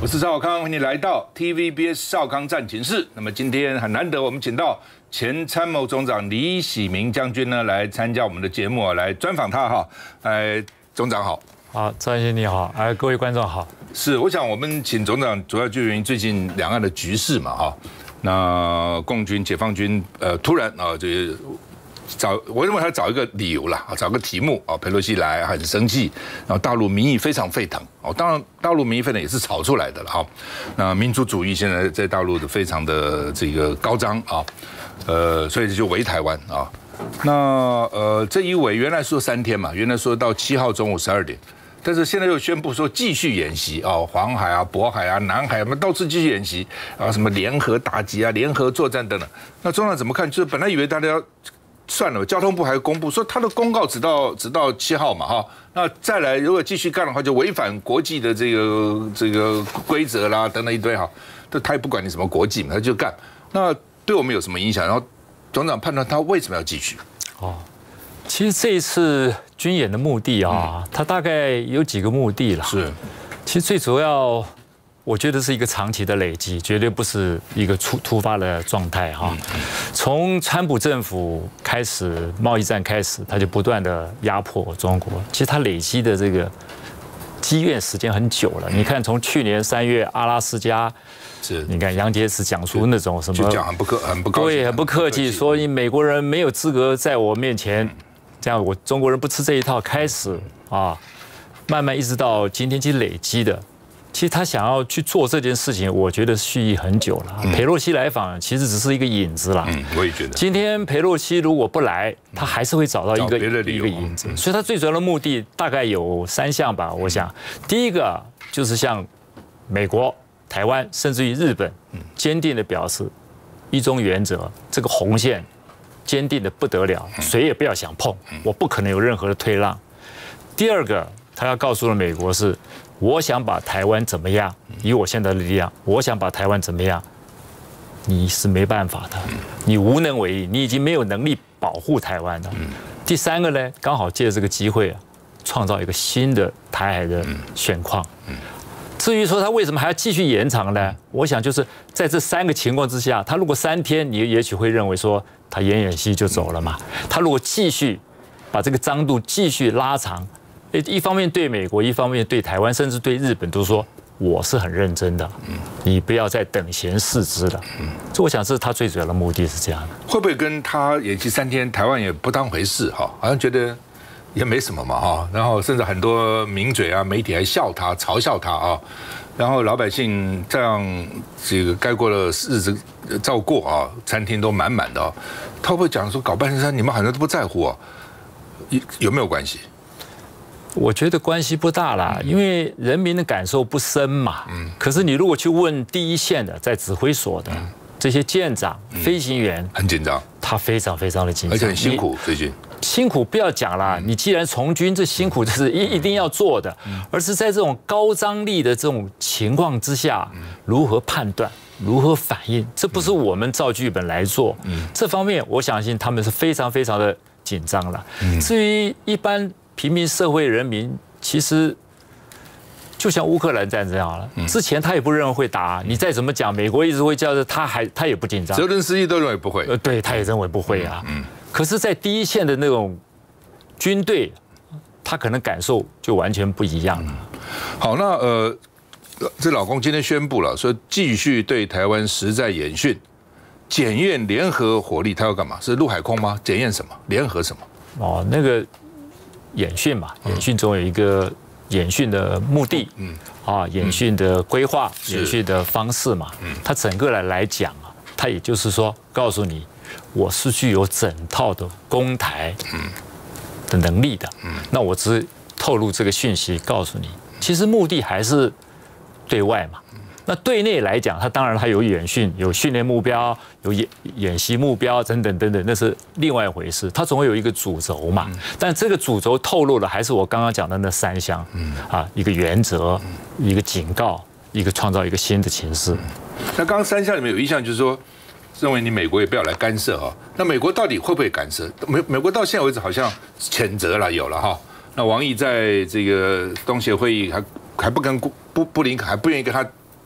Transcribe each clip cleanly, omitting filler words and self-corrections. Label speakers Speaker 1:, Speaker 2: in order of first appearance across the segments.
Speaker 1: 我是赵少康，欢迎你来到 TVBS 少康战情室。那么今天很难得，我们请到前参谋总长李喜明将军呢来参加我们的节目，来专访他哈。总长好。
Speaker 2: 好，赵先生你好，各位观众好。
Speaker 1: 是，我想我们请总长主要就源于最近两岸的局势嘛哈。那共军、解放军突然就是我认为他找一个理由啦，找个题目啊，佩洛西来很生气，然后大陆民意非常沸腾哦，当然大陆民意沸腾也是炒出来的了哈。那民族主义现在在大陆的非常的这个高涨啊，所以就围台湾啊。那这一围原来说3天嘛，原来说到7号中午12点。但是现在又宣布说继续演习哦，黄海啊、渤海啊、南海，我们到处继续演习啊，什么联合打击啊、联合作战等等。那中长怎么看？就是本来以为大家要算了，交通部还公布说他的公告只到7号嘛哈，那再来如果继续干的话，就违反国际的这个规则啦等等一堆哈，他也不管你什么国际嘛，他就干。那对我们有什么影响？然后总长判断他为什么要继续？哦。
Speaker 2: 其实这一次军演的目的啊，它大概有几个目的啦。
Speaker 1: 是，
Speaker 2: 其实最主要，我觉得是一个长期的累积，绝对不是一个突发的状态哈。从川普政府开始，贸易战开始，他就不断的压迫中国。其实他累积的这个积怨时间很久了。你看，从去年3月阿拉斯加。
Speaker 1: 是，
Speaker 2: 你看杨洁篪讲出那种什么，
Speaker 1: 就讲很不高兴，
Speaker 2: 对，很不客气，说你美国人没有资格在我面前，这样我中国人不吃这一套。开始啊，慢慢一直到今天，其实累积的，其实他想要去做这件事情，我觉得蓄意很久了。裴洛西来访其实只是一个引子啦。
Speaker 1: 我也觉得。今
Speaker 2: 天裴洛西如果不来，他还是会找到一个引子，所以他最主要的目的大概有3项吧。我想，第一个就是像美国。台湾甚至于日本，坚定的表示一中原则这个红线坚定的不得了，谁也不要想碰，我不可能有任何的退让。第二个，他要告诉了美国是，我想把台湾怎么样，以我现在的力量，我想把台湾怎么样，你是没办法的，你无能为力，你已经没有能力保护台湾了。第三个呢，刚好借这个机会创造一个新的台海的选况。至于说他为什么还要继续延长呢？我想就是在这3个情况之下，他如果3天，你也许会认为说他演戏就走了嘛。他如果继续把这个张度继续拉长，一方面对美国，一方面对台湾，甚至对日本，都说我是很认真的，你不要再等闲视之了。这我想是他最主要的目的是这样的。
Speaker 1: 会不会跟他演习3天，台湾也不当回事哈？好像觉得。也没什么嘛哈，然后甚至很多名嘴啊、媒体还笑他、嘲笑他啊，然后老百姓这样这个该过的日子照过啊，餐厅都满满的啊，他会不会讲说搞半天你们好像都不在乎啊？有没有关系？
Speaker 2: 我觉得关系不大啦，因为人民的感受不深嘛。可是你如果去问第一线的，在指挥所的这些舰长、飞行员，
Speaker 1: 很紧张，
Speaker 2: 他非常非常的紧张，
Speaker 1: 而且很辛苦最近。
Speaker 2: 辛苦不要讲啦，你既然从军，这辛苦就是一定要做的，而是在这种高张力的这种情况之下，如何判断、如何反应，这不是我们照剧本来做。这方面我相信他们是非常非常的紧张了。至于一般平民社会人民，其实就像乌克兰战争好了，之前他也不认为会打，你再怎么讲，美国一直会叫着他也不紧张。
Speaker 1: 泽连斯基都认为不会，
Speaker 2: 对，他也认为不会啊。可是，在第一线的那种军队，他可能感受就完全不一样了。
Speaker 1: 好，那这老公今天宣布了，说继续对台湾实战演训，检验联合火力，他要干嘛？是陆海空吗？检验什么？联合什么？
Speaker 2: 哦，那个演训嘛，演训总有一个演训的目的，演训的规划、演训的方式嘛。它整个来讲啊，它也就是说告诉你。我是具有整套的攻台的能力的，那我只是透露这个讯息，告诉你，其实目的还是对外嘛。那对内来讲，它当然它有演训、有训练目标、有演习目标等等等等，那是另外一回事。它总会有一个主轴嘛，但这个主轴透露的还是我刚刚讲的那3项，一个原则、一个警告、一个创造一个新的情势。
Speaker 1: 那刚刚3项里面有一项就是说。认为你美国也不要来干涉哈，那美国到底会不会干涉？美国到现在为止好像谴责了有了哈。那王毅在这个东协会议还不跟布林肯还不愿意跟他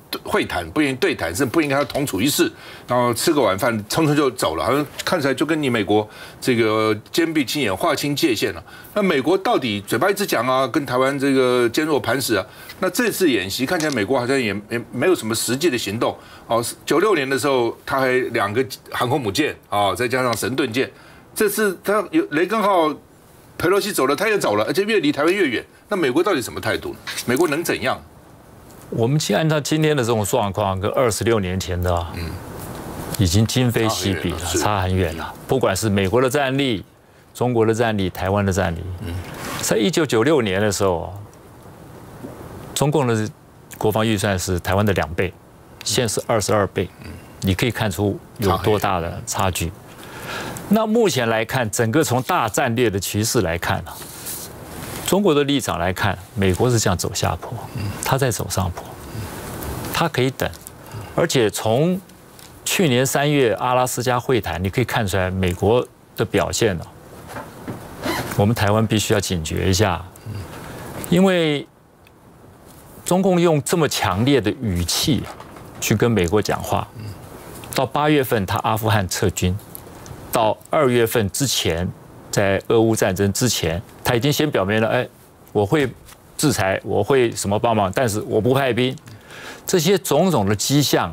Speaker 1: 会谈，不愿意对谈，甚至不应该同处一室，然后吃个晚饭，匆匆就走了，好像看起来就跟你美国这个坚壁清野，划清界限了。那美国到底嘴巴一直讲啊，跟台湾这个坚若磐石啊？那这次演习看起来美国好像也没有什么实际的行动。哦，96年的时候，他还2个航空母舰啊，再加上神盾舰。这次他有雷根号，裴洛西走了，他也走了，而且越离台湾越远。那美国到底什么态度呢？美国能怎样？
Speaker 2: 我们按照今天的这种状况，跟26年前的，已经今非昔比了，差很远了。不管是美国的战力、中国的战力、台湾的战力，在1996年的时候，中共的国防预算是台湾的2倍，现在是22倍，你可以看出有多大的差距。那目前来看，整个从大战略的趋势来看中国的立场来看，美国是这样走下坡，他在走上坡，他可以等，而且从去年3月阿拉斯加会谈，你可以看出来美国的表现我们台湾必须要警觉一下，因为中共用这么强烈的语气去跟美国讲话，到8月份他阿富汗撤军，到2月份之前。在俄乌战争之前，他已经先表明了，我会制裁，我会什么帮忙，但是我不派兵。这些种种的迹象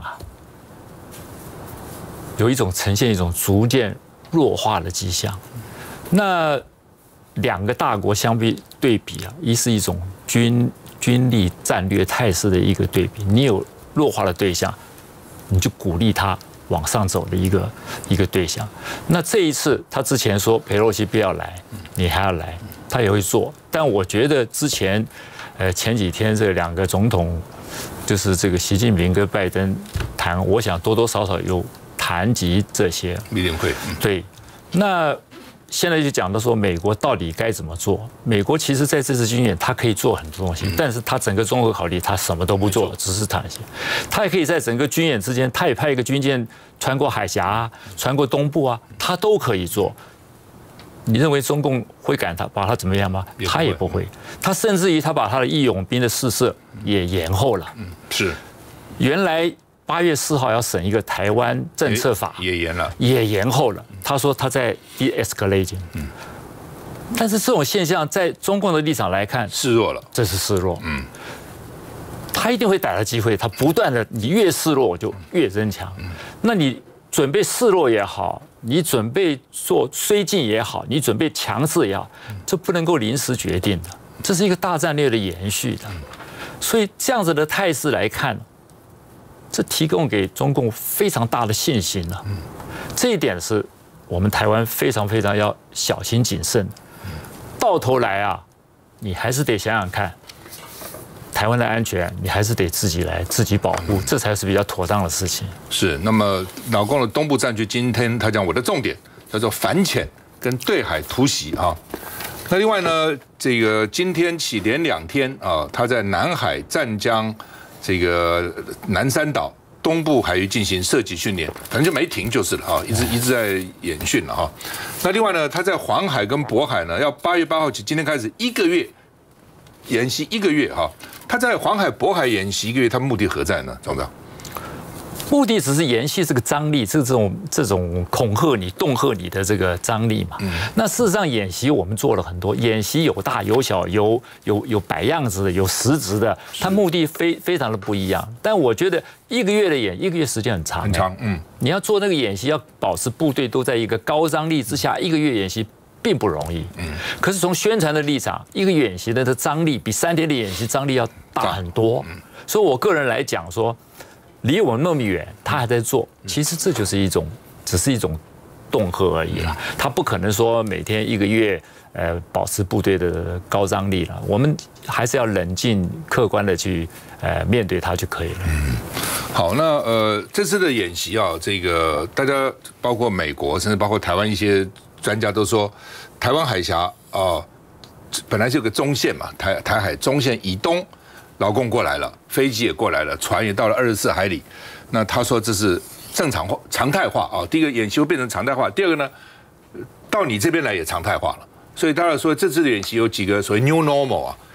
Speaker 2: 有一种呈现一种逐渐弱化的迹象。那2个大国相比对比一是一种军力战略态势的一个对比，你有弱化的对象，你就鼓励他往上走的一个对象。那这一次，他之前说裴洛西不要来，你还要来，他也会做。但我觉得之前，前几天这2个总统，就是这个习近平跟拜登谈，我想多多少少有谈及这些。
Speaker 1: 一定会。
Speaker 2: 对，那现在就讲到说，美国到底该怎么做？美国其实在这次军演，它可以做很多东西，但是它整个综合考虑，它什么都不做，只是谈些。它也可以在整个军演之间，它也派一个军舰穿过海峡穿过东部它都可以做。你认为中共会赶他，把他怎么样吗？他也不会。他甚至于他把他的义勇兵的试射也延后了。
Speaker 1: 是。
Speaker 2: 原来8月4号要审一个台湾政策法，
Speaker 1: 也
Speaker 2: 延后了。他说他在 de-escalating，但是这种现象在中共的立场来看，
Speaker 1: 示弱了，
Speaker 2: 这是示弱。他一定会逮到机会，他不断的，你越示弱我就越增强。那你准备示弱也好，你准备做绥靖也好，你准备强势也好，这不能够临时决定的，这是一个大战略的延续的。所以这样子的态势来看，这提供给中共非常大的信心了。这一点是我们台湾非常非常要小心谨慎。到头来你还是得想想看，台湾的安全，你还是得自己保护，这才是比较妥当的事情。
Speaker 1: 是。那么老共的东部战区今天他讲我的重点叫做反潜跟对海突袭那另外呢，这个今天起连2天他在南海湛江这个南山岛东部海域进行射击训练，反正就没停就是了一直在演训了那另外呢，他在黄海跟渤海呢，要8月8号起，今天开始1个月演习1个月他在黄海、渤海演习1个月，他目的何在呢？张长？
Speaker 2: 目的只是延续这个张力，这种恐吓你、恫吓你的这个张力嘛。那事实上演习我们做了很多，演习有大有小，有摆样子的，有实质的，它目的非常的不一样。但我觉得1个月的1个月时间很长，很长。你要做那个演习，要保持部队都在一个高张力之下，1个月演习并不容易。可是从宣传的立场，1个月演习的这张力比3天的演习张力要大很多。所以我个人来讲说，离我们那么远，他还在做，其实这就是只是一种恫吓而已啦。他不可能说每天1个月，保持部队的高张力了。我们还是要冷静、客观的去面对它就可以了。
Speaker 1: 好，那这次的演习这个大家包括美国，甚至包括台湾一些专家都说，台湾海峡本来是有个中线嘛，台海中线以东。老共过来了，飞机也过来了，船也到了24海里。那他说这是正常化、常态化第一个演习会变成常态化，第二个呢，到你这边来也常态化了。所以当然说这次的演习有几个所谓 new normal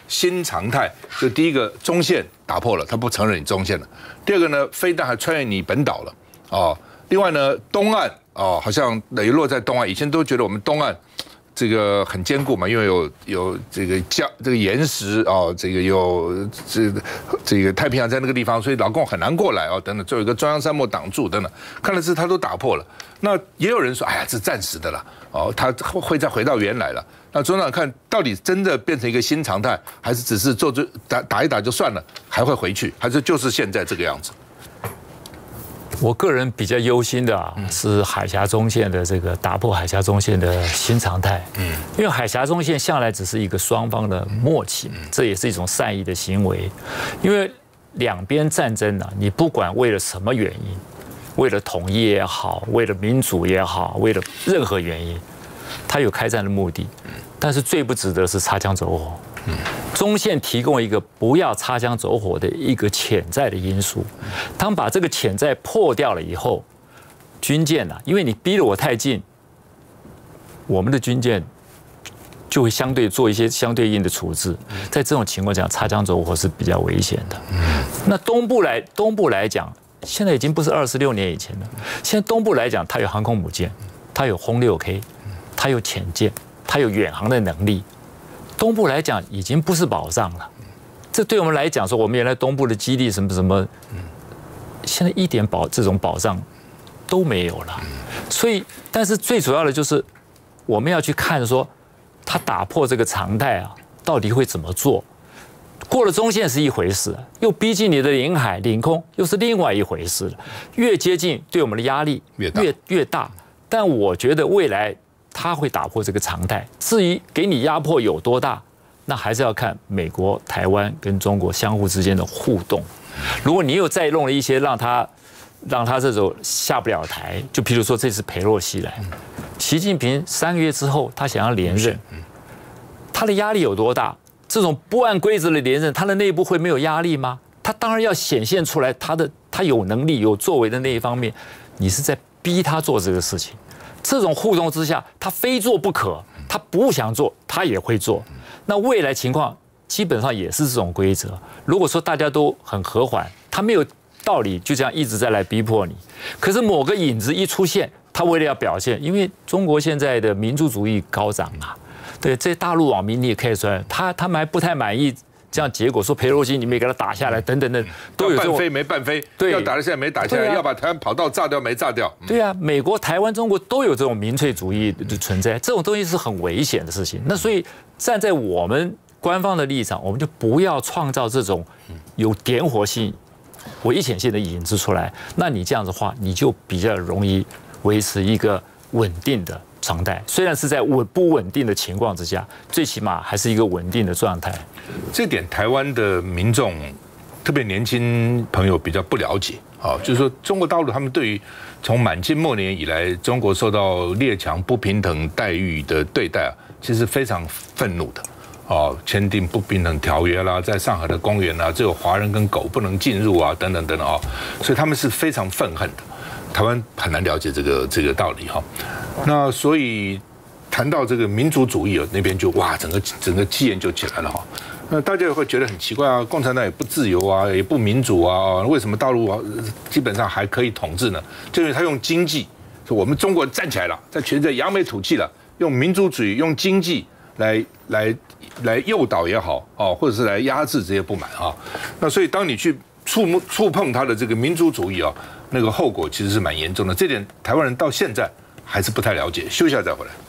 Speaker 1: 新常态，就第一个中线打破了，他不承认你中线了；第二个呢，飞弹还穿越你本岛了哦。另外呢，东岸哦，好像也落在东岸，以前都觉得我们东岸这个很坚固嘛，因为有这个岩石哦，这个有这个太平洋在那个地方，所以老共很难过来哦，等等，就有一个中央山脉挡住等等，看来是他都打破了。那也有人说，哎呀，这暂时的啦，哦，他会再回到原来了。那总长看到底真的变成一个新常态，还是只是打一打就算了，还会回去，还是就是现在这个样子？
Speaker 2: 我个人比较忧心的是海峡中线的这个打破海峡中线的新常态。因为海峡中线向来只是一个双方的默契，这也是一种善意的行为。因为两边战争呢，你不管为了什么原因，为了统一也好，为了民主也好，为了任何原因，它有开战的目的。但是最不值得是擦枪走火。中线提供一个不要擦枪走火的一个潜在的因素。当把这个潜在破掉了以后，军舰因为你逼得我太近，我们的军舰就会相对做一些相对应的处置。在这种情况下，擦枪走火是比较危险的。那东部来讲，现在已经不是26年以前了。现在东部来讲，它有航空母舰，它有轰6K， 它有潜舰，它有远航的能力。东部来讲已经不是保障了，这对我们来讲说，我们原来东部的基地什么，现在一点这种保障都没有了。所以，但是最主要的就是我们要去看说，它打破这个常态到底会怎么做？过了中线是一回事，又逼近你的领海、领空又是另外一回事了。越接近，对我们的压力越大。但我觉得未来它会打破这个常态。至于给你压迫有多大，那还是要看美国、台湾跟中国相互之间的互动。如果你又再弄了一些让他这种下不了台，就譬如说这次裴洛西来，习近平3个月之后他想要连任，他的压力有多大？这种不按规则的连任，他的内部会没有压力吗？他当然要显现出来他有能力、有作为的那一方面，你是在逼他做这个事情。这种互动之下，他非做不可，他不想做，他也会做。那未来情况基本上也是这种规则。如果说大家都很和缓，他没有道理就这样一直在来逼迫你。可是某个影子一出现，他为了要表现，因为中国现在的民族主义高涨对，这些大陆网民你也看出来，他们还不太满意这样结果，说裴洛西你没给他打下来，等等等，都有
Speaker 1: 半飞没半飞，对，要打得下来没打下来，要把台湾跑道炸掉没炸掉。
Speaker 2: 对啊，美国、台湾、中国都有这种民粹主义的存在，这种东西是很危险的事情。那所以站在我们官方的立场，我们就不要创造这种有点火性、危险性的影子出来。那你这样子的话，你就比较容易维持一个稳定的常态，虽然是在不稳定的情况之下，最起码还是一个稳定的状态。
Speaker 1: 这点台湾的民众，特别年轻朋友比较不了解就是说中国大陆他们对于从满清末年以来，中国受到列强不平等待遇的对待其实非常愤怒的签订不平等条约啦，在上海的公园只有华人跟狗不能进入等等等等所以他们是非常愤恨的。台湾很难了解这个道理那所以谈到这个民族主义那边就哇，整个气焰就起来了那大家也会觉得很奇怪共产党也不自由也不民主为什么大陆基本上还可以统治呢？就因为他用经济，说我们中国人站起来了，在全世界扬眉吐气了，用民族主义、用经济来诱导也好或者是来压制这些不满那所以当你去触碰他的这个民族主义那个后果其实是蛮严重的。这点台湾人到现在还是不太了解。休息一下再回来。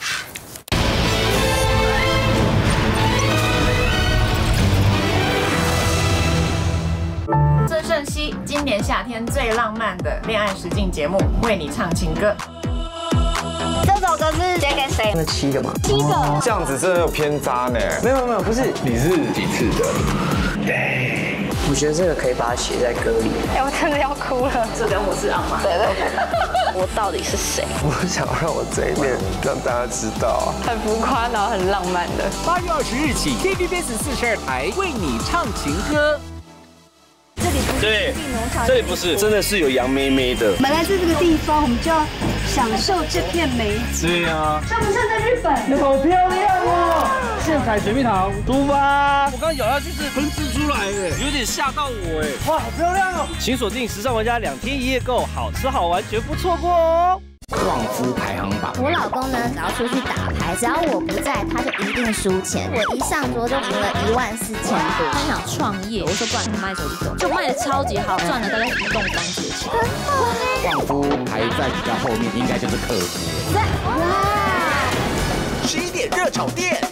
Speaker 3: 孙盛熙今年夏天最浪漫的恋爱实境节目，为你唱情歌。
Speaker 4: 这首歌是写给谁？
Speaker 5: 那7个吗
Speaker 4: ？7个。
Speaker 5: 这样子真的有偏渣呢。没有，不是。你是几次的？对。我觉得这个可以把它写在歌里。
Speaker 4: 我真的要哭了。
Speaker 3: 这跟我是昂吗？
Speaker 4: 对。我到底是谁？
Speaker 5: 我想让我这一面让大家知道
Speaker 4: 很浮夸，然后很浪漫的。
Speaker 6: 8月20日起 ，TVBS 42台为你唱情歌。
Speaker 7: 这里不是农场，这里不是，真的是有杨妹妹的。
Speaker 8: 我们来自这个地方，我们就要享受这片美景。
Speaker 7: 对啊，
Speaker 8: 像不像在日本？
Speaker 7: 好漂亮哦！
Speaker 6: 现采水蜜桃，出发！我刚咬下去是喷汁出来哎，有点吓到我哎。哇，好漂亮哦！请锁定时尚玩家2天1夜购，好吃好玩绝不错过哦。
Speaker 9: 旺夫排行榜，
Speaker 10: 我老公呢，只要出去打牌，只要我不在，他就一定输钱。我一上桌就赢了14000多。
Speaker 11: 他想创业，我说不然你卖手机走，就卖的超级好，赚了大概1栋番茄钱。
Speaker 9: 旺夫排在比较后面，应该就是客服。
Speaker 10: 哇
Speaker 6: ！11点热炒店。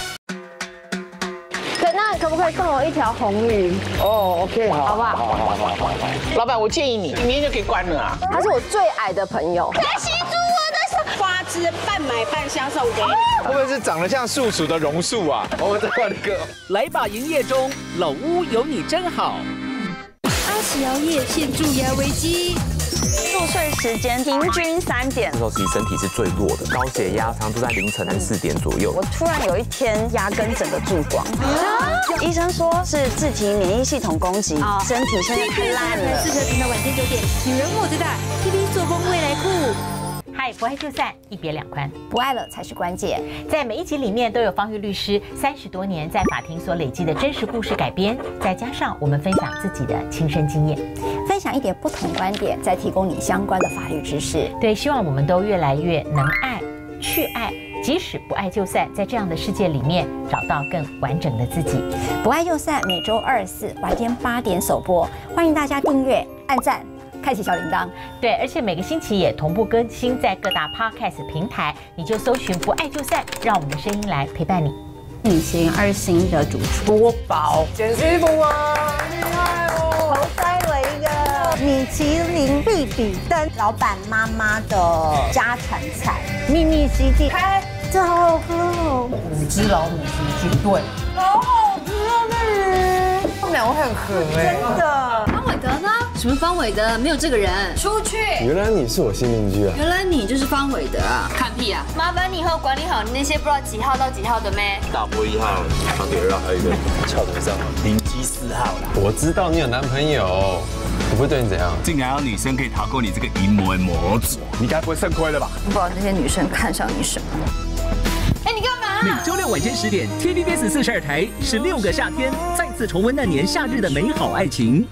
Speaker 4: 对，那可不可以送我一条红鱼？
Speaker 5: 哦 ，OK， 好，
Speaker 4: 好不好？
Speaker 5: 好。老板，我建议你，明天就可以关了啊。
Speaker 4: 他是我最矮的朋友。
Speaker 8: 来协助我的花枝半买半相送给你。
Speaker 5: 会不会是长得像树鼠的榕树啊？我们再换一个。
Speaker 6: 来吧，营业中，老屋有你真好。
Speaker 11: 阿喜熬夜现蛀牙危机。
Speaker 4: 入睡时间平均3点，
Speaker 12: 那时候其实身体是最弱的，高血压常都在凌晨3、4点左右。
Speaker 4: 我突然有一天牙根整个蛀光，医生说是自体免疫系统攻击，身体现在太烂了。
Speaker 11: 适合频道晚间9点，女人我最大 ，TV 做工未来酷。
Speaker 13: 嗨，不爱就散，一别两宽，
Speaker 10: 不爱了才是关键。
Speaker 13: 在每一集里面都有方玉律师30多年在法庭所累积的真实故事改编，再加上我们分享自己的亲身经验，
Speaker 10: 分享一点不同观点，再提供你相关的法律知识。
Speaker 13: 对，希望我们都越来越能爱、去爱，即使不爱就散，在这样的世界里面找到更完整的自己。
Speaker 10: 不爱就散，每周2、4晚间8点首播，欢迎大家订阅、按赞。开启小铃铛，
Speaker 13: 对，而且每个星期也同步更新在各大 podcast 平台，你就搜寻不爱就散，让我们的声音来陪伴你。
Speaker 8: 1星2星的主厨多宝，
Speaker 5: 剪师傅啊，厉害哦！
Speaker 8: 头栽了一个米其林必比登老板妈妈的家传菜秘密基地，开，这好好喝哦！5只老母鸡军队，好好吃啊！那鱼，他们两个会很合哎，真的。
Speaker 11: 方伟德呢？什么方伟德？没有这个人，出去！
Speaker 14: 原来你是我新邻居啊！
Speaker 11: 原来你就是方伟德啊！看屁啊！
Speaker 4: 麻烦你以后管理好你那些不知道几号到几号的妹。
Speaker 14: 大波1号，长腿2号，还有一个翘腿3号，邻居4号啦。我知道你有男朋友，我不会对你怎样。
Speaker 6: 竟然有女生可以逃过你这个淫魔的魔爪，
Speaker 14: 你该不会肾亏了吧？
Speaker 8: 不知道那些女生看上你什么？
Speaker 11: 哎，你干嘛？
Speaker 6: 每周6晚间10点 ，TVBS 42台16个夏天，再次重温那年夏日的美好爱情。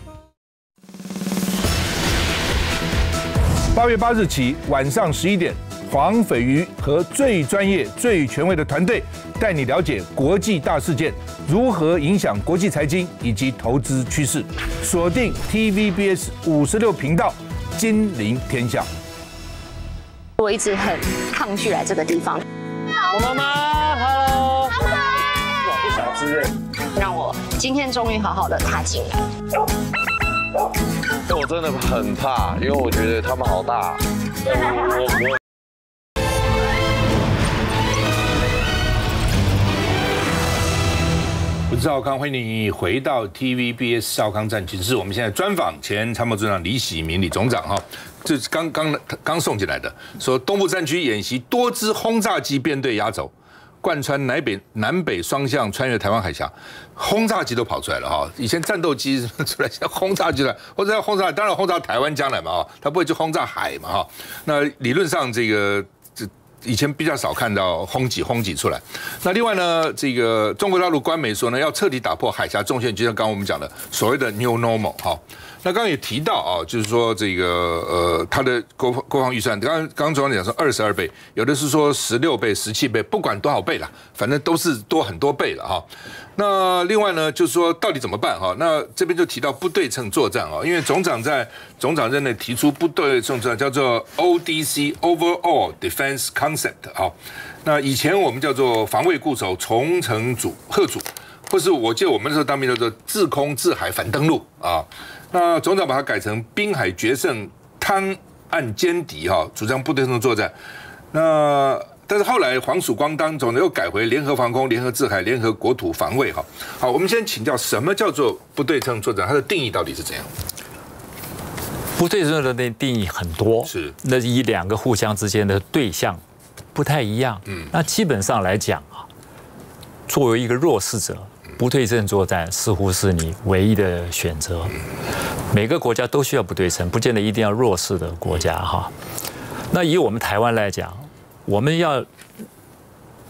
Speaker 1: 8月8日起晚上11点，黄斐瑜和最专业、最权威的团队带你了解国际大事件如何影响国际财经以及投资趋势。锁定 TVBS 56频道，金陵天下。
Speaker 4: 我一直很抗拒来这个地方。
Speaker 5: 我妈妈 ，Hello，
Speaker 14: 哇，这小只哎，
Speaker 4: 让我今天终于好好的踏进来。
Speaker 14: 但我真的很怕，因为我觉得他们好大。
Speaker 1: 我是赵康，欢迎你回到 TVBS 赵康战情室。我们现在专访前参谋总长李喜明李总长哈，这是刚送进来的，说东部战区演习多支轰炸机编队压轴，贯穿南北双向穿越台湾海峡，轰炸机都跑出来了哈。以前战斗机出来，现在轰炸机来，或者要轰炸，当然轰炸台湾将来嘛哈，它不会去轰炸海嘛哈。那理论上这个以前比较少看到轰击出来。那另外呢，这个中国大陆官媒说呢，要彻底打破海峡中线，就像刚刚我们讲的所谓的 New Normal 哈。那刚刚也提到啊，就是说这个它的国防预算，刚刚总长讲说22倍，有的是说16倍、17倍，不管多少倍啦，反正都是多很多倍了哈。那另外呢，就是说到底怎么办哈？那这边就提到不对称作战啊，因为总长在总长任内提出不对称作战，叫做 ODC Overall Defense Concept 啊。那以前我们叫做防卫固守、重城贺主，或是我记得我们那时候当兵叫做制空制海反登陆啊。那总长把它改成滨海决胜、滩岸歼敌哈，主张不对称作战。那但是后来黄曙光当总又改回联合防空、联合制海、联合国土防卫哈。好，我们先请教什么叫做不对称作战，它的定义到底是怎样？
Speaker 2: 不对称的定义很多，
Speaker 1: 是
Speaker 2: 那以2个互相之间的对象不太一样。那基本上来讲啊，作为一个弱势者，不对称作战似乎是你唯一的选择。每个国家都需要不对称，不见得一定要弱势的国家哈。那以我们台湾来讲，我们要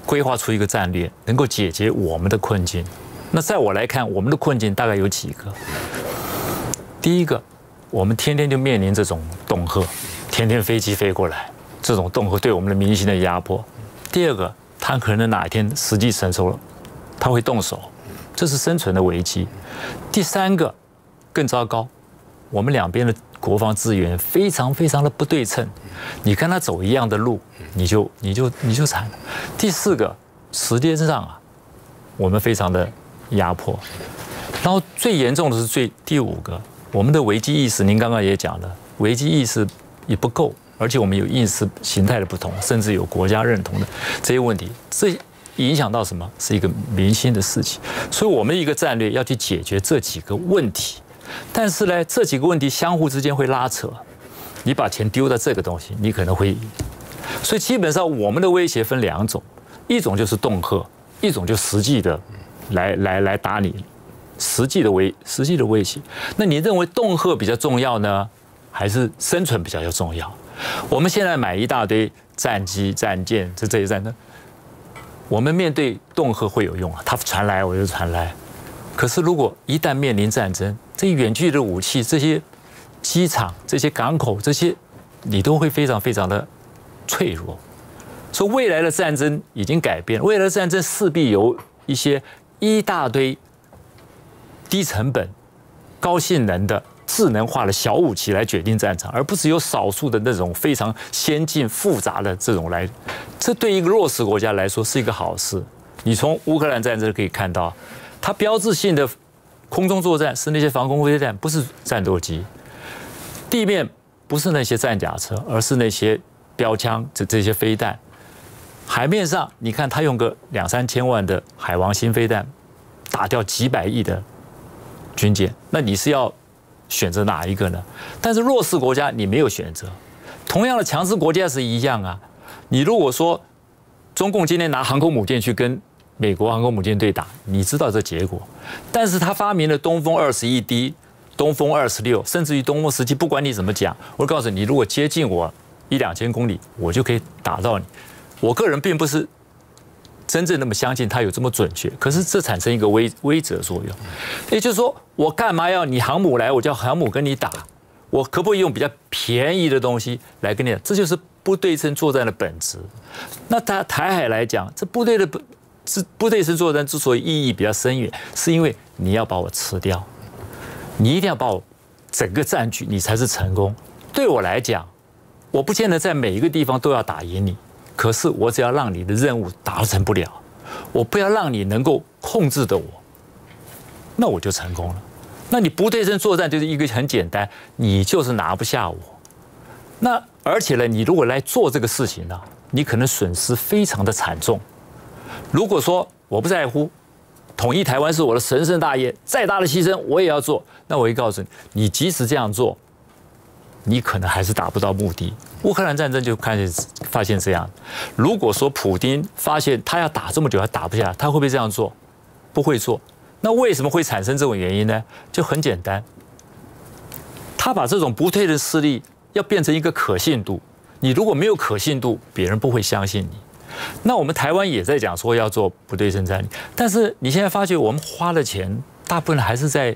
Speaker 2: 规划出一个战略，能够解决我们的困境。那在我来看，我们的困境大概有几个。第一个，我们天天就面临这种恫吓，天天飞机飞过来，这种恫吓对我们的民心的压迫。第二个，他可能哪一天时机成熟了，他会动手，这是生存的危机。第三个，更糟糕，我们两边的国防资源非常的不对称，你跟他走一样的路，你就惨了。第四个，时间上啊，我们非常的压迫。然后最严重的是第五个，我们的危机意识，您刚刚也讲了，危机意识也不够，而且我们有意识形态的不同，甚至有国家认同的这些问题，这影响到什么？是一个民心的事情。所以我们一个战略要去解决这几个问题，但是呢，这几个问题相互之间会拉扯。你把钱丢在这个东西，你可能会赢。所以基本上我们的威胁分两种，一种就是恫吓，一种就实际的来打你。实际的威胁，那你认为恫吓比较重要呢，还是生存比较重要？我们现在买一大堆战机、战舰，这些战争，我们面对恫吓会有用啊，它传来我就传来。可是如果一旦面临战争，这些远距离的武器、这些机场、这些港口、这些，你都会非常的脆弱。所以未来的战争已经改变，未来的战争势必由一大堆低成本、高性能的智能化的小武器来决定战场，而不是由少数的那种非常先进、复杂的这种来。这对一个弱势国家来说是一个好事。你从乌克兰战争可以看到，它标志性的空中作战是那些防空飞弹，不是战斗机；地面不是那些战甲车，而是那些标枪这些飞弹。海面上，你看它用个2-3千万的海王星飞弹，打掉几百亿的军舰，那你是要选择哪一个呢？但是弱势国家你没有选择，同样的强势国家是一样啊。你如果说中共今天拿航空母舰去跟美国航空母舰对打，你知道这结果。但是他发明了东风21D、东风26，甚至于东风17，不管你怎么讲，我告诉你，如果接近我1-2千公里，我就可以打到你。我个人并不是真正那么相信它有这么准确，可是这产生一个威慑作用，也就是说，我干嘛要你航母来，我叫航母跟你打，我可不可以用比较便宜的东西来跟你打？这就是不对称作战的本质。那台海来讲，这不对称作战之所以意义比较深远，是因为你要把我吃掉，你一定要把我整个占据，你才是成功。对我来讲，我不见得在每一个地方都要打赢你。可是我只要让你的任务达成不了，我不要让你能够控制的我，那我就成功了。那你不对称作战就是一个很简单，你就是拿不下我。那而且呢，你如果来做这个事情呢，你可能损失非常的惨重。如果说我不在乎，统一台湾是我的神圣大业，再大的牺牲我也要做，那我会告诉你，你即使这样做，你可能还是达不到目的。乌克兰战争就发现这样。如果说普丁发现他要打这么久还打不下，他会不会这样做？不会做。那为什么会产生这种原因呢？就很简单，他把这种不对称势力要变成一个可信度。你如果没有可信度，别人不会相信你。那我们台湾也在讲说要做不对称战力，但是你现在发觉我们花的钱大部分还是在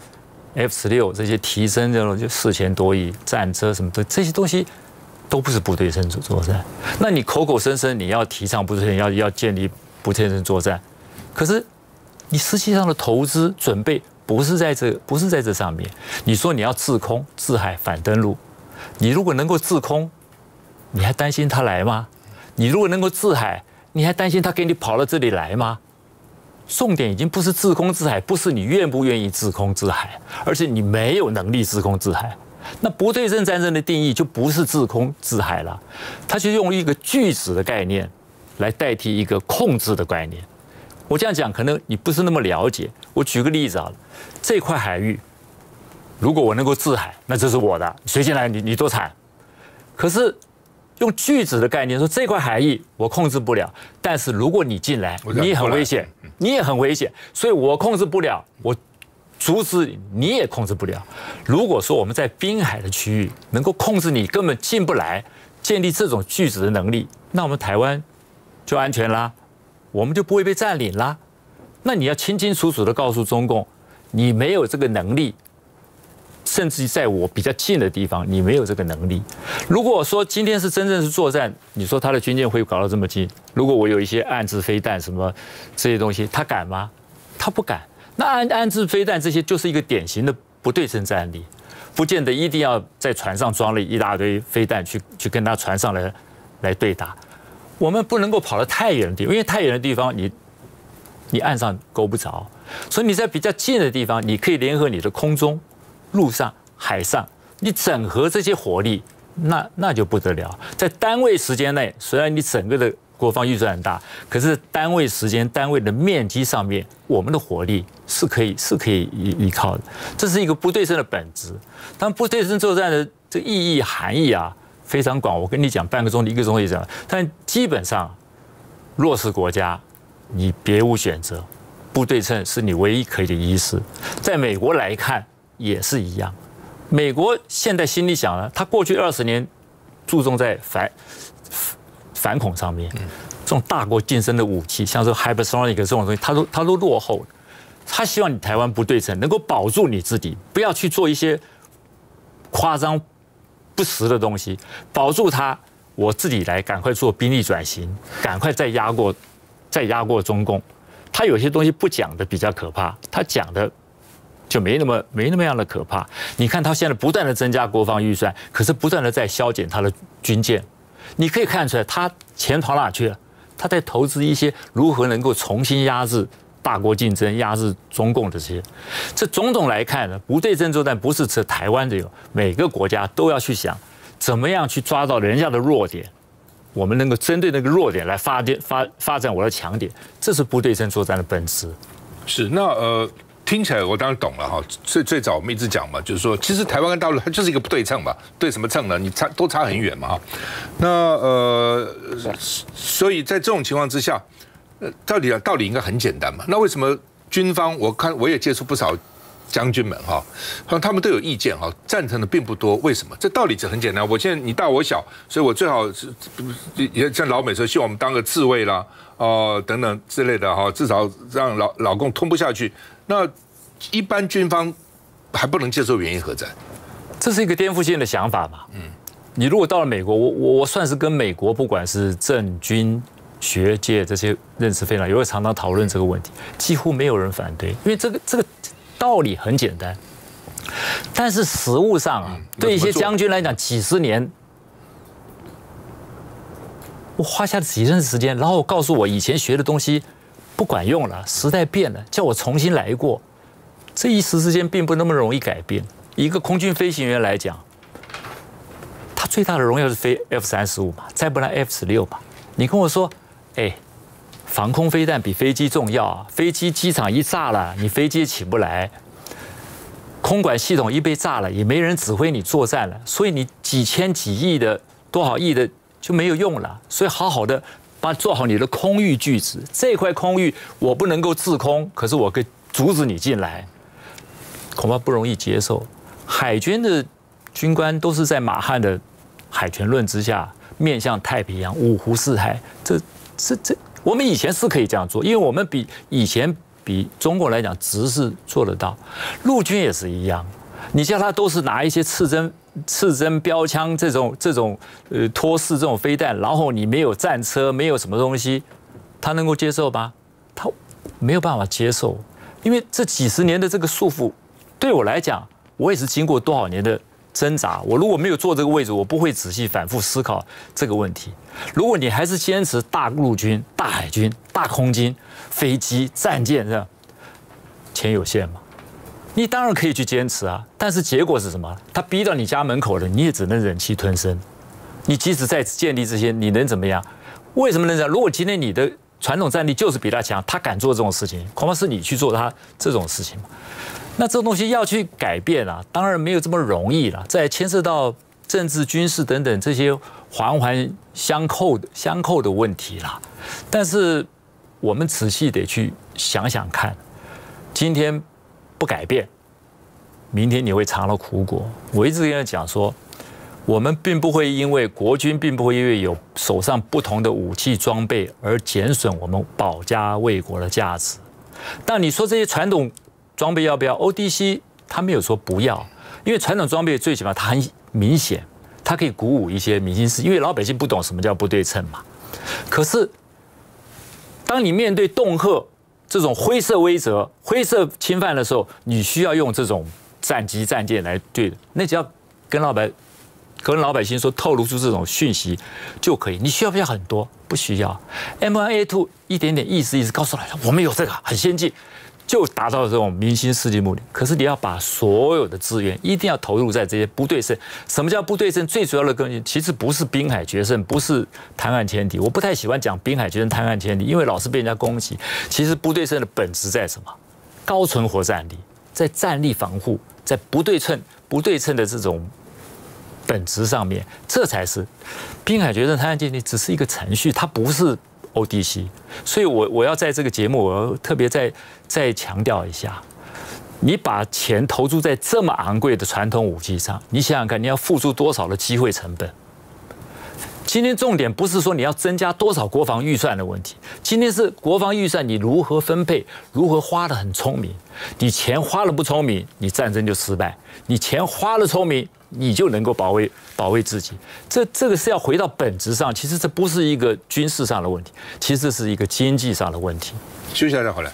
Speaker 2: F-16这些提升这种就4000多亿战车什么的这些东西。都不是不对称作战，那你口口声声你要提倡不对称，要建立不对称作战，可是你实际上的投资准备不是在这上面。你说你要制空、制海、反登陆，你如果能够制空，你还担心他来吗？你如果能够制海，你还担心他给你跑到这里来吗？重点已经不是制空制海，不是你愿不愿意制空制海，而是你没有能力制空制海。那不对称战争的定义就不是制空制海了，它就用一个拒止的概念来代替一个控制的概念。我这样讲可能你不是那么了解，我举个例子啊，这块海域如果我能够制海，那这是我的，谁进来你多惨。可是用拒止的概念说这块海域我控制不了，但是如果你进来，你也很危险，你也很危险，所以我控制不了，我阻止你也控制不了。如果说我们在滨海的区域能够控制你根本进不来，建立这种拒止的能力，那我们台湾就安全啦。 我们就不会被占领啦。那你要清清楚楚的告诉中共，你没有这个能力，甚至在我比较近的地方，你没有这个能力。如果说今天是真正是作战，你说他的军舰会搞到这么近？如果我有一些暗制飞弹什么这些东西，他敢吗？他不敢。那暗制飞弹这些就是一个典型的不对称战力，不见得一定要在船上装了一大堆飞弹去跟他船上来对打。我们不能够跑得太远的地方，因为太远的地方你岸上够不着，所以你在比较近的地方，你可以联合你的空中、陆上、海上，你整合这些火力，那就不得了。在单位时间内，虽然你整个的国防预算很大，可是单位时间、单位的面积上面，我们的火力是可以依靠的。这是一个不对称的本质。当不对称作战的这意义含义啊非常广，我跟你讲半个钟头、1个钟头也讲，但基本上弱势国家你别无选择，不对称是你唯一可以的仪式。在美国来看也是一样，美国现在心里想了，他过去20年注重在反恐上面，这种大国近身的武器，像是 hypersonic 这种东西，他都落后了。他希望你台湾不对称，能够保住你自己，不要去做一些夸张不实的东西，保住它，我自己来赶快做兵力转型，赶快再压过中共。他有些东西不讲的比较可怕，他讲的就没那么样的可怕。你看他现在不断的增加国防预算，可是不断的在削减他的军舰。你可以看出来，他钱跑哪去了？他在投资一些如何能够重新压制大国竞争、压制中共这些。这种种来看呢，不对称作战不是指台湾的有，每个国家都要去想，怎么样去抓到人家的弱点，我们能够针对那个弱点来发展我的强点，这是不对称作战的本质。
Speaker 1: 是那听起来我当然懂了哈。最早我们一直讲嘛，就是说，其实台湾跟大陆它就是一个不对称嘛，对什么称呢？你都差很远嘛哈。那所以在这种情况之下，道理应该很简单嘛。那为什么军方我也接触不少将军们哈，他们都有意见哈，赞成的并不多。为什么？这道理就很简单。我现在你大我小，所以我最好是也像老美说，希望我们当个自卫啦，等等之类的哈，至少让老共吞不下去。那一般军方还不能接受，原因何在？
Speaker 2: 这是一个颠覆性的想法嘛。你如果到了美国，我算是跟美国不管是政军学界这些认识非常，也会常常讨论这个问题，几乎没有人反对，因为这个道理很简单。但是实务上啊，对一些将军来讲，几十年，我花下几任时间，然后告诉我以前学的东西不管用了，时代变了，叫我重新来过，这一时之间并不那么容易改变。一个空军飞行员来讲，他最大的荣耀是飞 F-35嘛，再不然 F-16嘛。你跟我说，防空飞弹比飞机重要啊！飞机机场一炸了，你飞机起不来；空管系统一被炸了，也没人指挥你作战了。所以你几千几亿的、多少亿的就没有用了。所以好好的做好你的空域拒止，这块空域我不能够制空，可是我可以阻止你进来，恐怕不容易接受。海军的军官都是在马汉的海权论之下，面向太平洋，五湖四海，这。我们以前是可以这样做，因为我们以前比中国来讲，只是做得到。陆军也是一样，你叫他都是拿一些刺针标枪这种托式这种飞弹，然后你没有战车，没有什么东西，他能够接受吗？他没有办法接受，因为这几十年的这个束缚，对我来讲，我也是经过多少年的挣扎。我如果没有坐这个位置，我不会仔细反复思考这个问题。如果你还是坚持大陆军、大海军、大空军、飞机、战舰这样，钱有限嘛，你当然可以去坚持啊。但是结果是什么？他逼到你家门口了，你也只能忍气吞声。你即使再建立这些，你能怎么样？为什么能这样？如果今天你的传统战力就是比他强，他敢做这种事情，恐怕是你去做他这种事情嘛。那这种东西要去改变啊，当然没有这么容易了。再牵涉到政治、军事等等这些环环相扣的问题啦。但是我们仔细得去想想看，今天不改变，明天你会尝了苦果。我一直跟他讲说， 我们并不会因为国军并不会因为有手上不同的武器装备而减损我们保家卫国的价值。但你说这些传统装备要不要 ？ODC 他没有说不要，因为传统装备最起码它很明显，它可以鼓舞一些民心士，因为老百姓不懂什么叫不对称嘛。可是，当你面对恫吓这种灰色威慑、灰色侵犯的时候，你需要用这种战机、战舰来对，那只要跟老百姓说透露出这种讯息就可以。你需要不要很多？不需要。M1A2 一点点意思告诉大家，我们有这个很先进，就达到这种民心士气目的。可是你要把所有的资源一定要投入在这些不对称。什么叫不对称？最主要的根据其实不是滨海决胜，不是滩岸千敌。我不太喜欢讲滨海决胜、滩岸千敌，因为老是被人家攻击。其实不对称的本质在什么？高存活战力，在战力防护，在不对称的这种本质上面，这才是滨海决胜、滩岸千敌，只是一个程序，它不是 ODC。所以我要在这个节目，我要特别再强调一下，你把钱投注在这么昂贵的传统武器上，你想想看，你要付出多少的机会成本？今天重点不是说你要增加多少国防预算的问题，今天是国防预算你如何分配，如何花得很聪明。你钱花了不聪明，你战争就失败；你钱花了聪明，你就能够保卫自己。这个是要回到本质上，其实这不是一个军事上的问题，其实这是一个经济上的问题。
Speaker 1: 休息一下再回来。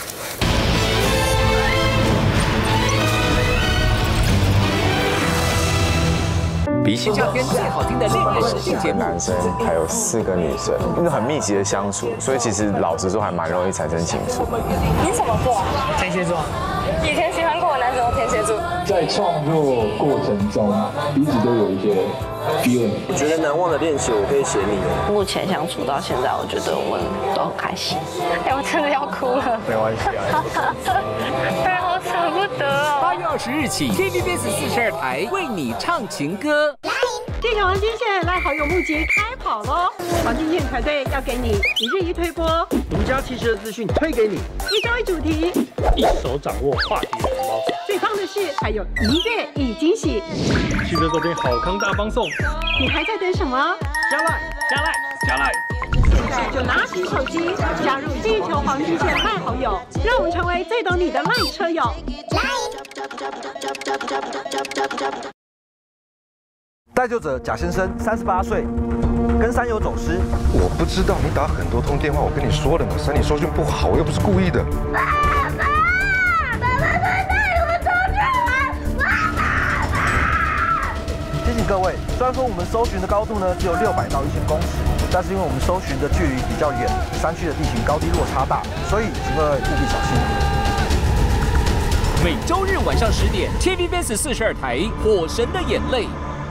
Speaker 15: 夏天最好听的恋爱实境节目，
Speaker 12: 男生还有4个女生，因为很密集的相处，所以其实老实说还蛮容易产生情愫。
Speaker 16: 你什么座？
Speaker 17: 天蝎座。
Speaker 16: 以前喜欢过的男生都天蝎座。
Speaker 18: 在创作过程中，彼此都有一些 feeling。
Speaker 7: 我觉得难忘的恋情，我可以写你。
Speaker 16: 目前相处到现在，我觉得我们都很开心。我真的要哭了。
Speaker 12: 没关系啊。
Speaker 16: 好舍不得哦。
Speaker 15: 8月20日起 ，TVBS 42台为你唱情歌。
Speaker 19: 这条黄金线赖好友募集开跑喽！黄金线团队要给你1日1推播，
Speaker 6: 独家汽车资讯推给你
Speaker 19: ，1周1主题，
Speaker 6: 一手掌握话题的包。
Speaker 19: 最棒的是还有1月1惊喜，
Speaker 6: 汽车周边好康大放送，
Speaker 19: 你还在等什么？
Speaker 6: 加赖！
Speaker 19: 现在就拿起手机加入地球黄金线赖好友，让我们成为最懂你的赖车友。
Speaker 20: 带救者贾先生，38岁，跟山友走失。
Speaker 21: 我不知道，你打很多通电话，我跟你说了嘛，山里收讯不好，我又不是故意的。
Speaker 22: 爸快带我出去玩！
Speaker 20: 提醒各位，虽然说我们搜寻的高度呢只有600到1000公尺，但是因为我们搜寻的距离比较远，山区的地形高低落差大，所以请各位务必小心。
Speaker 15: 每周日晚上10点 ，TVBS 42台《火神的眼泪》。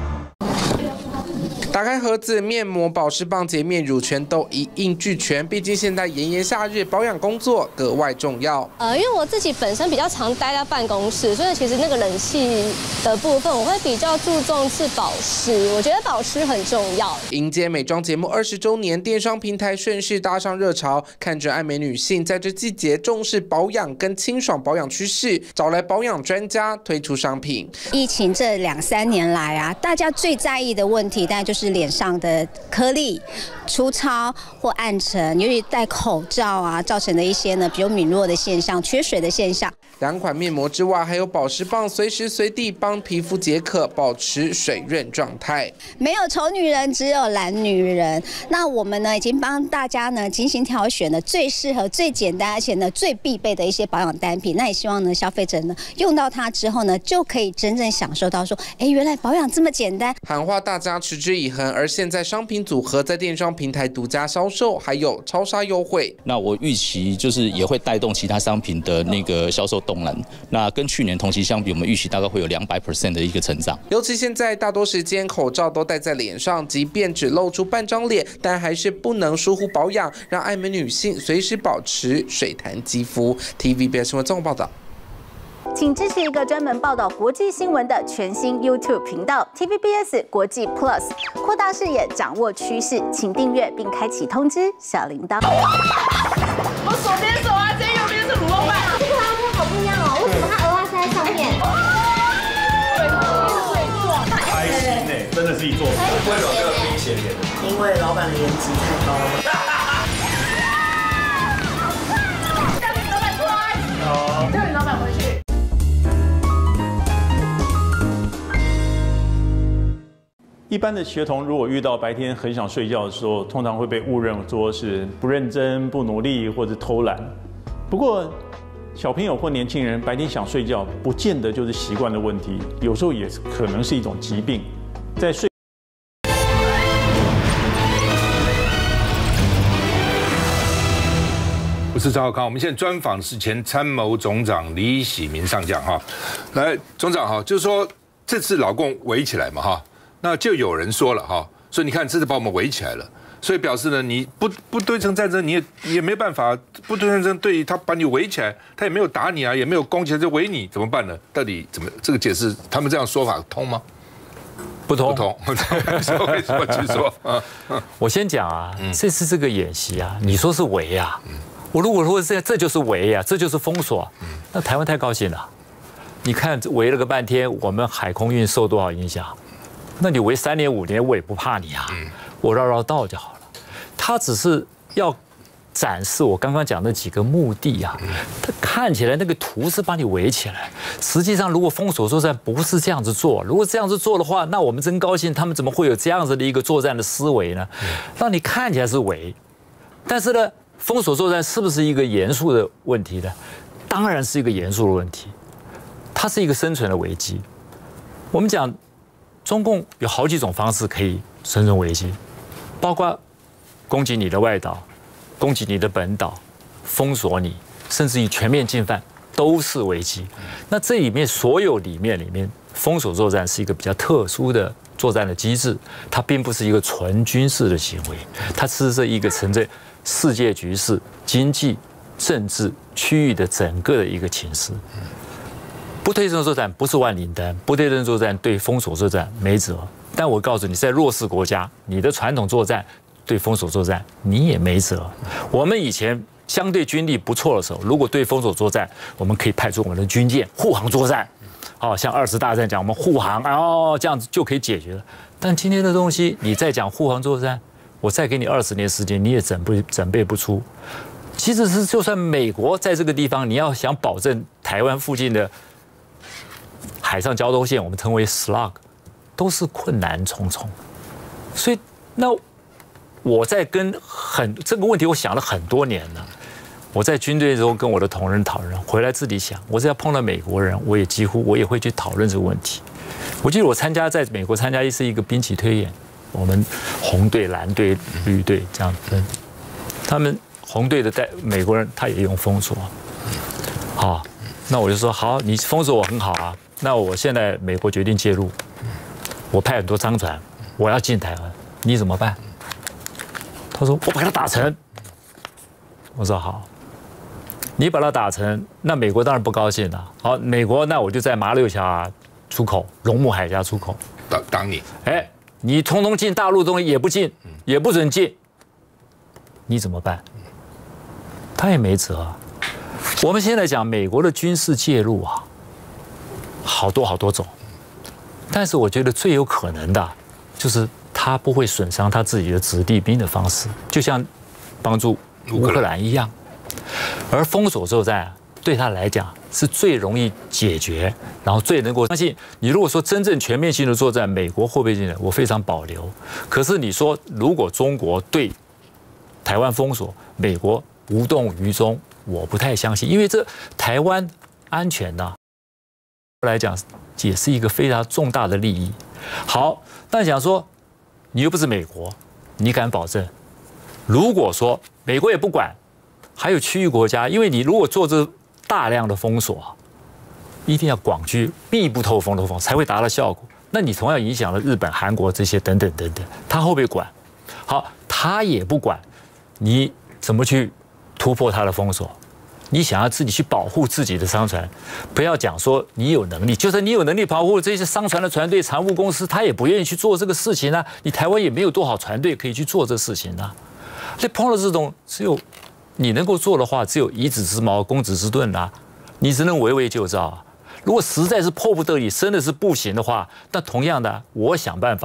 Speaker 23: 打开盒子，面膜、保湿棒、洁面乳全都一应俱全。毕竟现在炎炎夏日，保养工作格外重要。
Speaker 24: 因为我自己本身比较常待在办公室，所以其实那个冷气的部分，我会比较注重是保湿。我觉得保湿很重要。
Speaker 23: 迎接美妆节目20周年，电商平台顺势搭上热潮，看准爱美女性在这季节重视保养跟清爽保养趋势，找来保养专家推出商品。
Speaker 25: 疫情这2、3年来啊，大家最在意的问题，当然就是脸上的颗粒、粗糙或暗沉，由于戴口罩啊，造成的一些呢比较敏弱的现象、缺水的现象。
Speaker 23: 2款面膜之外，还有保湿棒，随时随地帮皮肤解渴，保持水润状态。
Speaker 25: 没有丑女人，只有懒女人。那我们呢，已经帮大家呢精心挑选了最适合、最简单，而且呢最必备的一些保养单品。那也希望呢消费者呢用到它之后呢，就可以真正享受到说，原来保养这么简单。
Speaker 23: 喊话大家持之以恒，而现在商品组合在电商平台独家销售，还有超杀优惠。
Speaker 26: 那我预期就是也会带动其他商品的那个销售动能。那跟去年同期相比，我们预期大概会有200% 的一个成长。
Speaker 23: 尤其现在大多时间口罩都戴在脸上，即便只露出半张脸，但还是不能疏忽保养，让爱美女性随时保持水弹肌肤。TVBS 新闻综合报道。
Speaker 27: 请支持一个专门报道国际新闻的全新 YouTube 频道 TVBS 国际 Plus， 扩大视野，掌握趋势，请订阅并开启通知小铃铛。
Speaker 3: 我左边手啊，今天右边是卤肉饭。
Speaker 10: 这个阿木好不一样哦，为什么它额外塞在上面？
Speaker 3: 开心呢，真的是
Speaker 4: 自己做。为什么这个冰淇淋？
Speaker 5: 因为老板的颜值太高了。
Speaker 3: 叫你老板出来！好，叫你老板回去。
Speaker 4: 一般的学童如果遇到白天很想睡觉的时候，通常会被误认说是不认真、不努力或者偷懒。不过，小朋友或年轻人白天想睡觉，不见得就是习惯的问题，有时候也可能是一种疾病。在睡。
Speaker 1: 我是赵少康，我们现在专访是前参谋总长李喜明上将哈。来，总长哈，就是说这次老共围起来嘛哈，那就有人说了哈，所以你看这次把我们围起来了。所以表示呢，你不对称战争，你也没办法不对称战争，对于他把你围起来，他也没有打你啊，也没有攻击，就围你，怎么办呢？到底怎么这个解释？他们这样说法通吗？
Speaker 2: 不通。
Speaker 1: 为什么去说？
Speaker 2: 我先讲啊，这次这个演习啊，你说是围啊，我如果说这就是围啊，这就是封锁，那台湾太高兴了。你看围了个半天，我们海空运受多少影响？那你围3年5年，我也不怕你啊。我绕绕道就好了，他只是要展示我刚刚讲的几个目的啊。他看起来那个图是把你围起来，实际上如果封锁作战不是这样子做，如果这样子做的话，那我们真高兴，他们怎么会有这样子的一个作战的思维呢？让你看起来是围，但是呢，封锁作战是不是一个严肃的问题呢？当然是一个严肃的问题，它是一个生存的危机。我们讲中共有好几种方式可以生存危机。包括攻击你的外岛、攻击你的本岛、封锁你，甚至于全面进犯，都是危机。那这里面所有里面，封锁作战是一个比较特殊的作战的机制，它并不是一个纯军事的行为，它是一个承载世界局势、经济、政治、区域的整个的一个情势。不对称作战不是万灵丹，不对称作战对封锁作战没辙。但我告诉你，在弱势国家，你的传统作战对封锁作战你也没辙。我们以前相对军力不错的时候，如果对封锁作战，我们可以派出我们的军舰护航作战，像20次大战讲我们护航，这样子就可以解决了。但今天的东西，你再讲护航作战，我再给你20年时间，你也准备不出。其实是就算美国在这个地方，你要想保证台湾附近的海上交通线，我们称为 slug。都是困难重重，所以那我在这个问题，我想了很多年了。我在军队中跟我的同仁讨论，回来自己想，我只要碰到美国人，我也会去讨论这个问题。我记得我在美国参加是一个兵棋推演，我们红队、蓝队、绿队这样分，他们红队的美国人他也用封锁，好，那我就说好，你封锁我很好啊，那我现在美国决定介入。我派很多商船，我要进台湾，你怎么办？他说我把它打沉。我说好，你把它打沉，那美国当然不高兴了。好，美国那我就在马六甲出口、龙目海峡出口
Speaker 1: 挡你。
Speaker 2: 你通通进大陆东西也不进，也不准进，你怎么办？他也没辙。我们现在讲美国的军事介入啊，好多种。但是我觉得最有可能的，就是他不会损伤他自己的子弟兵的方式，就像帮助乌克兰一样。而封锁作战对他来讲是最容易解决，然后最能够相信。你如果说真正全面性的作战，美国会不会进来？我非常保留。可是你说如果中国对台湾封锁，美国无动于衷，我不太相信，因为这台湾安全呐，来讲。也是一个非常重大的利益。好，但想说，你又不是美国，你敢保证？如果说美国也不管，还有区域国家，因为你如果做这大量的封锁，一定要广区、密不透风的封才会达到效果。那你同样影响了日本、韩国这些等等，他会不会管？好，他也不管，你怎么去突破他的封锁？你想要自己去保护自己的商船，不要讲说你有能力，就算你有能力保护这些商船的船队、船务公司，他也不愿意去做这个事情啊。你台湾也没有多少船队可以去做这事情啊。所以碰到这种，只有你能够做的话，只有以子之矛攻子之盾啊，你只能围魏救赵啊。如果实在是迫不得已，真的是不行的话，那同样的，我想办法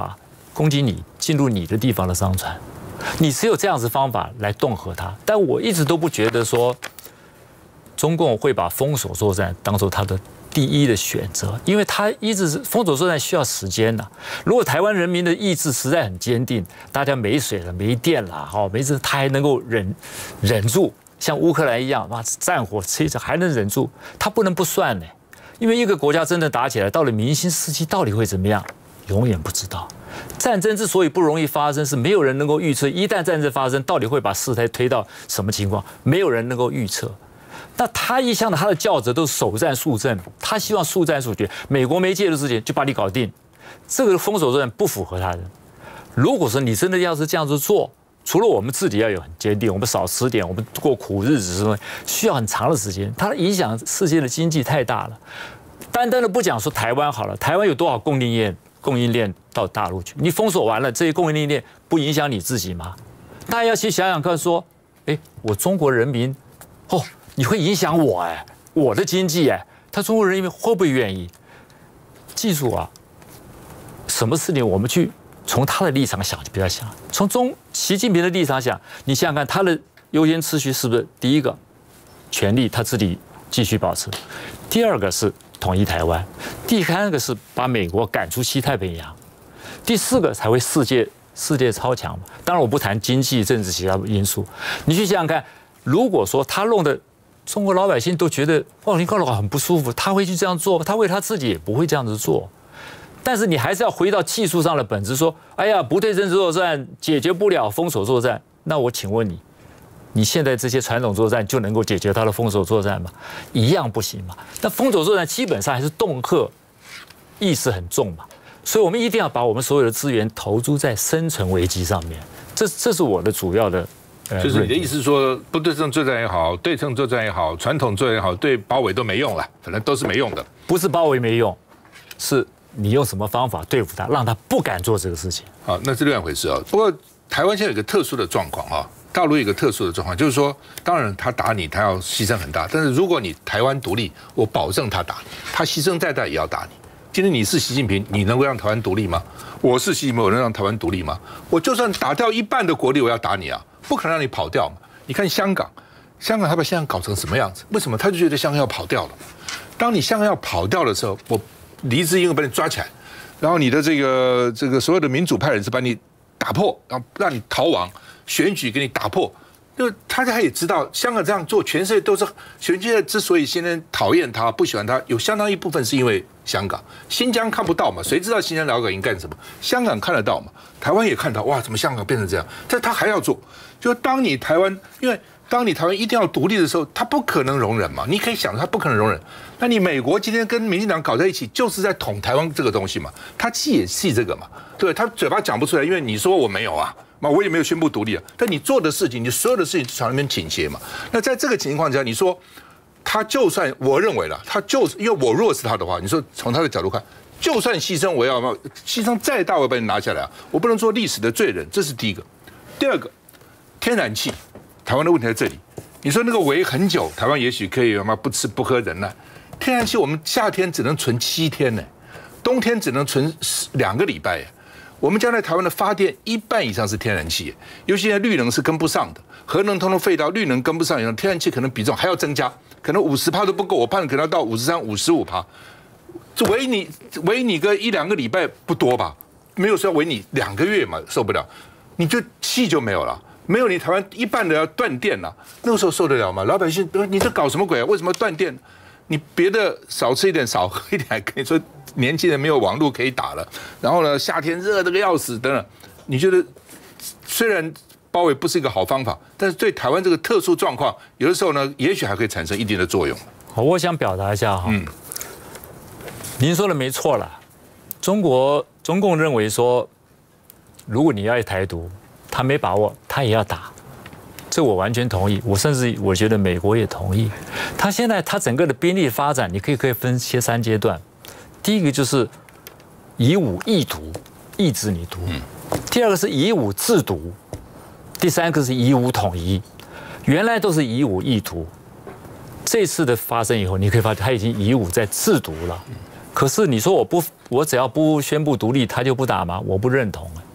Speaker 2: 攻击你，进入你的地方的商船，你只有这样子方法来恫吓他。但我一直都不觉得说，中共会把封锁作战当做他的第一的选择，因为他一直是封锁作战需要时间的。如果台湾人民的意志实在很坚定，大家没水了、没电了，没事，他还能够忍住，像乌克兰一样，哇，战火吹着还能忍住，他不能不算呢。因为一个国家真的打起来，到了民心四季，到底会怎么样，永远不知道。战争之所以不容易发生，是没有人能够预测。一旦战争发生，到底会把事态推到什么情况，没有人能够预测。那他一向他的教则都是守战速战，他希望速战速决。美国没介入之前就把你搞定，这个封锁作战不符合他的。如果说你真的要是这样子做，除了我们自己要有很坚定，我们少吃点，我们过苦日子，什么需要很长的时间，它影响世界的经济太大了。单单的不讲说台湾好了，台湾有多少供应链到大陆去？你封锁完了，这些供应链不影响你自己吗？大家要去想想看，说，我中国人民，你会影响我我的经济他中国人民会不会愿意？记住啊，什么事情我们去从他的立场想就不要想，从习近平的立场想，你想想看他的优先次序是不是第一个，权力他自己继续保持，第二个是统一台湾，第三个是把美国赶出西太平洋，第四个才会世界超强嘛。当然我不谈经济、政治其他因素，你去想想看，如果说他弄得中国老百姓都觉得你搞得很不舒服，他会去这样做，他为他自己也不会这样子做。但是你还是要回到技术上的本质，说，不对称作战解决不了封锁作战，那我请问你现在这些传统作战就能够解决它的封锁作战吗？一样不行嘛。那封锁作战基本上还是恫吓意识很重嘛，所以我们一定要把我们所有的资源投注在生存危机上面。这是我的主要的。
Speaker 1: 就是你的意思是说，不对称作战也好，对称作战也好，传统作战也好，对包围都没用了，反正都是没用的。
Speaker 2: 不是包围没用，是你用什么方法对付他，让他不敢做这个事情。
Speaker 1: 好，那是另外一回事啊。不过台湾现在有一个特殊的状况啊。大陆有一个特殊的状况，就是说，当然他打你，他要牺牲很大。但是如果你台湾独立，我保证他打你，他牺牲再大也要打你。今天你是习近平，你能够让台湾独立吗？我是习近平，我能让台湾独立吗？我就算打掉一半的国力，我要打你啊，不可能让你跑掉嘛。你看香港他把香港搞成什么样子？为什么他就觉得香港要跑掉了？当你香港要跑掉的时候，我黎智英把你抓起来，然后你的这个所有的民主派人士把你打破，然后让你逃亡。选举给你打破，因为他也知道香港这样做，全世界都是全世界之所以现在讨厌他、不喜欢他，有相当一部分是因为香港。新疆看不到嘛，谁知道新疆老百姓干什么？香港看得到嘛，台湾也看到，哇，怎么香港变成这样？但他还要做，就当你台湾一定要独立的时候，他不可能容忍嘛。你可以想，他不可能容忍。那你美国今天跟民进党搞在一起，就是在捅台湾这个东西嘛。他气也气这个嘛，对他嘴巴讲不出来，因为你说我没有啊。我也没有宣布独立啊，但你做的事情，你所有的事情就朝那边倾斜嘛。那在这个情况下，你说他就算我认为了，他就是因为我如果是他的话，你说从他的角度看，就算牺牲，我要牺牲再大，我要把你拿下来啊，我不能做历史的罪人，这是第一个。第二个，天然气，台湾的问题在这里。你说那个围很久，台湾也许可以不吃不喝忍耐，天然气我们夏天只能存7天呢，冬天只能存2个礼拜。我们将来台湾的发电1半以上是天然气，尤其现在绿能是跟不上的，核能通通废掉，绿能跟不上以后，天然气可能比重还要增加，可能50%都不够，我判可能要到53%、55%。这围你个1-2个礼拜不多吧？没有说围你2个月嘛，受不了，你就气就没有了，没有你台湾1半的要断电了，那个时候受得了吗？老百姓你这搞什么鬼啊？为什么断电？你别的少吃一点，少喝一点，还可以说。年轻人没有网络可以打了，然后呢，夏天热得个要死等等。你觉得虽然包围不是一个好方法，但是对台湾这个特殊状况，有的时候呢，也许还可以产生一定的作用。
Speaker 2: 好，我想表达一下哈，您说的没错了。中共认为说，如果你要台独，他没把握，他也要打，这我完全同意。甚至我觉得美国也同意。他现在他整个的兵力发展，你可以分切3阶段。第一个就是以武易独，抑制你独；第二个是以武制独；第三个是以武统一。原来都是以武易独，这次的发生以后，你可以发现他已经以武在制独了。可是你说我只要不宣布独立，他就不打吗？我不认同。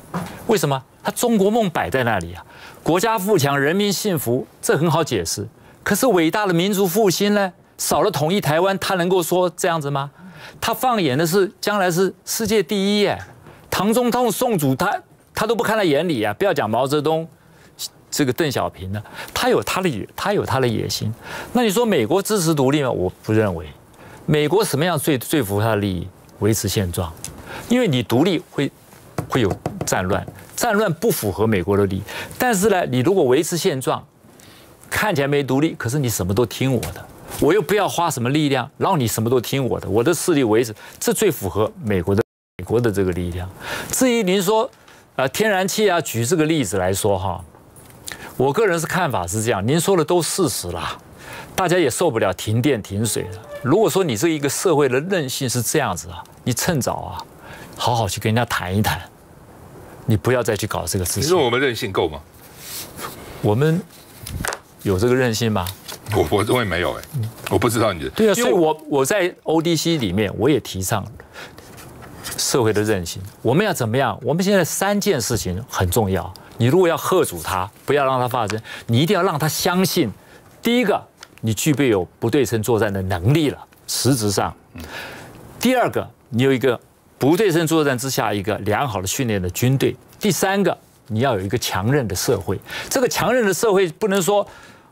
Speaker 2: 为什么？他中国梦摆在那里啊，国家富强，人民幸福，这很好解释。可是伟大的民族复兴呢？少了统一台湾，他能够说这样子吗？他放眼的是将来是世界第一哎，唐中宗、宋祖他都不看在眼里啊！不要讲毛泽东，这个邓小平呢，他有他的野心。那你说美国支持独立吗？我不认为。美国什么样最符合他的利益？维持现状，因为你独立会有战乱，战乱不符合美国的利益。但是呢，你如果维持现状，看起来没独立，可是你什么都听我的，我又不要花什么力量，让你什么都听我的，我的势力维持，这最符合美国的这个力量。至于您说，天然气啊，举这个例子来说哈，我个人是看法是这样，您说的都事实啦，大家也受不了停电停水了。如果说你这一个社会的韧性是这样子啊，你趁早啊，好好去跟人家谈一谈，你不要再去搞这个事情。
Speaker 1: 你说我们韧性够吗？
Speaker 2: 我们有这个韧性吗？
Speaker 1: 我认为没有我不知道你的。
Speaker 2: 对啊，所以我在 ODC 里面我也提倡社会的韧性。我们要怎么样？我们现在3件事情很重要。你如果要吓阻它，不要让它发生，你一定要让他相信。第一个，你具备有不对称作战的能力了，实质上。第二个，你有一个不对称作战之下一个良好的训练的军队。第三个，你要有一个强韧的社会。这个强韧的社会不能说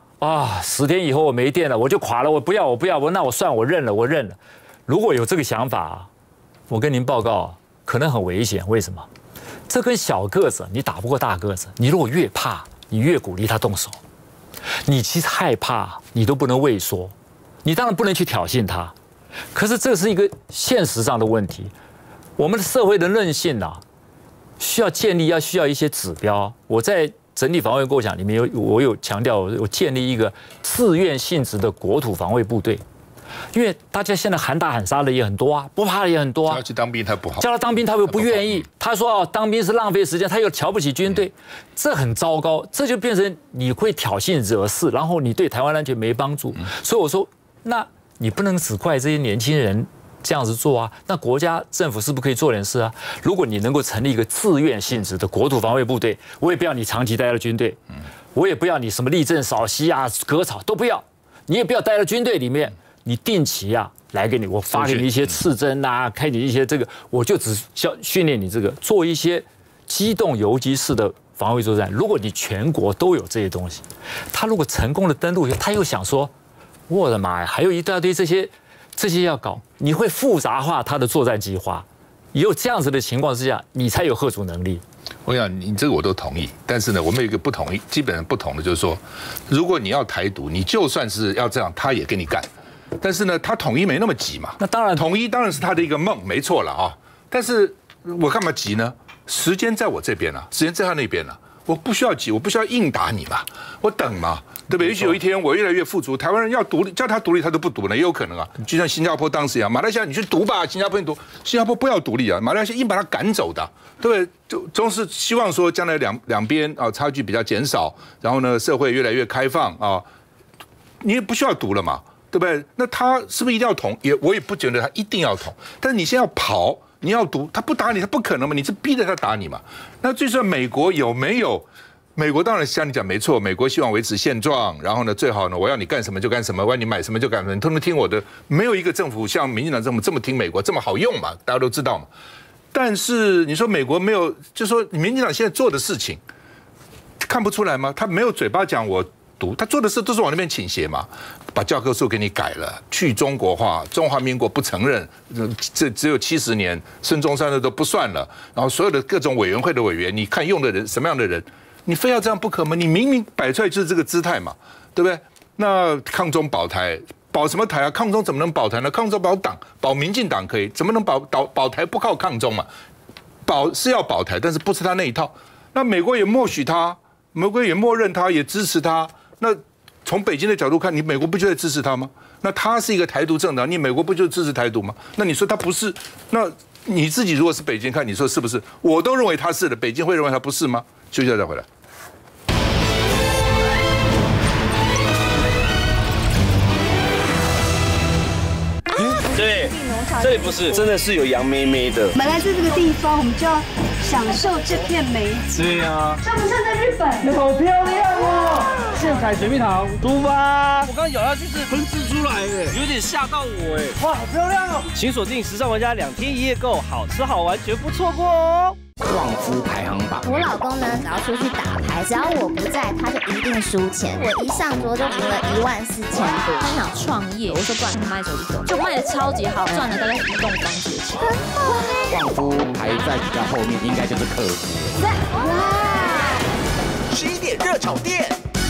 Speaker 2: 10天以后我没电了，我就垮了，我不要，那我算我认了。如果有这个想法，我跟您报告，可能很危险。为什么？这跟小个子你打不过大个子，你如果越怕，你越鼓励他动手。你其实害怕，你都不能畏缩，你当然不能去挑衅他。可是这是一个现实上的问题，我们的社会的韧性啊，需要建立，需要一些指标。我在整体防卫构想里面我有强调，我建立一个自愿性质的国土防卫部队。因为大家现在喊打喊杀的也很多啊，不怕的也很多啊。
Speaker 1: 叫他去当兵他不好，
Speaker 2: 叫他当兵他又不愿意，他说当兵是浪费时间，他又瞧不起军队，这很糟糕，这就变成你会挑衅惹事，然后你对台湾安全没帮助。所以我说，那你不能只怪这些年轻人这样子做啊，那国家政府是不是可以做点事啊？如果你能够成立一个自愿性质的国土防卫部队，我也不要你长期待在军队，我也不要你什么立正扫息啊、割草都不要，你也不要待在军队里面。你定期来给你，我发给你一些刺针啊，开你一些这个，我就只训练你这个，做一些机动游击式的防卫作战。如果你全国都有这些东西，他如果成功的登陆，他又想说，我的妈呀，还有一大堆这些要搞，你会复杂化他的作战计划。有这样子的情况之下，你才有吓阻能力。
Speaker 1: 我想你这个我都同意，但是呢，我们有一个不同意，基本上不同的就是说，如果你要台独，你就算是要这样，他也跟你干。但是呢，他统一没那么急嘛。
Speaker 2: 那当然，
Speaker 1: 统一当然是他的一个梦，没错了啊。但是我干嘛急呢？时间在我这边啊，时间在他那边啊，我不需要急，我不需要硬打你嘛，我等嘛，对不对？也许有一天我越来越富足，台湾人要独立，叫他独立他都不独了，也有可能啊。就像新加坡当时一样，马来西亚你去独吧，新加坡你独，新加坡不要独立啊，马来西亚硬把他赶走的，对不对？总是希望说将来两边差距比较减少，然后呢社会越来越开放啊，你也不需要独了嘛。对不对？那他是不是一定要统？我也不觉得他一定要统。但是你现在要跑，你要独，他不打你，他不可能嘛？你是逼着他打你嘛？那最终美国有没有？美国当然像你讲没错，美国希望维持现状，然后呢，最好呢，我要你干什么就干什么，我要你买什么就干什么，你都能听我的。没有一个政府像民进党政府这么听美国，这么好用嘛？大家都知道嘛。但是你说美国没有，就说民进党现在做的事情，看不出来吗？他没有嘴巴讲我。他做的事都是往那边倾斜嘛，把教科书给你改了，去中国化，中华民国不承认，这只有70年，孙中山的都不算了，然后所有的各种委员会的委员，你看用的人什么样的人，你非要这样不可吗？你明明摆出来就是这个姿态嘛，对不对？那抗中保台，保什么台啊？抗中怎么能保台呢？抗中保党，保民进党可以，怎么能保台不靠抗中嘛？保是要保台，但是不是他那一套。那美国也默许他，美国也默认他，也支持他。那从北京的角度看，你美国不就在支持他吗？那他是一个台独政党，你美国不就支持台独吗？那你说他不是？那你自己如果是北京看，你说是不是？我都认为他是的，北京会认为他不是吗？休息一下再回来。
Speaker 7: 对， 这里不是，真的是有杨妹妹的。
Speaker 19: 我们来自这个地方，我们就要享受这片美景。
Speaker 7: 对啊，
Speaker 19: 像不像在日本？
Speaker 6: 好漂亮哦！现采水蜜桃，出发！我刚咬下去是喷射出来的，有点吓到我哎！哇，好漂亮哦！请锁定时尚玩家2天1夜购，好吃好玩绝不错过哦。
Speaker 8: 旺夫排行榜，
Speaker 25: 我老公呢，只要出去打牌，只要我不在，他就一定输钱。我一上桌就赢了14000多。
Speaker 9: 他想创业，我说不然你卖手机走，就卖的超级好，赚了大概1栋房子的钱。
Speaker 8: 旺夫排在比较后面，应该就是客服。
Speaker 25: 哇
Speaker 8: ！11点热炒店。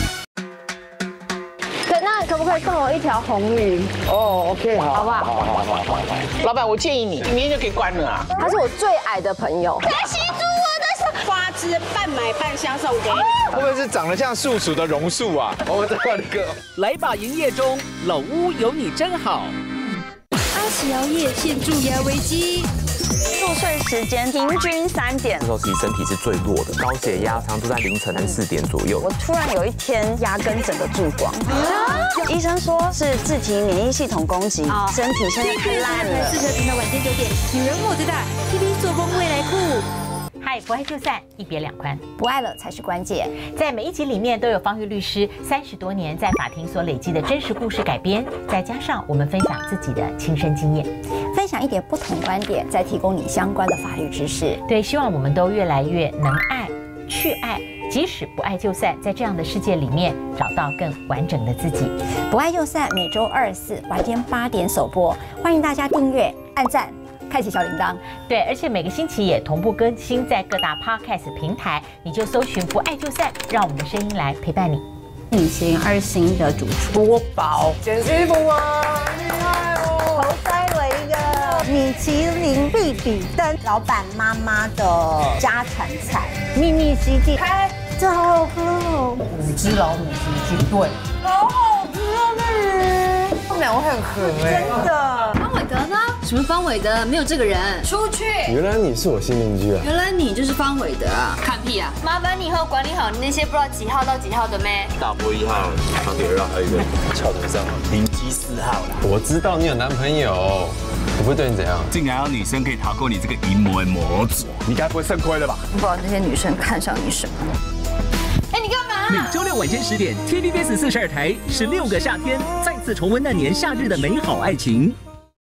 Speaker 16: 那可不可以送我一条红鱼？
Speaker 8: 哦 ，OK， 好，
Speaker 16: 好不好？
Speaker 8: 好。老板，我建议你明天就可以关了啊。
Speaker 16: 他是我最矮的朋友。
Speaker 19: 来吸住我的手，花枝半买半相送给你。
Speaker 12: 会不会是长得像树鼠的榕树啊？我再换一个。
Speaker 15: 来吧，营业中，老屋有你真好。
Speaker 9: 阿喜熬夜现蛀牙危机。
Speaker 16: 入睡时间平均3点，
Speaker 12: 这时候其实身体是最弱的，高血压常都在凌晨4点左右。
Speaker 16: 我突然有一天牙根整个蛀光，医生说是自体免疫系统攻击，身体现在太烂了。
Speaker 9: 适合频道晚间9点，女人我最大 ，TV 做工未来酷。
Speaker 11: 嗨，不爱就散，一别两宽，
Speaker 25: 不爱了才是关键。
Speaker 11: 在每一集里面都有方玉律师30多年在法庭所累积的真实故事改编，再加上我们分享自己的亲身经验，
Speaker 25: 分享一点不同观点，再提供你相关的法律知识。
Speaker 11: 对，希望我们都越来越能爱、去爱，即使不爱就散，在这样的世界里面找到更完整的自己。
Speaker 25: 不爱就散，每周2、4晚间8点首播，欢迎大家订阅、按赞。开启小铃铛，
Speaker 11: 对，而且每个星期也同步更新在各大 podcast 平台，你就搜寻不爱就散，让我们的声音来陪伴你。
Speaker 25: 米其林2星的主厨多宝
Speaker 6: 捡媳妇啊，厉害哦！
Speaker 25: 头塞了一个米其林必比登老板妈妈的家传菜秘密基地，开，这好好喝哦！5只老母鸡军队，好好吃啊！那鱼，他们两个很合哎，真的。
Speaker 9: 方伟德呢？什么方伟德？没有这个人，出去！
Speaker 12: 原来你是我新邻居啊！
Speaker 9: 原来你就是方伟德啊！看屁啊！麻烦你以后管理好你那些不知道几号到几号的妹。
Speaker 12: 大波1号，长腿2号，还有一个翘头3号，邻居4号啦。我知道你有男朋友，我不会对你怎样。
Speaker 8: 竟然有女生可以逃过你这个淫魔的魔爪，
Speaker 12: 你该不会肾亏了吧？
Speaker 25: 不知道那些女生看上你什么？
Speaker 9: 哎，你干嘛？
Speaker 15: 每周6晚间10点 ，TVBS 42台16个夏天，再次重温那年夏日的美好爱情。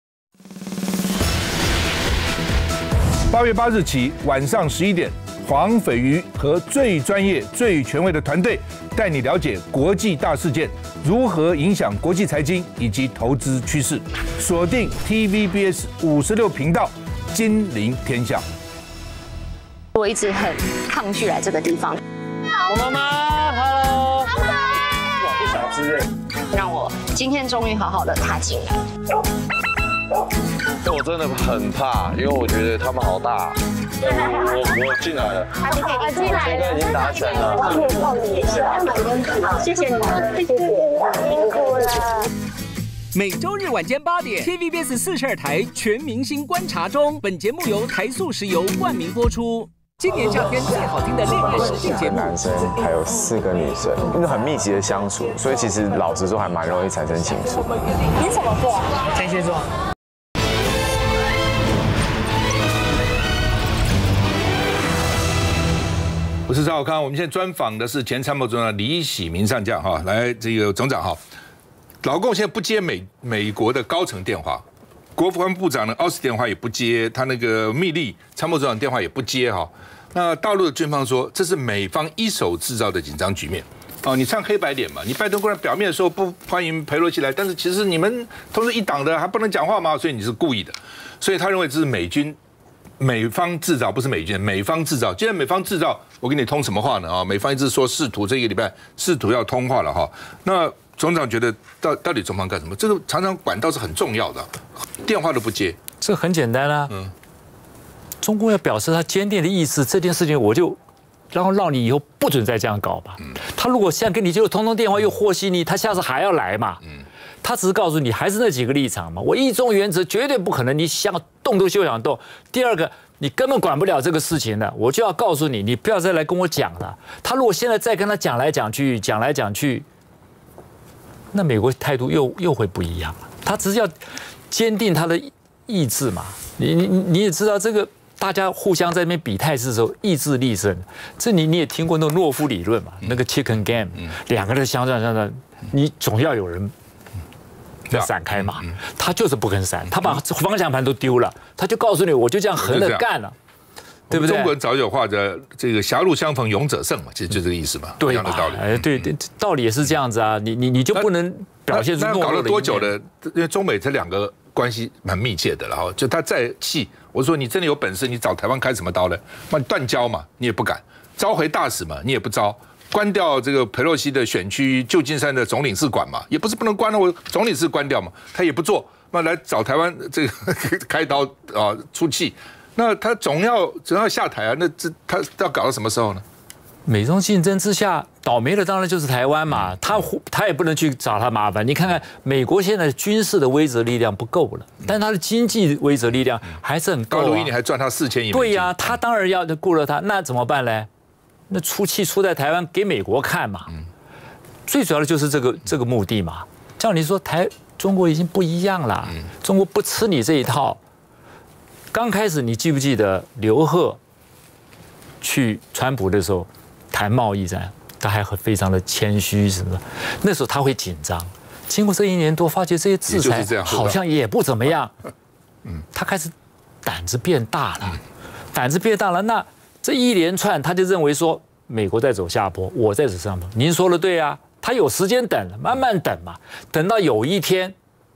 Speaker 1: 8月8日起晚上11点，黄斐瑜和最专业、最权威的团队带你了解国际大事件如何影响国际财经以及投资趋势。锁定 TVBS 56频道，金陵天下。
Speaker 16: 我一直很抗拒来这个地方。
Speaker 6: 我妈妈 ，Hello，
Speaker 16: 妈妈，
Speaker 6: 哇，不小只哎，
Speaker 16: 让我今天终于好好的踏进来。
Speaker 21: 我真的很怕，因为我觉得他们好大。我进来了，
Speaker 16: 进来了，
Speaker 21: 现在已经打拳了。
Speaker 16: 谢谢你们，谢谢，辛苦了。
Speaker 15: 每周日晚间8点 ，TVBS 42台全明星观察中，本节目由台塑石油冠名播出。今年夏天最好听的恋爱实境节目，
Speaker 12: 男生还有4个女生，因为很密集的相处，所以其实老实说还蛮容易产生情愫。
Speaker 16: 你什么座？
Speaker 6: 天蝎座。
Speaker 1: 我是赵少康，我们现在专访的是前参谋总长李喜明上将哈，来这个总长哈，老共现在不接美国的高层电话，国防部长的奥斯电话也不接，他那个密利参谋总长电话也不接哈。那大陆的军方说这是美方一手制造的紧张局面。哦，你唱黑白脸嘛？你拜登固然表面说不欢迎裴洛西来，但是其实你们同是一党的，还不能讲话吗？所以你是故意的。所以他认为这是美方制造，不是美军，美方制造。既然美方制造，我跟你通什么话呢？啊，美方一直说试图这个礼拜试图要通话了哈。那总长觉得到底中方干什么？这个常常管道是很重要的，电话都不接。
Speaker 2: 这很简单啊，中共要表示他坚定的意思，这件事情我就让你以后不准再这样搞吧。他如果现在跟你就通电话又和稀泥，他下次还要来嘛。他只是告诉你还是那几个立场嘛。我一中原则绝对不可能，你想动都休想动。第二个，你根本管不了这个事情的，我就要告诉你，你不要再来跟我讲了。他如果现在再跟他讲来讲去，那美国态度又会不一样了。他只是要坚定他的意志嘛，你也知道这个。大家互相在那边比态势的时候，意志力胜。这你也听过那个诺夫理论嘛？那个 chicken game， 两个人相战，你总要有人要闪开嘛。他就是不肯闪，他把方向盘都丢了，他就告诉你，我就这样横着干了，对不对？
Speaker 1: 中国人早有话的这个狭路相逢勇者胜嘛，其实就这个意思嘛，
Speaker 2: 对
Speaker 1: 一样的道理。
Speaker 2: 对，道理也是这样子啊，你就不能表现出懦弱的一面。
Speaker 1: 搞了多久的？因为中美这两个关系蛮密切的，然后就他再气。我说你真的有本事，你找台湾开什么刀呢？那你断交嘛，你也不敢；召回大使嘛，你也不招；关掉这个佩洛西的选区旧金山的总领事馆嘛，也不是不能关了，我总领事关掉嘛，他也不做。那来找台湾这个开刀啊出气，那他总要下台啊，那他要搞到什么时候呢？
Speaker 2: 美中竞争之下，倒霉的当然就是台湾嘛，他也不能去找他麻烦。你看看美国现在军事的威慑力量不够了，但他的经济威慑力量还是很够啊。
Speaker 1: 高卢一年还赚他4000亿美金。
Speaker 2: 对呀，他当然要顾了他，那怎么办呢？那出气出在台湾给美国看嘛。最主要的就是这个目的嘛。像你说中国已经不一样了，中国不吃你这一套。刚开始你记不记得刘鹤去川普的时候？谈贸易战，他还非常的谦虚什么的，那时候他会紧张。经过这1年多，发觉这些制裁好像也不怎么样，他开始胆子变大了。那这一连串，他就认为说美国在走下坡，我在走上坡。您说的对啊，他有时间等，慢慢等嘛，等到有一天，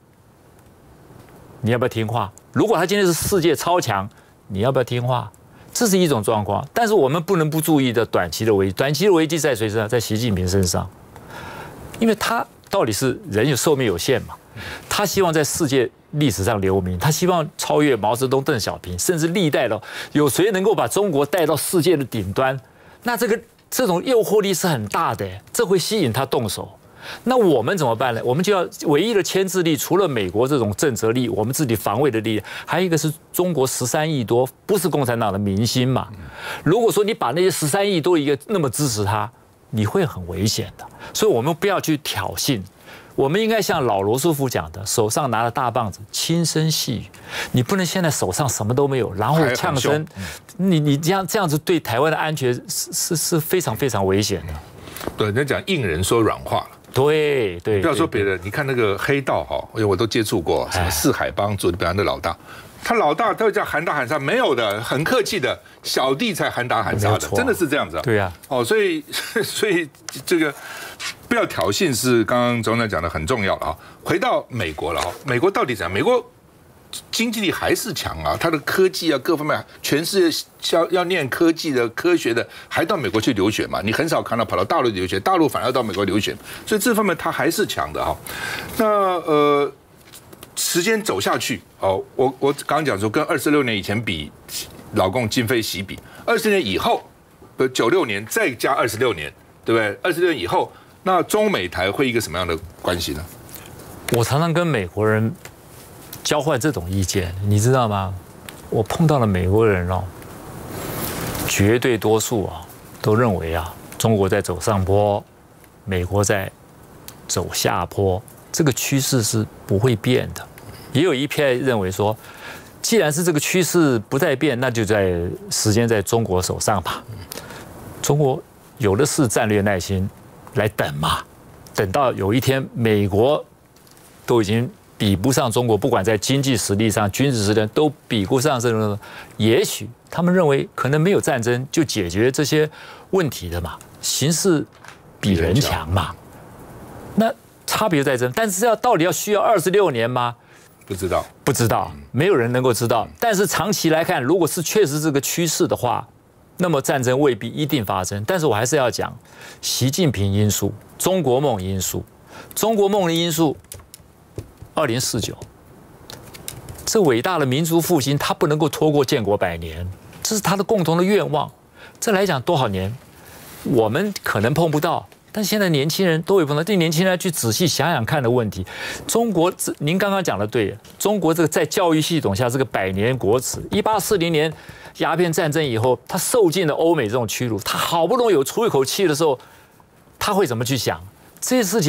Speaker 2: 你要不要听话？如果他今天是世界超强，你要不要听话？这是一种状况，但是我们不能不注意的短期的危机。短期的危机在谁身上？在习近平身上，因为他到底是人有寿命有限嘛，他希望在世界历史上留名，他希望超越毛泽东、邓小平，甚至历代的有谁能够把中国带到世界的顶端？那这种诱惑力是很大的，这会吸引他动手。那我们怎么办呢？我们就要唯一的牵制力，除了美国这种震慑力，我们自己防卫的力量，还有一个是中国13亿多不是共产党的民心嘛。如果说你把那些13亿多一个那么支持他，你会很危险的。所以我们不要去挑衅，我们应该像老罗斯福讲的，手上拿着大棒子，轻声细语。你不能现在手上什么都没有，然后呛声，你这样子对台湾的安全是非常非常危险的。
Speaker 1: 对，人家讲硬人说软话了。
Speaker 2: 对，
Speaker 1: 不要说别的，你看那个黑道哈，因为我都接触过，什么四海帮主表扬的老大，他会叫喊打喊杀，没有的，很客气的，小弟才喊打喊杀的，真的是这样子啊。
Speaker 2: 对呀，
Speaker 1: 所以这个不要挑衅是刚刚总统讲的很重要了啊。回到美国了啊，美国到底怎样？美国经济力还是强啊，它的科技啊各方面，全世界要念科技的、科学的，还到美国去留学嘛？你很少看到跑到大陆留学，大陆反而到美国留学，所以这方面它还是强的哈。那时间走下去哦，我刚刚讲说跟26年以前比，老共今非昔比，20年以后，96年再加26年，对不对？26年以后，那中美台会一个什么样的关系呢？
Speaker 2: 我常常跟美国人交换这种意见，你知道吗？我碰到了美国人哦，绝对多数啊都认为啊，中国在走上坡，美国在走下坡，这个趋势是不会变的。也有一批认为说，既然是这个趋势不再变，那就时间在中国手上吧。中国有的是战略耐心来等嘛，等到有一天美国都已经比不上中国，不管在经济实力上、军事实力上都比不上这种，也许他们认为可能没有战争就解决这些问题的嘛，形势比人强嘛。那差别在这，但是到底要需要26年吗？不知道，没有人能够知道。但是长期来看，如果是确实这个趋势的话，那么战争未必一定发生。但是我还是要讲习近平因素、中国梦因素、中国梦的因素。2049，这伟大的民族复兴，它不能够拖过建国100年，这是他的共同的愿望。这来讲多少年，我们可能碰不到，但现在年轻人都会碰到。对年轻人去仔细想想看的问题，中国，您刚刚讲的对，中国这个在教育系统下这个100年国耻，1840年鸦片战争以后，他受尽了欧美这种屈辱，他好不容易有出一口气的时候，他会怎么去想这些事情？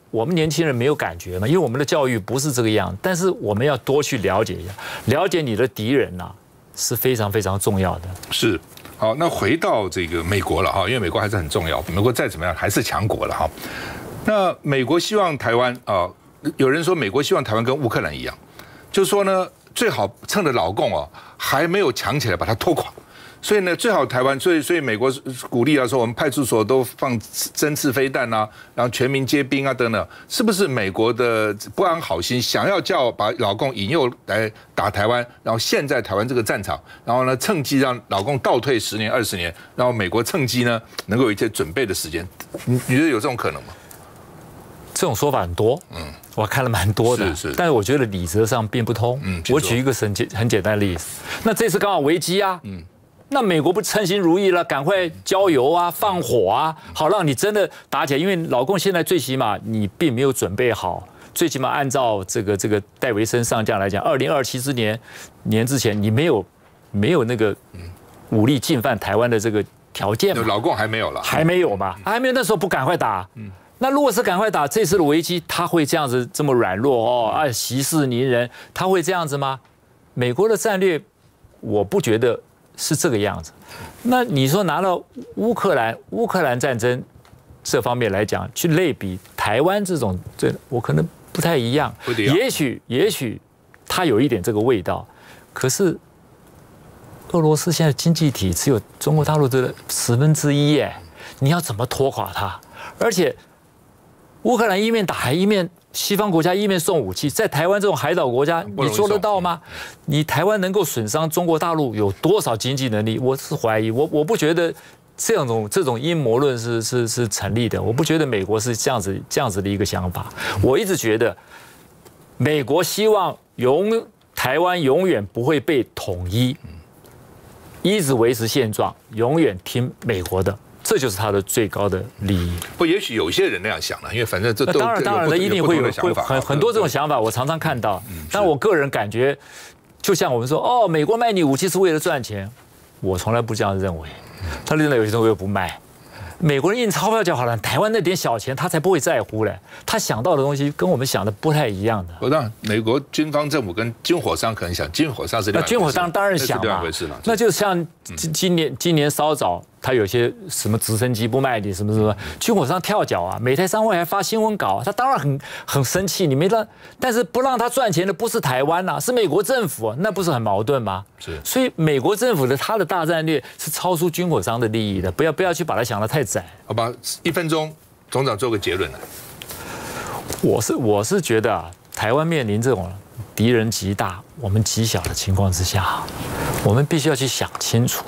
Speaker 2: 我们年轻人没有感觉嘛，因为我们的教育不是这个样。但是我们要多去了解一下，了解你的敌人呐，是非常非常重要的。
Speaker 1: 是。好，那回到这个美国了哈，因为美国还是很重要，美国再怎么样还是强国了哈。那美国希望台湾啊，有人说美国希望台湾跟乌克兰一样，就是说呢，最好趁着老共啊还没有强起来把它拖垮。所以呢，最好台湾，所以美国鼓励说我们派出所都放针刺飞弹啊，然后全民皆兵啊等等，是不是美国的不安好心，想要叫把老共引诱来打台湾，然后陷在台湾这个战场，然后呢趁机让老共倒退10年20年，然后美国趁机呢能够有一些准备的时间，你觉得有这种可能吗？
Speaker 2: 这种说法很多，我看了蛮多的，但是我觉得理则上并不通。我举一个很简单的例子，那这次刚好危机啊，那美国不称心如意了，赶快浇油啊，放火啊，好让你真的打起来。因为老共现在最起码你并没有准备好，最起码按照这个戴维森上将来讲，2027年之前你没有那个武力进犯台湾的这个条件嘛。
Speaker 1: 老共还没有了，
Speaker 2: 还没有嘛，还没有，那时候不赶快打。那如果是赶快打，这次的危机他会这样子这么软弱哦？息事宁人，他会这样子吗？美国的战略，我不觉得是这个样子。那你说拿到乌克兰战争这方面来讲，去类比台湾这种，我可能不太一样。也许它有一点这个味道，可是俄罗斯现在经济体只有中国大陆的1/10耶，你要怎么拖垮它？而且乌克兰一面打还一面西方国家一面送武器，在台湾这种海岛国家，你做得到吗？你台湾能够损伤中国大陆有多少经济能力？我是怀疑，我不觉得这种阴谋论是成立的。我不觉得美国是这样子的一个想法。我一直觉得，美国希望台湾永远不会被统一，一直维持现状，永远听美国的。这就是他的最高的利益。
Speaker 1: 不，也许有些人那样想了，因为反正这都
Speaker 2: 当然的，一定会有很多这种想法，我常常看到。但我个人感觉，就像我们说，美国卖你武器是为了赚钱，我从来不这样认为。他认为有些东西不卖，美国人印钞票就好了，台湾那点小钱他才不会在乎嘞。他想到的东西跟我们想的不太一样的。
Speaker 1: 我当然，美国军方政府跟军火商可能想，军火商是另外一回事。
Speaker 2: 军火商当然想嘛，那就像今年稍早。他有些什么直升机不卖你什么，军火商跳脚啊！美台商会还发新闻稿，他当然很生气，你没让，但是不让他赚钱的不是台湾呐，是美国政府，那不是很矛盾吗？
Speaker 1: 是，
Speaker 2: 所以美国政府他的大战略是超出军火商的利益的，不要去把它想得太窄。
Speaker 1: 好吧，1分钟，总长做个结论来。
Speaker 2: 我是觉得台湾面临这种敌人极大，我们极小的情况之下，我们必须要去想清楚。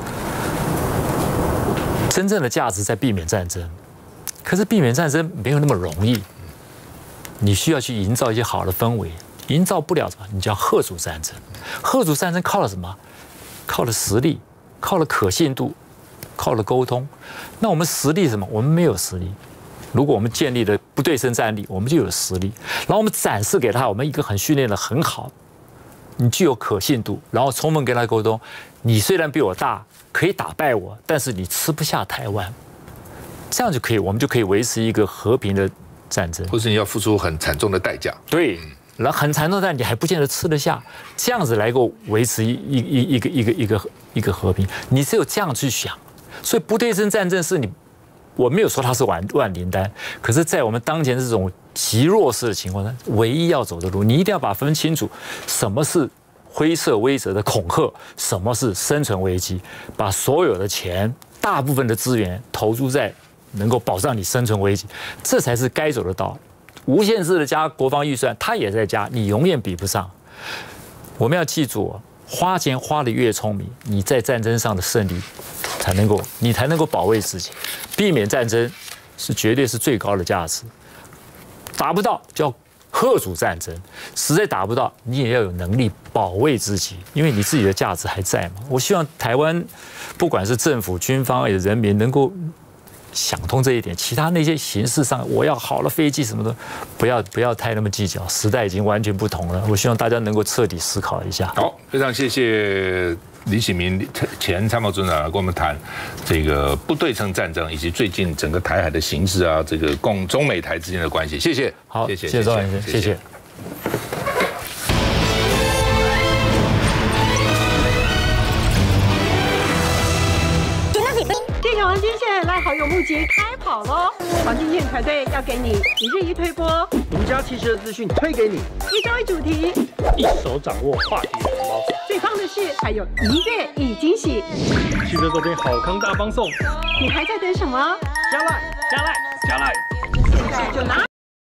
Speaker 2: 真正的价值在避免战争，可是避免战争没有那么容易。你需要去营造一些好的氛围，营造不了什么，你就要嚇阻战争。嚇阻战争靠了什么？靠了实力，靠了可信度，靠了沟通。那我们实力什么？我们没有实力。如果我们建立了不对称战力，我们就有实力。然后我们展示给他，我们一个训练的很好，你具有可信度，然后充分跟他沟通。你虽然比我大。可以打败我，但是你吃不下台湾，这样就可以，我们就可以维持一个和平的战争。
Speaker 1: 或是你要付出很惨重的代价。
Speaker 2: 对，然后很惨重的代价你还不见得吃得下，这样子来够维持一个和平。你只有这样去想，所以不对称战争是我没有说它是万灵丹，可是，在我们当前这种极弱势的情况下，唯一要走的路，你一定要把分清楚，什么是灰色威慑的恐吓，什么是生存危机？把所有的钱、大部分的资源投注在能够保障你生存危机，这才是该走的道。无限制的加国防预算，它也在加，你永远比不上。我们要记住，花钱花得越聪明，你在战争上的胜利才能够保卫自己，避免战争是绝对是最高的价值。达不到就要嚇阻战争，实在达不到，你也要有能力保卫自己，因为你自己的价值还在嘛。我希望台湾不管是政府、军方也人民能够想通这一点，其他那些形式上，我要好了飞机什么的，不要太那么计较，时代已经完全不同了。我希望大家能够彻底思考一下。
Speaker 1: 好，非常谢谢李喜明前参谋总长来跟我们谈这个不对称战争以及最近整个台海的形势啊，这个中美台之间的关系。谢谢，
Speaker 2: 好，
Speaker 1: 谢谢
Speaker 2: 赵先生，谢谢。
Speaker 19: 地球黄金线赖好友募集开跑喽！黄金线团队要给你一日一推播，
Speaker 6: 独家汽车资讯推给你，
Speaker 19: 一周一主题，
Speaker 6: 一手掌握话题的毛。
Speaker 19: 最棒的是还有1月一惊喜，
Speaker 6: 汽车周边好康大放送，
Speaker 19: 你还在等什么？
Speaker 6: 加赖！
Speaker 19: 现在就拿！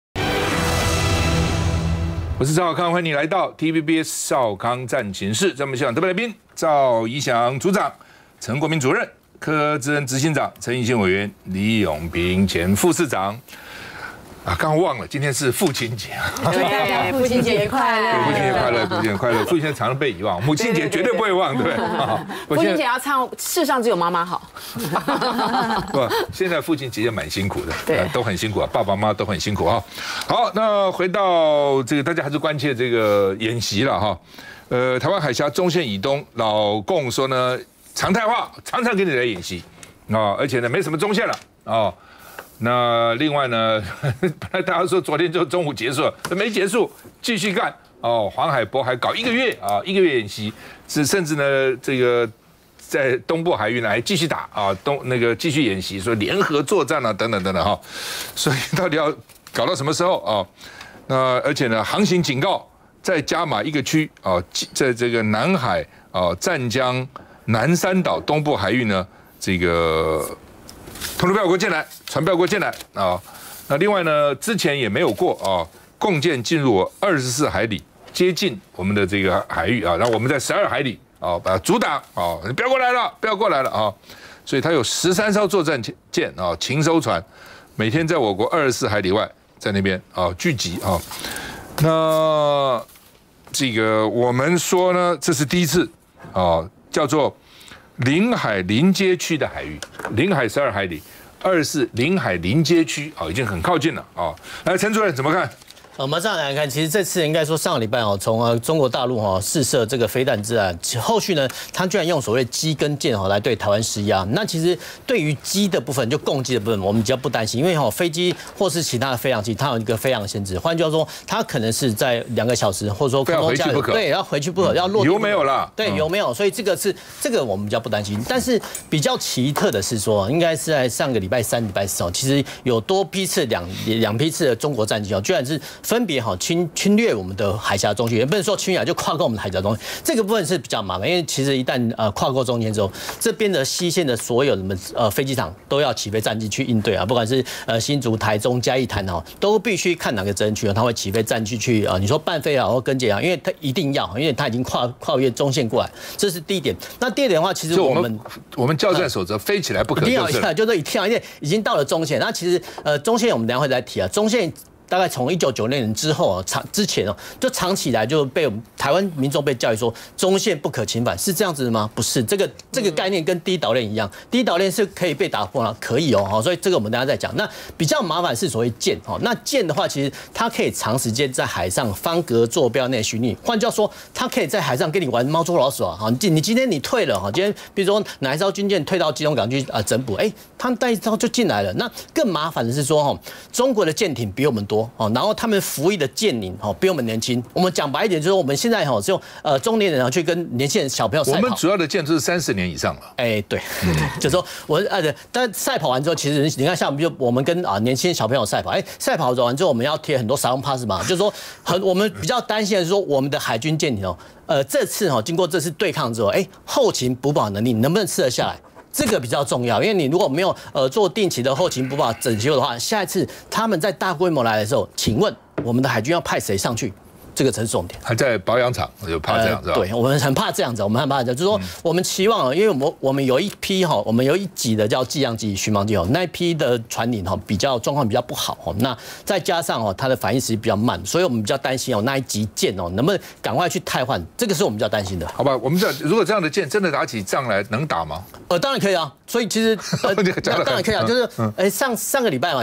Speaker 1: 我是赵少康，欢迎你来到 TVBS 少康战情室。在我们现场特别来宾赵怡翔组长、陈国民主任、柯志恩执行长、陈奕迅委员、李永平前副市长。啊，刚忘了，今天是父亲节。
Speaker 3: 对，父亲节快乐！
Speaker 1: 父亲节快乐，父亲节快乐！父亲节常常被遗忘，母亲节绝对不会忘，对不对？
Speaker 3: 父亲节要唱《世上只有妈妈好》。
Speaker 1: 不，现在父亲节也蛮辛苦的，对，都很辛苦啊，爸爸妈妈都很辛苦啊。好，那回到这个，大家还是关切这个演习了哈。台湾海峡中线以东，老共说呢，常态化，常常给你来演习啊，而且呢，没什么中线了啊。那另外呢，本来大家说昨天就中午结束了，没结束，继续干哦。黄海、渤海搞1个月啊，1个月演习，甚至呢，这个在东部海域呢还继续打啊，继续演习，说联合作战啊，等等等等哈。所以到底要搞到什么时候啊？那而且呢，航行警告再加码1个区啊，在这个南海啊、湛江、南山岛东部海域呢，这个。通通不要给我进来，船不要给我进来啊！那另外呢，之前也没有过啊，共舰进入24海里，接近我们的这个海域啊，然后我们在12海里啊，把它阻挡啊，你不要过来了，不要过来了啊！所以它有13艘作战舰啊，勤收船，每天在我国24海里外，在那边啊聚集啊。那这个我们说呢，这是第一次啊，叫做。领海临街区的海域，领海12海里，24领海临街区啊，已经很靠近了啊。来，陈主任怎么看？
Speaker 13: 我们这样来看，其实这次应该说上个礼拜哦，从中国大陆试射这个飞弹之案，后续呢，他居然用所谓机跟舰来对台湾施压。那其实对于机的部分，就共机的部分，我们比较不担心，因为飞机或是其他的飞航器，它有一个飞航限制。换句话说，它可能是在2个小时，或者说空中加油，对，要回去不可，要落地
Speaker 1: 油没有了，
Speaker 13: 对，油没有，所以这个我们比较不担心。但是比较奇特的是说，应该是在上个礼拜3、礼拜4其实有多批次两批次的中国战机居然是。分别侵略我们的海峡中线，也不能说侵略，就跨过我们的海峡中线。这个部分是比较麻烦，因为其实一旦跨过中间之后，这边的西线的所有的飞机场都要起飞战机去应对啊，不管是新竹、台中、嘉义、台南都必须看哪个责任区它会起飞战机去你说伴飞或跟捷因为它一定要，因为它已经跨越中线过来，这是第一点。那第二点的话，其实
Speaker 1: 我们交战守则飞起来不可能，
Speaker 13: 就是一跳，因为已经到了中线。那其实中线我们等一下会再提啊，中线。大概从1996年之后之前就长期以来就被我们台湾民众被教育说中线不可侵犯，是这样子的吗？不是，这个概念跟第一岛链一样，第一岛链是可以被打破了，可以所以这个我们等一下再讲。那比较麻烦是所谓舰那舰的话，其实它可以长时间在海上方格坐标内巡弋，换句话说，它可以在海上跟你玩猫捉老鼠你今天你退了今天比如说哪一艘军舰退到基隆港去整补，他们带一艘就进来了。那更麻烦的是说中国的舰艇比我们多。然后他们服役的舰龄比我们年轻。我们讲白一点，就是我们现在是用中年人去跟年轻人小朋友赛跑。
Speaker 1: 我们主要的舰都是30年以上了。
Speaker 13: 对，就是说但赛跑完之后，其实你看像我们跟年轻小朋友赛跑，赛跑走完之后，我们要贴很多沙龙 pass 嘛，就是说我们比较担心的是说我们的海军舰艇这次经过这次对抗之后，后勤补保能力能不能吃得下来？这个比较重要，因为你如果没有做定期的后勤补保整修的话，下一次他们在大规模来的时候，请问我们的海军要派谁上去？这个才是重点。
Speaker 1: 还在保养厂，我就怕这样子。
Speaker 13: 对，我们很怕这样子，我们很怕这样，就是说我们期望，因为我们有一批我们有一级的叫寄样机、巡防机那一批的船龄比较状况比较不好那再加上它的反应时间比较慢，所以我们比较担心那一级舰能不能赶快去汰换，这个是我们比较担心的。
Speaker 1: 好吧，我们如果这样的舰真的打起仗来，能打吗？
Speaker 13: 当然可以啊。所以其实当然可以啊，就是上个礼拜嘛，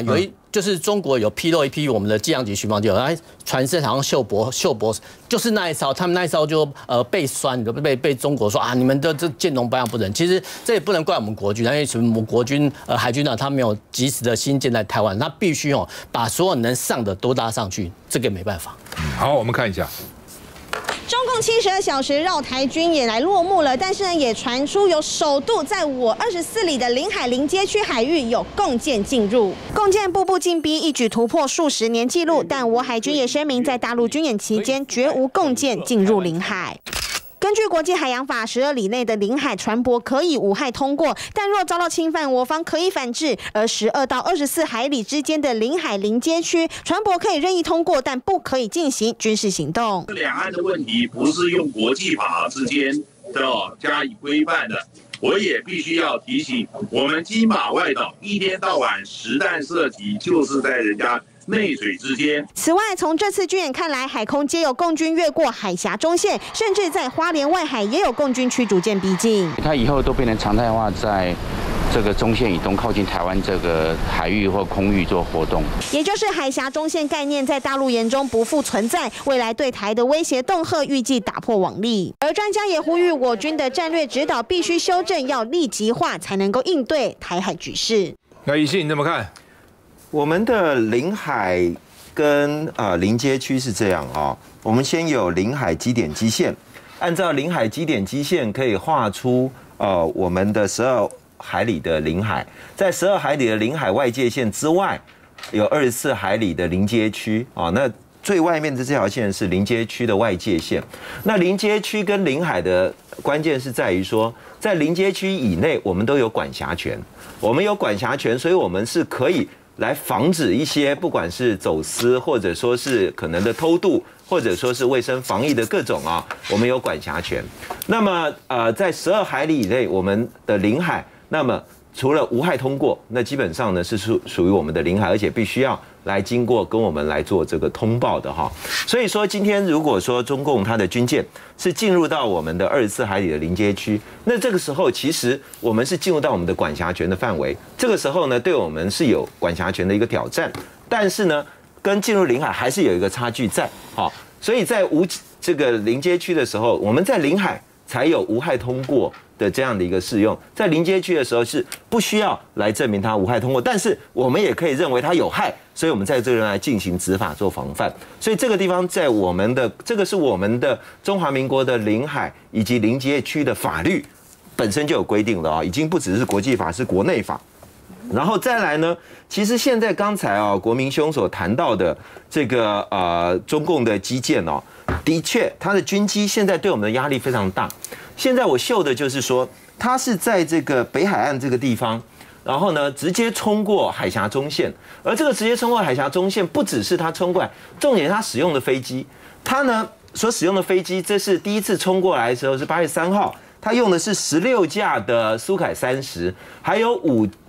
Speaker 13: 就是中国有披露一批我们的纪阳级巡防舰，来船身好像秀博，就是那一艘，他们那一艘就被酸，被中国说啊，你们的这舰龙保养不仁。其实这也不能怪我们国军，因为我们国军海军呢，他没有及时的新建在台湾，他必须把所有能上的都拉上去，这个没办法。
Speaker 1: 好，我们看一下。
Speaker 19: 中共72小时绕台军也来落幕了，但是呢，也传出有首度在我24里的领海临街区海域有共舰进入，共舰步步进逼，一举突破数十年纪录。但我海军也声明，在大陆军演期间绝无共舰进入领海。根据国际海洋法，12里内的领海船舶可以无害通过，但若遭到侵犯，我方可以反制。而12到24海里之间的领海临街区，船舶可以任意通过，但不可以进行军事行动。
Speaker 14: 两岸的问题不是用国际法之间的加以规范的。我也必须要提醒，我们金马外岛一天到晚实弹射击，就是在人家内水之间。
Speaker 19: 此外，从这次军演看来，海空皆有共军越过海峡中线，甚至在花莲外海也有共军驱逐舰逼近。
Speaker 8: 它以后都变成常态化，在这个中线以东靠近台湾这个海域或空域做活动，
Speaker 19: 也就是海峡中线概念在大陆眼中不复存在，未来对台的威胁恫吓预计打破网力。而专家也呼吁我军的战略指导必须修正，要立即化才能够应对台海局势。
Speaker 1: 那宜信你怎么看？
Speaker 17: 我们的领海跟临街区是这样我们先有领海基点基线，按照领海基点基线可以画出我们的12海里的领海，在12海里的领海外界线之外，有24海里的临街区那最外面的这条线是临街区的外界线。那临街区跟领海的关键是在于说，在临街区以内，我们都有管辖权，所以我们是可以来防止一些不管是走私，或者说是可能的偷渡，或者说是卫生防疫的各种我们有管辖权。那么在12海里以内，我们的领海，那么除了无害通过，那基本上呢是属于我们的领海，而且必须要来经过跟我们来做这个通报的所以说今天如果说中共它的军舰是进入到我们的24海里的临街区，那这个时候其实我们是进入到我们的管辖权的范围，这个时候呢对我们是有管辖权的一个挑战，但是呢跟进入领海还是有一个差距在所以在这个临街区的时候，我们在领海才有无害通过的这样的一个适用，在临街区的时候是不需要来证明它无害通过，但是我们也可以认为它有害，所以我们在这个来进行执法做防范。所以这个地方在我们的这个是我们的中华民国的领海以及临街区的法律本身就有规定了已经不只是国际法，是国内法。然后再来呢，其实现在刚才国民兄所谈到的这个中共的基建的确它的军机现在对我们的压力非常大。现在我秀的就是说，它是在这个北海岸这个地方，然后呢直接冲过海峡中线，而这个直接冲过海峡中线，不只是它冲过来，重点它使用的飞机，它呢所使用的飞机，这是第一次冲过来的时候是8月3号，它用的是16架的苏凯30，还有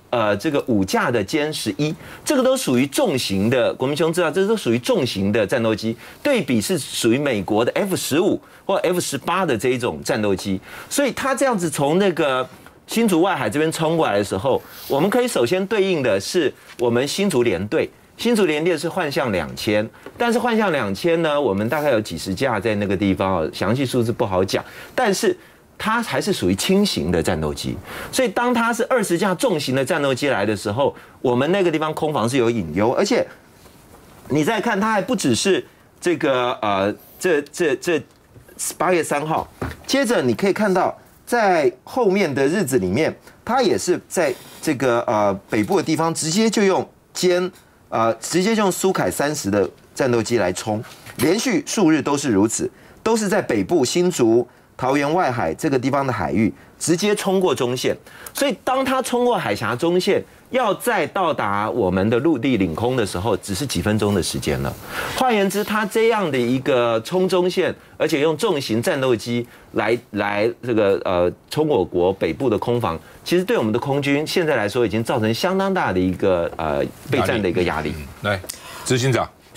Speaker 17: 5架的歼11，这个都属于重型的。国民兄知道，这都属于重型的战斗机，对比是属于美国的 F-15或 F-18的这一种战斗机。所以它这样子从那个新竹外海这边冲过来的时候，我们可以首先对应的是我们新竹联队。新竹联队是幻象2000，但是幻象2000呢，我们大概有几十架在那个地方，详细数字不好讲，但是它还是属于轻型的战斗机，所以当它是20架重型的战斗机来的时候，我们那个地方空防是有隐忧，而且你再看，它还不只是这个这8月3号，接着你可以看到在后面的日子里面，它也是在这个北部的地方直接就用直接用苏凯30的战斗机来冲，连续数日都是如此，都是在北部新竹、桃园外海这个地方的海域直接冲过中线，所以当它冲过海峡中线，要再到达我们的陆地领空的时候，只是几分钟的时间了。换言之，它这样的一个冲中线，而且用重型战斗机来这个冲我国北部的空防，其实对我们的空军现在来说，已经造成相当大的一个备战的一个压力。
Speaker 1: 来，执行长。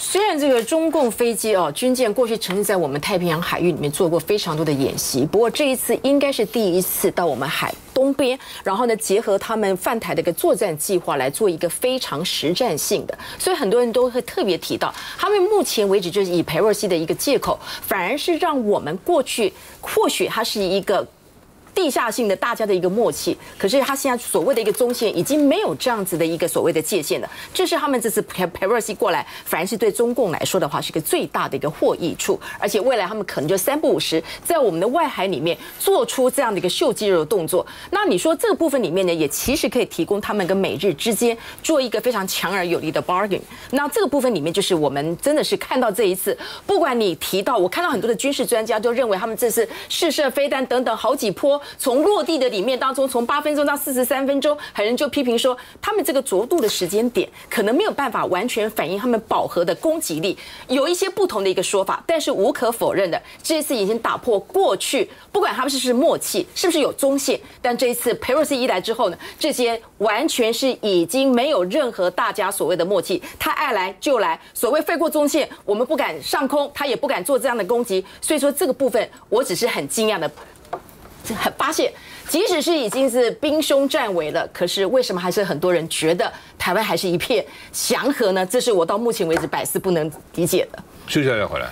Speaker 18: 虽然这个中共飞机军舰过去曾经在我们太平洋海域里面做过非常多的演习，不过这一次应该是第一次到我们海东边，然后呢结合他们犯台的一个作战计划来做一个非常实战性的，所以很多人都会特别提到，他们目前为止就是以裴洛西的一个借口，反而是让我们过去或许它是一个地下性的大家的一个默契，可是他现在所谓的一个中线已经没有这样子的一个所谓的界限了，这是他们这次裴洛西过来，反而是对中共来说的话是一个最大的一个获益处，而且未来他们可能就3不5时在我们的外海里面做出这样的一个秀肌肉的动作。那你说这个部分里面呢，也其实可以提供他们跟美日之间做一个非常强而有力的 bargain。那这个部分里面就是我们真的是看到这一次，不管你提到，我看到很多的军事专家就认为他们这次试射飞弹等等好几波。从落地的里面当中，从8分钟到43分钟，很多人就批评说，他们这个着陆的时间点可能没有办法完全反映他们饱和的攻击力，有一些不同的一个说法。但是无可否认的，这一次已经打破过去，不管他们是不是默契，是不是有中线，但这一次裴洛西一来之后呢，这些完全是已经没有任何大家所谓的默契，他爱来就来，所谓飞过中线，我们不敢上空，他也不敢做这样的攻击。所以说这个部分，我只是很惊讶的。发现，即使是已经是兵凶战危了，可是为什么还是很多人觉得台湾还是一片祥和呢？这是我到目前为止百思不能理解的。
Speaker 1: 休息一下回来。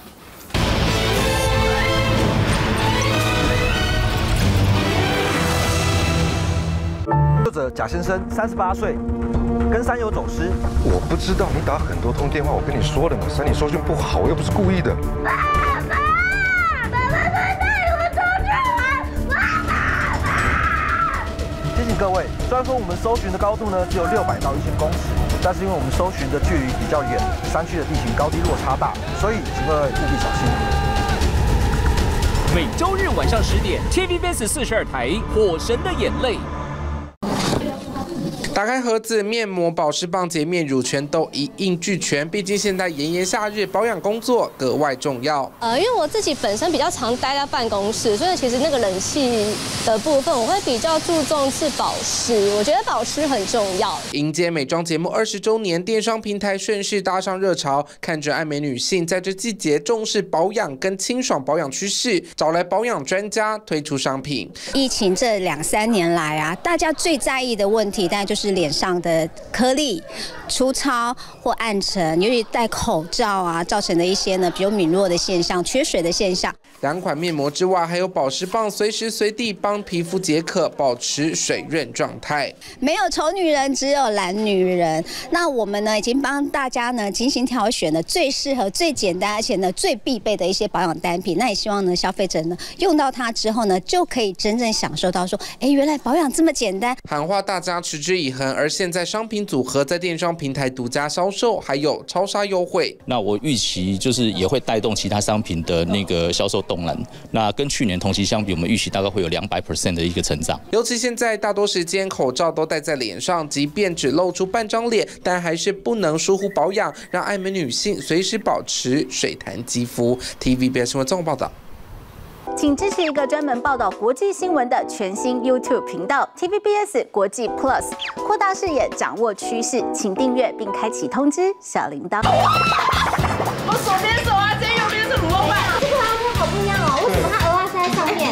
Speaker 21: 作者贾先生38岁，跟山友走失。我不知道，你打很多通电话，我跟你说了嘛，山里收讯不好，我又不是故意的。提醒各位，虽然说我们搜寻的高度呢只有600到1000公尺，但是因为我们搜寻的距离比较远，山区的地形高低落差大，所以请各位务必小心。
Speaker 15: 每周日晚上10点 ，TVBS 42台《火神的眼泪》。
Speaker 20: 打开盒子，面膜、保湿棒、洁面乳全都一应俱全。毕竟现在炎炎夏日，保养工作格外重要。
Speaker 22: 因为我自己本身比较常待在办公室，所以其实那个冷气的部分，我会比较注重是保湿。我觉得保湿很重要。
Speaker 20: 迎接美妆节目20周年，电商平台顺势搭上热潮，看准爱美女性在这季节重视保养跟清爽保养趋势，找来保养专家推出商品。
Speaker 25: 疫情这2、3年来啊，大家最在意的问题，当然就是脸上的颗粒、粗糙或暗沉，由于戴口罩啊，造成的一些呢比较敏弱的现象、缺水的现象。
Speaker 20: 2款面膜之外，还有保湿棒，随时随地帮皮肤解渴，保持水润状态。
Speaker 25: 没有丑女人，只有懒女人。那我们呢，已经帮大家呢精心挑选了最适合、最简单，而且呢最必备的一些保养单品。那也希望呢消费者呢用到它之后呢，就可以真正享受到说，哎，原来保养这么简单。
Speaker 20: 喊话大家持之以恒，而现在商品组合在电商平台独家销售，还有超杀优惠。
Speaker 23: 那我预期就是也会带动其他商品的那个销售动能。那跟去年同期相比，我们预期大概会有200% 的一个成长。
Speaker 20: 尤其现在大多时间口罩都戴在脸上，即便只露出半张脸，但还是不能疏忽保养，让爱美女性随时保持水弹肌肤。TVBS 新闻综合报道。
Speaker 24: 请支持一个专门报道国际新闻的全新 YouTube 频道 TVBS 国际 Plus， 扩大视野，掌握趋势，请订阅并开启通知小铃铛。
Speaker 3: 我左边手啊，这右边是卤肉饭。
Speaker 10: 这个好像好不一样哦，为什么它额外塞在上面？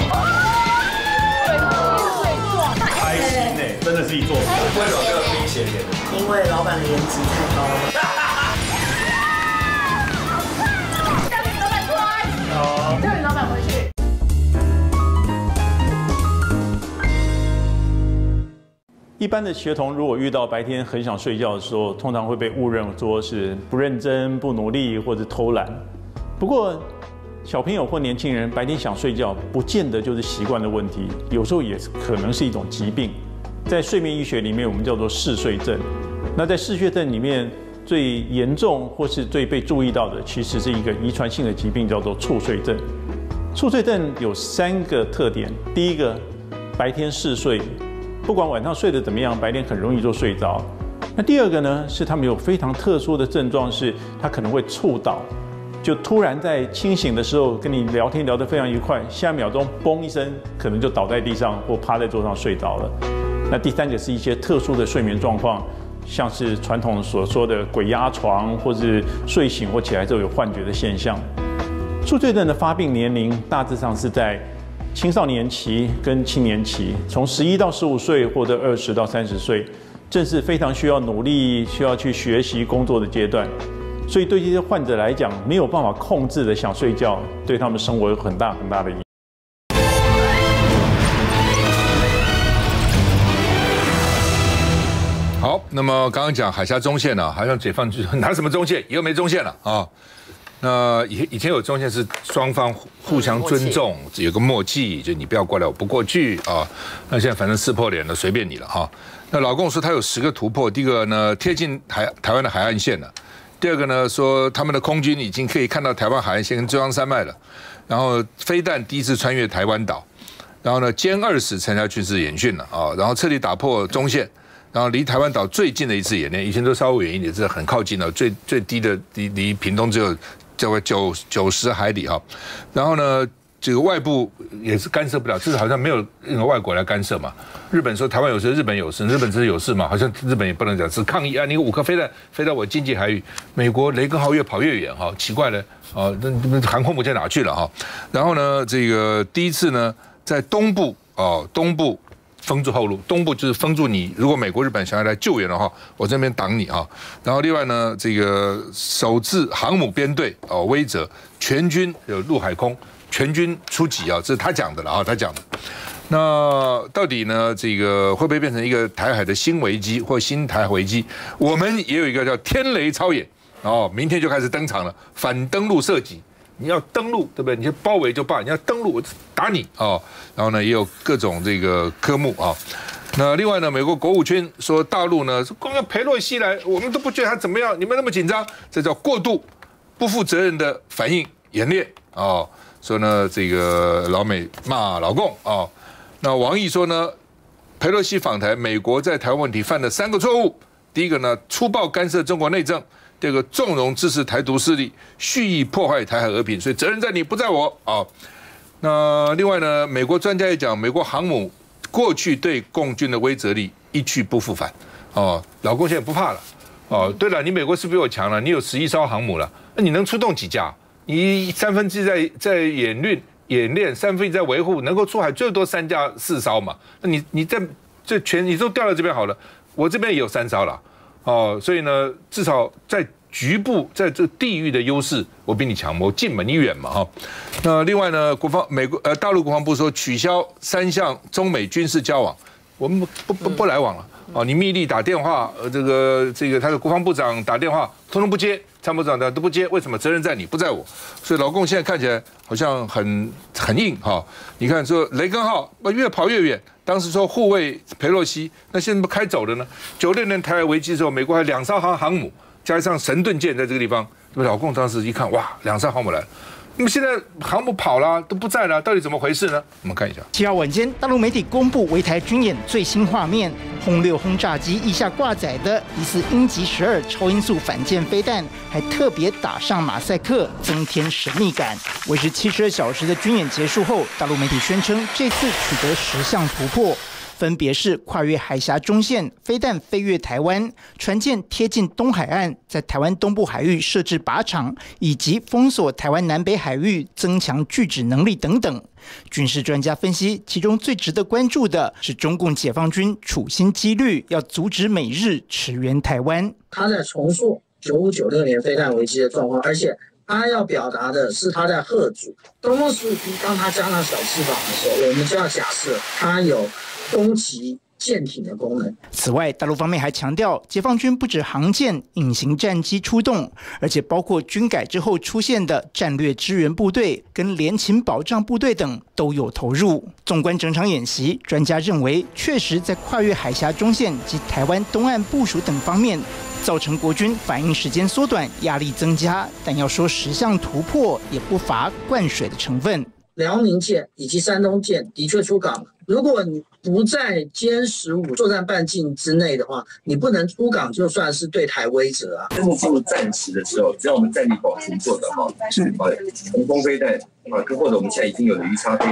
Speaker 4: 开心呢，真的是一座山。
Speaker 21: 为什么这个冰淇淋？
Speaker 5: 因为老板的颜值太高了。
Speaker 3: 叫你老板出来。好。叫你老板回去。
Speaker 4: 一般的学童如果遇到白天很想睡觉的时候，通常会被误认说是不认真、不努力或者偷懒。不过，小朋友或年轻人白天想睡觉，不见得就是习惯的问题，有时候也可能是一种疾病。在睡眠医学里面，我们叫做嗜睡症。那在嗜睡症里面，最严重或是最被注意到的，其实是一个遗传性的疾病，叫做猝睡症。猝睡症有3个特点：第一个，白天嗜睡。不管晚上睡得怎么样，白天很容易就睡着。那第二个呢，是他们有非常特殊的症状，是他可能会猝倒，就突然在清醒的时候跟你聊天聊得非常愉快，下一秒钟嘣一声，可能就倒在地上或趴在桌上睡着了。那第3个是一些特殊的睡眠状况， 像是传统所说的鬼压床，或是睡醒或起来之后有幻觉的现象。宿醉症的发病年龄大致上是在青少年期跟青年期，从11到15岁或者20到30岁，正是非常需要努力、需要去学习、工作的阶段。所以对这些患者来讲，没有办法控制的想睡觉，对他们生活有很大很大的影响。
Speaker 1: 好，那么刚刚讲海峡中线呢，好像解放军拿什么中线，以后没中线了啊。那以前有中线是双方互相尊重，有个默契，就你不要过来，我不过去啊。那现在反正撕破脸了，随便你了哈。那老共说他有10个突破，第一个呢贴近台湾的海岸线了，第二个呢说他们的空军已经可以看到台湾海岸线跟中央山脉了，然后飞弹第一次穿越台湾岛，然后呢歼20参加军事演训了啊，然后彻底打破中线。然后离台湾岛最近的一次演练，以前都稍微远一点，这很靠近了，最低的离屏东只有大概90海里哈。然后呢，这个外部也是干涉不了，至少好像没有任何外国来干涉嘛。日本说台湾有事，日本有事，日本只是有事嘛，好像日本也不能讲是抗议啊，你5颗飞弹飞到我经济海域，美国雷根号越跑越远哈，奇怪了啊，那航空母舰哪去了哈？然后呢，这个第一次呢在东部封住后路，东部就是封住你。如果美国、日本想要来救援的话，我这边挡你啊。然后另外呢，这个首次航母编队威慑全军有陆海空全军出击啊，这是他讲的了啊，他讲的。那到底呢，这个会不会变成一个台海的新危机或新台海危机？我们也有一个叫天雷操演哦，明天就开始登场了，反登陆射击。你要登陆，对不对？你就包围就罢，你要登陆，我打你哦。然后呢，也有各种这个科目啊。那另外呢，美国国务卿说大陆呢，光要裴洛西来，我们都不觉得他怎么样，你们那么紧张，这叫过度、不负责任的反应演练哦。说呢，这个老美骂老共哦。那王毅说呢，裴洛西访台，美国在台湾问题犯了3个错误。第一个呢，粗暴干涉中国内政。第二个，纵容支持台独势力，蓄意破坏台海和平，所以责任在你，不在我啊。那另外呢，美国专家也讲，美国航母过去对共军的威慑力一去不复返哦。老共现在不怕了哦。对了，你美国是比我强了，你有11艘航母了，那你能出动几架？你1/3在演练，1/3在维护，能够出海最多3架4艘嘛？那你在这你都调到这边好了，我这边也有3艘了。哦，所以呢，至少在局部，在这地域的优势，我比你强，我近嘛，你远嘛，哈。那另外呢，大陆国防部说取消3项中美军事交往，我们不来往了。哦，你密令打电话，这个他的国防部长打电话，通通不接，参谋长都不接，为什么？责任在你，不在我。所以老共现在看起来好像很硬哈。你看说雷根号越跑越远。当时说护卫裴洛西，那现在不开走了呢？96年台海危机的时候，美国还2艘航母，加上神盾舰在这个地方，老共当时一看，哇，2艘航母来了。那么现在航母跑了，都不在了，到底怎么回事呢？我们看一下。
Speaker 7: 7号晚间，大陆媒体公布围台军演最新画面，轰6轰炸机腋下挂载的疑似鹰击12超音速反舰飞弹，还特别打上马赛克，增添神秘感。维持72小时的军演结束后，大陆媒体宣称这次取得10项突破。分别是跨越海峡中线，飞弹飞越台湾，船舰贴近东海岸，在台湾东部海域设置靶场，以及封锁台湾南北海域，增强拒止能力等等。军事专家分析，其中最值得关注的是中共解放军处心积虑要阻止美日驰援台湾。
Speaker 9: 他在重塑95、96年飞弹危机的状况，而且他要表达的是他在嚇阻东风15批，当他加上小翅膀的时候，我们就要假设他有攻击舰艇的功能。
Speaker 7: 此外，大陆方面还强调，解放军不止航舰、隐形战机出动，而且包括军改之后出现的战略支援部队跟联勤保障部队等都有投入。纵观整场演习，专家认为，确实在跨越海峡中线及台湾东岸部署等方面，造成国军反应时间缩短，压力增加。但要说10项突破，也不乏灌水的成分。
Speaker 9: 辽宁舰以及山东舰的确出港，如果你不在歼15作战半径之内的话，你不能出港，就算是对台威慑啊。
Speaker 11: 真的进入战时的时候，只要我们战力保存做得好，是红空飞弹啊，或者我们现在已经有的鱼叉飞弹，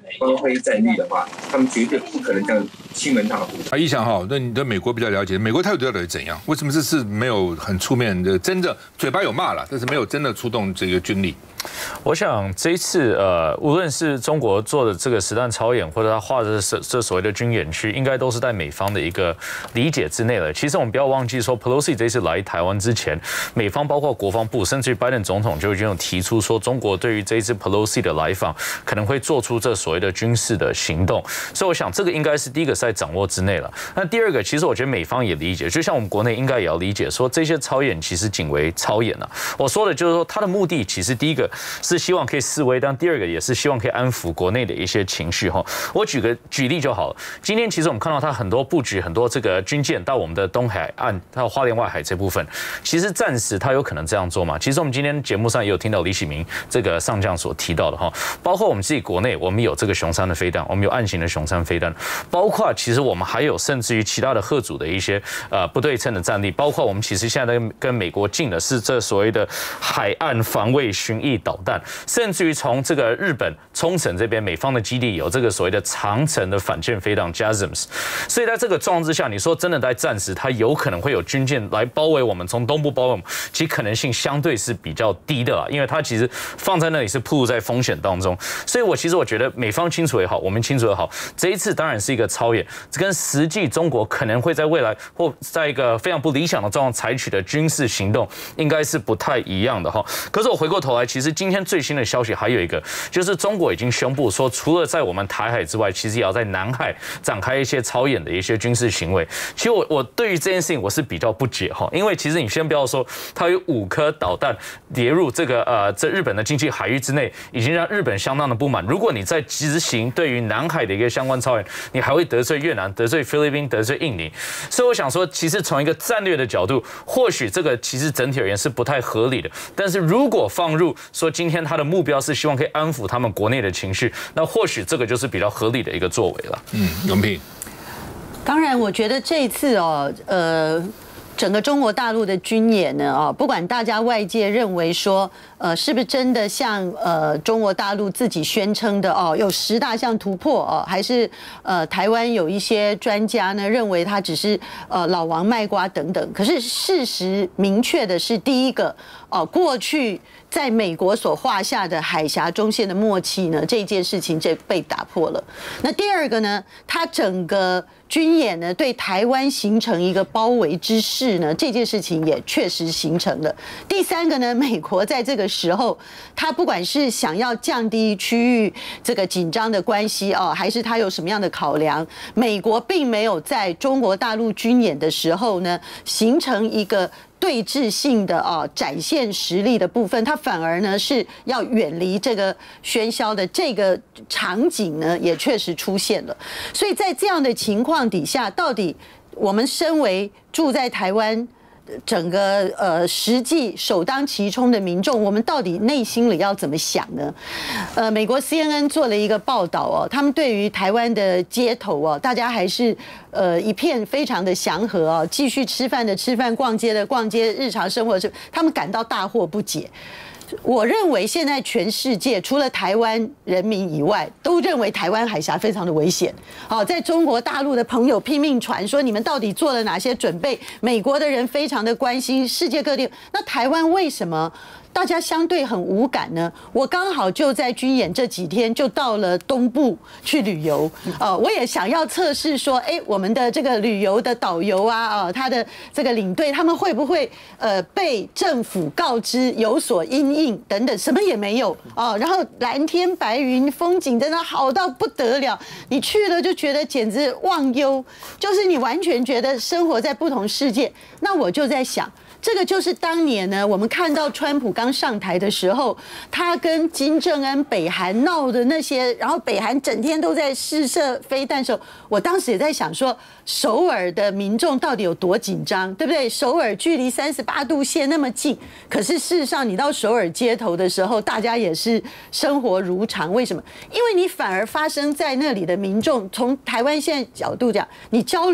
Speaker 11: 发挥战力的话，他们绝对不可能这样亲门踏户。
Speaker 1: 一翔哈，那你对美国比较了解，美国态度到底是怎样？为什么这次没有很出面的，真正嘴巴有骂了，但是没有真的出动这个军力？
Speaker 2: 我想这一次无论是中国做的这个实弹操演，或者他画的这所谓的军演区，应该都是在美方的一个理解之内了。其实我们不要忘记说 ，Pelosi 这次来台湾之前，美方包括国防部，甚至于拜登总统就已经有提出说，中国对于这一次 Pelosi 的来访，可能会做出这所谓的军事的行动。所以我想这个应该是第一个是在掌握之内了。那第二个，其实我觉得美方也理解，就像我们国内应该也要理解说，这些操演其实仅为操演了。我说的就是说，他的目的其实第一个是希望可以示威，但第二个也是希望可以安抚国内的一些情绪哈。我举例就好了。今天其实我们看到他很多布局，很多这个军舰到我们的东海岸，到花莲外海这部分，其实暂时他有可能这样做嘛？其实我们今天节目上也有听到李喜明这个上将所提到的哈，包括我们自己国内，我们有这个雄三的飞弹，我们有岸型的雄三飞弹，包括其实我们还有甚至于其他的嚇阻的一些不对称的战力，包括我们其实现在跟美国进的是这所谓的海岸防卫巡弋导弹。甚至于从这个日本冲绳这边，美方的基地有这个所谓的长程的反舰飞弹 JASSM， 所以在这个状况之下，你说真的在战时，它有可能会有军舰来包围我们，从东部包围我们，其实可能性相对是比较低的啦，因为它其实放在那里是暴露在风险当中。所以我觉得美方清楚也好，我们清楚也好，这一次当然是一个操演，跟实际中国可能会在未来或在一个非常不理想的状况采取的军事行动，应该是不太一样的哈。可是我回过头来，其实今天最新的消息还有一个，就是中国已经宣布说，除了在我们台海之外，其实也要在南海展开一些操演的一些军事行为。其实我对于这件事情我是比较不解哈，因为其实你先不要说，它有5颗导弹跌入这日本的经济海域之内，已经让日本相当的不满。如果你在执行对于南海的一个相关操演，你还会得罪越南、得罪菲律宾、得罪印尼。所以我想说，其实从一个战略的角度，或许这个其实整体而言是不太合理的。但是如果放入说今天他的目标是希望可以安抚他们国内的情绪，那或许这个就是比较合理的一个作为了。
Speaker 1: 永平，
Speaker 6: 当然，我觉得这一次整个中国大陆的军演呢，不管大家外界认为说，是不是真的像中国大陆自己宣称的有10大项突破还是台湾有一些专家呢认为它只是老王卖瓜等等。可是事实明确的是，第一个过去在美国所画下的海峡中线的默契呢，这件事情被打破了。那第二个呢，它整个军演呢对台湾形成一个包围之势呢，这件事情也确实形成了。第三个呢，美国在这个时候，他不管是想要降低区域这个紧张的关系还是他有什么样的考量，美国并没有在中国大陆军演的时候呢，形成一个对峙性的展现实力的部分，它反而呢是要远离这个喧嚣的这个场景呢，也确实出现了。所以在这样的情况底下，到底我们身为住在台湾整个实际首当其冲的民众，我们到底内心里要怎么想呢？美国 CNN 做了一个报道他们对于台湾的街头大家还是一片非常的祥和继续吃饭的吃饭，逛街的逛街，日常生活是他们感到大惑不解。我认为现在全世界除了台湾人民以外，都认为台湾海峡非常的危险。在中国大陆的朋友拼命传说你们到底做了哪些准备，美国的人非常的关心，世界各地。那台湾为什么大家相对很无感呢？我刚好就在军演这几天就到了东部去旅游，我也想要测试说，我们的这个旅游的导游他的这个领队他们会不会被政府告知有所因应等等，什么也没有然后蓝天白云，风景真的好到不得了，你去了就觉得简直忘忧，就是你完全觉得生活在不同世界。那我就在想，这个就是当年呢，我们看到川普刚上台的时候，他跟金正恩北韩闹的那些，然后北韩整天都在试射飞弹的时候，我当时也在想说，首尔的民众到底有多紧张，对不对？首尔距离38度线那么近，可是事实上你到首尔街头的时候，大家也是生活如常。为什么？因为你反而发生在那里的民众，从台湾现在角度讲，你焦虑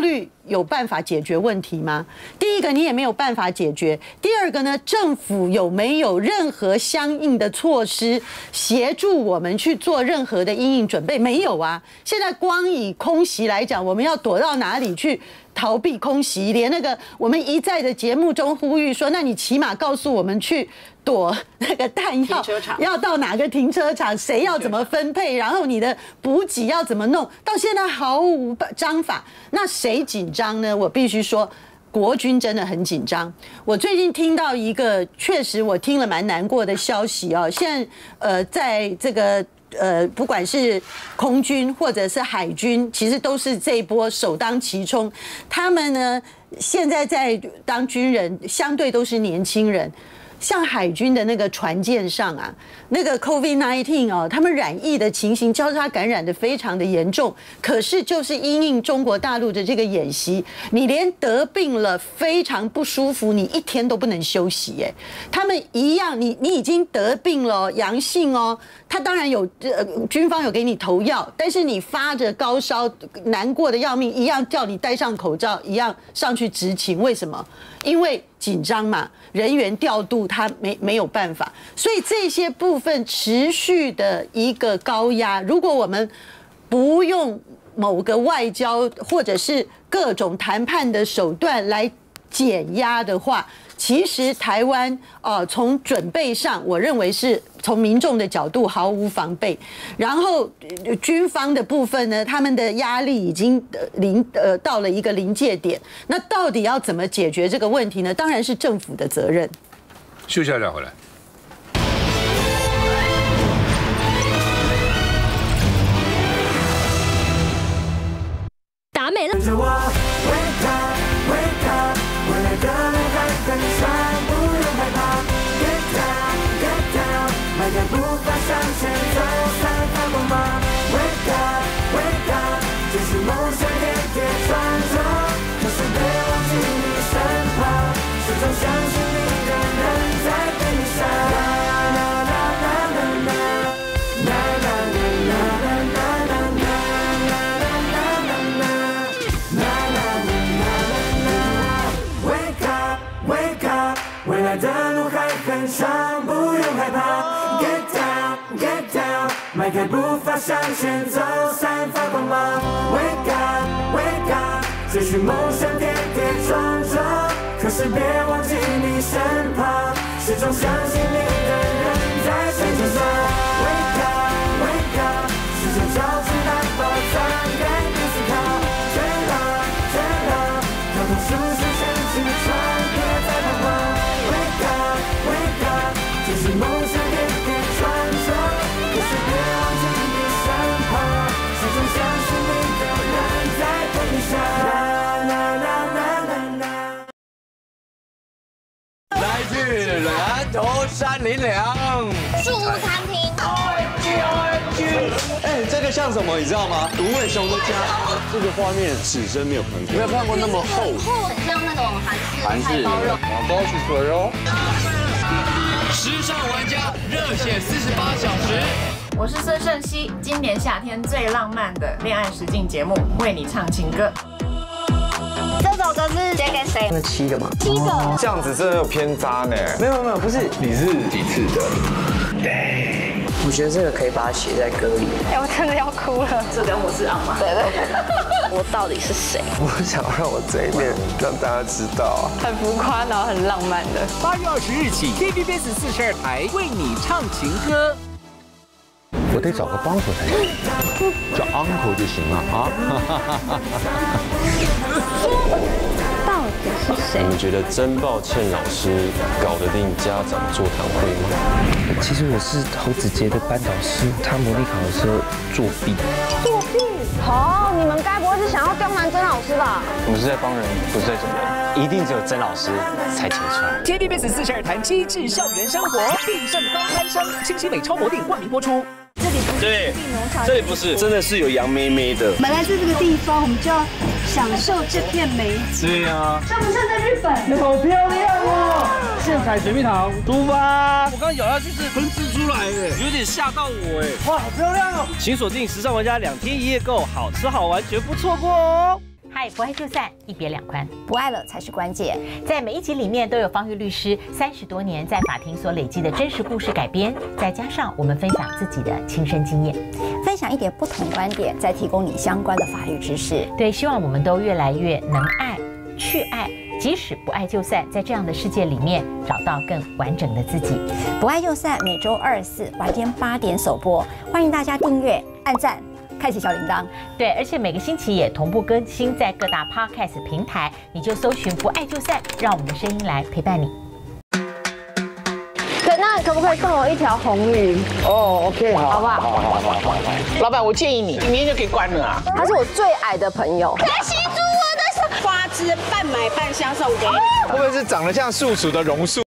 Speaker 6: 有办法解决问题吗？第一个，你也没有办法解决；第二个呢，政府有没有任何相应的措施协助我们去做任何的因应准备？没有啊！现在光以空袭来讲，我们要躲到哪里去逃避空袭？连那个我们一再的节目中呼吁说，那你起码告诉我们去躲那个弹药要到哪个停车场，谁要怎么分配，然后你的补给要怎么弄，到现在毫无章法。那谁紧张呢？我必须说，国军真的很紧张。我最近听到一个确实我听了蛮难过的消息啊，现在在这个不管是空军或者是海军，其实都是这一波首当其冲。他们呢，现在在当军人，相对都是年轻人。像海军的那个船舰上啊，那个 COVID-19 哦，他们染疫的情形交叉感染的非常的严重。可是就是因应中国大陆的这个演习，你连得病了非常不舒服，你一天都不能休息耶。他们一样，你已经得病了，阳性哦，他当然有军方有给你投药，但是你发着高烧，难过的要命，一样叫你戴上口罩，一样上去执勤。为什么？因为紧张嘛，人员调度他没有办法，所以这些部分持续的一个高压，如果我们不用某个外交或者是各种谈判的手段来减压的话，其实台湾从准备上，我认为是从民众的角度毫无防备。然后军方的部分呢，他们的压力已经到了一个临界点。那到底要怎么解决这个问题呢？当然是政府的责任。
Speaker 1: 休息一下回来。
Speaker 22: 达美乐。
Speaker 8: 步伐向前走，散发光芒。Wake up, wake up， 继续梦想跌跌撞撞。可是别忘记你身旁，始终相信你的人在对你笑。啦啦啦啦啦啦啦啦啦。Wake up, wake up， 未来的路还很长，不用害怕。Get down， 迈开步伐向前走，散发光芒。Wake up, wake up， 追寻梦想跌跌撞撞。可是别忘记你身旁，始终相信你的人在水中上。Wake up, wake up， 时间找出那宝藏，改变思考。追浪，追浪，跳脱舒适圈，起床，别再彷徨。Wake up, wake up， 追寻梦想跌跌撞撞。可是别忘记你身旁，始终相信你的人在对你笑。啦啦啦啦啦啦。
Speaker 12: 来自人头302
Speaker 10: 树屋餐厅。
Speaker 12: 哎，这个像什么？你知道吗？芦苇熊的家。这个画面此生没有看过，没有看过那么厚，
Speaker 10: 很像那种韩式菜包肉。
Speaker 12: 往包去水哦。
Speaker 15: 时尚玩家热血48小时。
Speaker 3: 我是孙盛熙，今年夏天最浪漫的恋爱实境节目，为你唱情歌。
Speaker 10: 这首歌是写给谁？
Speaker 13: 那7个吗
Speaker 10: ？7个。
Speaker 13: 这样子真的有偏渣呢。没有没有，不是。你是几次的？对。我觉得这个可以把它写在歌里。
Speaker 10: 哎，我真的要哭了。这跟我是阿妈。对对。我到底是谁？
Speaker 13: 我想让我这一面让大家知道。
Speaker 10: 很浮夸，然后很浪漫的。
Speaker 15: 8月20日起 ，TVBS 42台为你唱情歌。
Speaker 13: 我得找个帮手才行，叫 uncle 就行了啊。
Speaker 10: 到底是谁？
Speaker 13: 你们觉得真抱歉老师搞得定家长座谈会吗？其实我是侯子杰的班导师，他模拟考的时候作弊。
Speaker 10: 作弊？哦，你们该不会是想要刁难曾老师吧？
Speaker 13: 我们是在帮人，不是在整人。一定只有曾老师才请出来。
Speaker 15: TVBS 42台机智校园生活，必胜高三生，清新美超模定冠名播出。
Speaker 10: 这里不是
Speaker 13: 对，这里不是，真的是有杨妹妹的。
Speaker 14: 我们来自这个地方，我们就要享受这片美景。
Speaker 13: 对呀，
Speaker 14: 像不像在日本？
Speaker 13: 好漂亮哦！现采水蜜桃，出发！我刚咬下去是喷汁出来的，有点吓到我哎！哇，好漂亮哦！请锁定时尚玩家2天1夜购，好吃好玩绝不错过哦。
Speaker 16: 嗨，不爱就散，一别两宽，
Speaker 24: 不爱了才是关键。
Speaker 16: 在每一集里面都有方玉律师30多年在法庭所累积的真实故事改编，再加上我们分享自己的亲身经验，
Speaker 24: 分享一点不同观点，再提供你相关的法律知识。
Speaker 16: 对，希望我们都越来越能爱、去爱，即使不爱就散，在这样的世界里面找到更完整的自己。
Speaker 24: 不爱就散，每周2、4晚间8点首播，欢迎大家订阅、按赞。开启小铃铛，
Speaker 16: 对，而且每个星期也同步更新在各大 podcast 平台，你就搜寻不爱就散，让我们的声音来陪伴你。
Speaker 17: 那可不可以送我一条红鱼？
Speaker 18: 哦 ，OK， 好，
Speaker 17: 好不好？
Speaker 18: 好。老板，我建议你明天就可以关了啊。
Speaker 17: 他是我最矮的朋友。
Speaker 14: 来吸住我的手，花枝半买半相送给你。
Speaker 18: 会不会是长得像树鼠的榕树？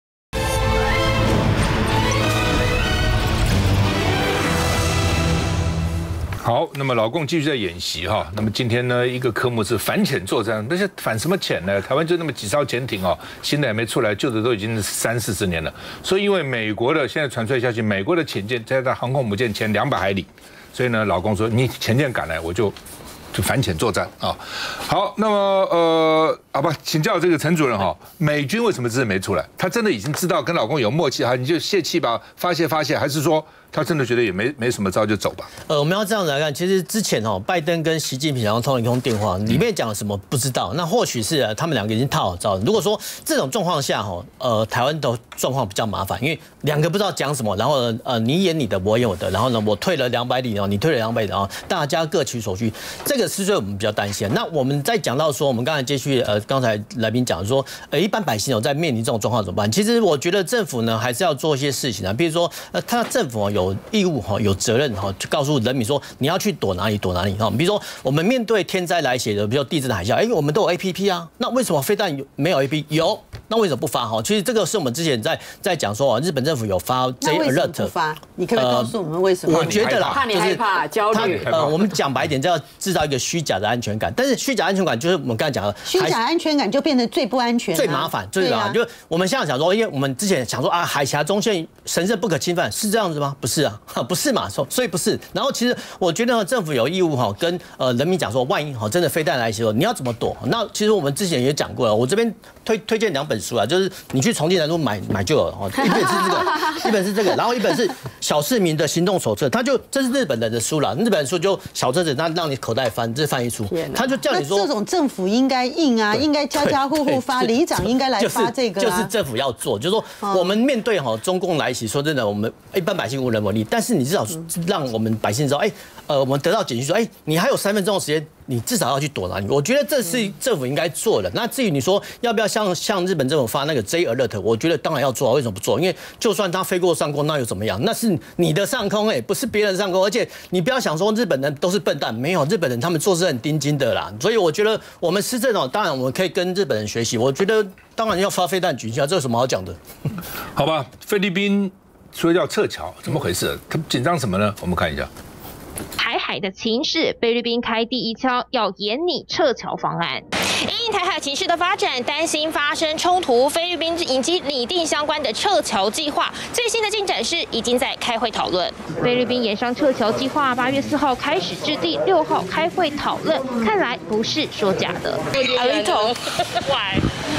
Speaker 1: 好，那么老共继续在演习哈。那么今天呢，一个科目是反潜作战，那些反什么潜呢？台湾就那么几艘潜艇哦，新的还没出来，旧的都已经30、40年了。所以因为美国的现在传出来消息，美国的潜舰在航空母舰前200海里，所以呢，老共说你潜舰赶来，我就反潜作战啊。好，那么好吧，请教这个陈主任哈，美军为什么这次没出来？他真的已经知道跟老共有默契哈，你就泄气吧，发泄，还是说？他真的觉得也没什么招就走吧。
Speaker 19: 我们要这样子来看，其实之前拜登跟习近平然后通了一通电话，里面讲了什么不知道。那或许是他们两个已经套好招了。如果说这种状况下台湾的状况比较麻烦，因为两个不知道讲什么，然后你演你的，我演我的，然后呢我退了200里，你退了200里，然后大家各取所需，这个是最我们比较担心。那我们在讲到说，我们刚才接续刚才来宾讲说，一般百姓在面临这种状况怎么办？其实我觉得政府呢还是要做一些事情啊，比如说他政府有义务有责任就告诉人民说你要去躲哪里。比如说我们面对天灾来袭的，比如说地震海啸，我们都有 APP 啊，那为什么飞弹没有 APP？ 有，那为什么不发？其实这个是我们之前在讲说日本政府有发 J Alert，
Speaker 6: 不发？你可不可以告诉我们为什么？
Speaker 19: 我觉得啦，
Speaker 17: 怕你害怕、焦虑。
Speaker 19: 我们讲白一点，叫制造一个虚假的安全感。但是虚假安全感就是我们刚才讲的，
Speaker 6: 虚假安全感就变得最不安全、
Speaker 19: 最麻烦，最麻烦。就我们现在想说，因为我们之前想说海峡中线神圣不可侵犯，是这样子吗？不是啊，不是嘛，所以不是。然后其实我觉得政府有义务跟人民讲说，万一真的飞弹来袭，你要怎么躲？那其实我们之前也讲过了，我这边推荐2本书啊，就是你去重庆南路买就有了，一本是这个，然后一本是小市民的行动手册，这是日本人的书啦，日本书就小册子，那让你口袋翻，这是翻译书，他就叫你说，
Speaker 6: 这种政府应该印啊，应该家家户户发，里长应该来发这个，
Speaker 19: 就是政府要做，就是说我们面对中共来袭，说真的，我们一般百姓无能为力，但是你至少让我们百姓知道，我们得到警讯说，你还有3分钟的时间，你至少要去躲哪里？我觉得这是政府应该做的。那至于你说要不要像日本政府发那个 J Alert， 我觉得当然要做，为什么不做？因为就算他飞过上空，那又怎么样？那是你的上空，不是别人的上空。而且你不要想说日本人都是笨蛋，没有，日本人他们做事很钉钉的啦。所以我觉得我们施政当然我们可以跟日本人学习。我觉得当然要发飞弹举一下，这有什么好讲的？
Speaker 1: 好吧，菲律宾说要撤侨，怎么回事？他紧张什么呢？我们看一下。
Speaker 25: 台海的情势，菲律宾开第一枪，要研拟撤侨方案。因台海情势的发展，担心发生冲突，菲律宾已经拟定相关的撤侨计划。最新的进展是，已经在开会讨论。菲律宾研商撤侨计划8月4号开始制定，6号开会讨论，看来不是说假的。
Speaker 14: I will talk.
Speaker 25: Why?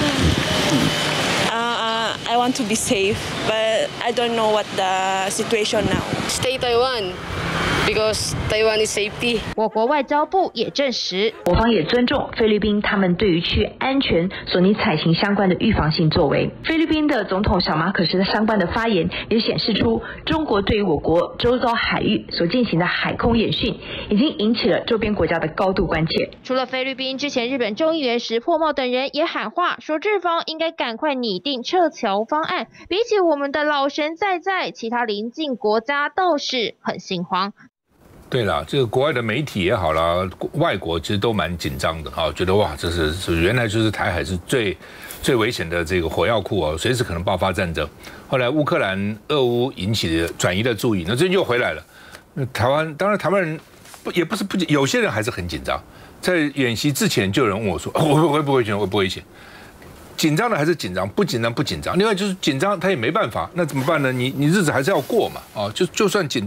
Speaker 14: I want to be safe, but I don't know what the situation now.
Speaker 26: Stay Taiwan. Because Taiwan is safety.
Speaker 25: 我国外交部也证实，
Speaker 27: 我方也尊重菲律宾他们对于去安全所拟采行相关的预防性作为。菲律宾的总统小马可斯的相关的发言也显示出，中国对于我国周遭海域所进行的海空演训，已经引起了周边国家的高度关切。
Speaker 25: 除了菲律宾，之前日本众议员石破茂等人也喊话，说日方应该赶快拟定撤侨方案。比起我们的老神在，其他邻近国家倒是很心慌。
Speaker 1: 对了，这个国外的媒体也好啦，外国其实都蛮紧张的啊，觉得哇，这是原来就是台海是最危险的这个火药库哦，随时可能爆发战争。后来乌克兰、俄乌引起的转移的注意，那最近又回来了。台湾当然台湾人也不是不，有些人还是很紧张。在演习之前就有人问我说，会不会危险？紧张的还是紧张，不紧张不紧张。另外就是紧张他也没办法，那怎么办呢？你日子还是要过嘛，啊，就算紧张。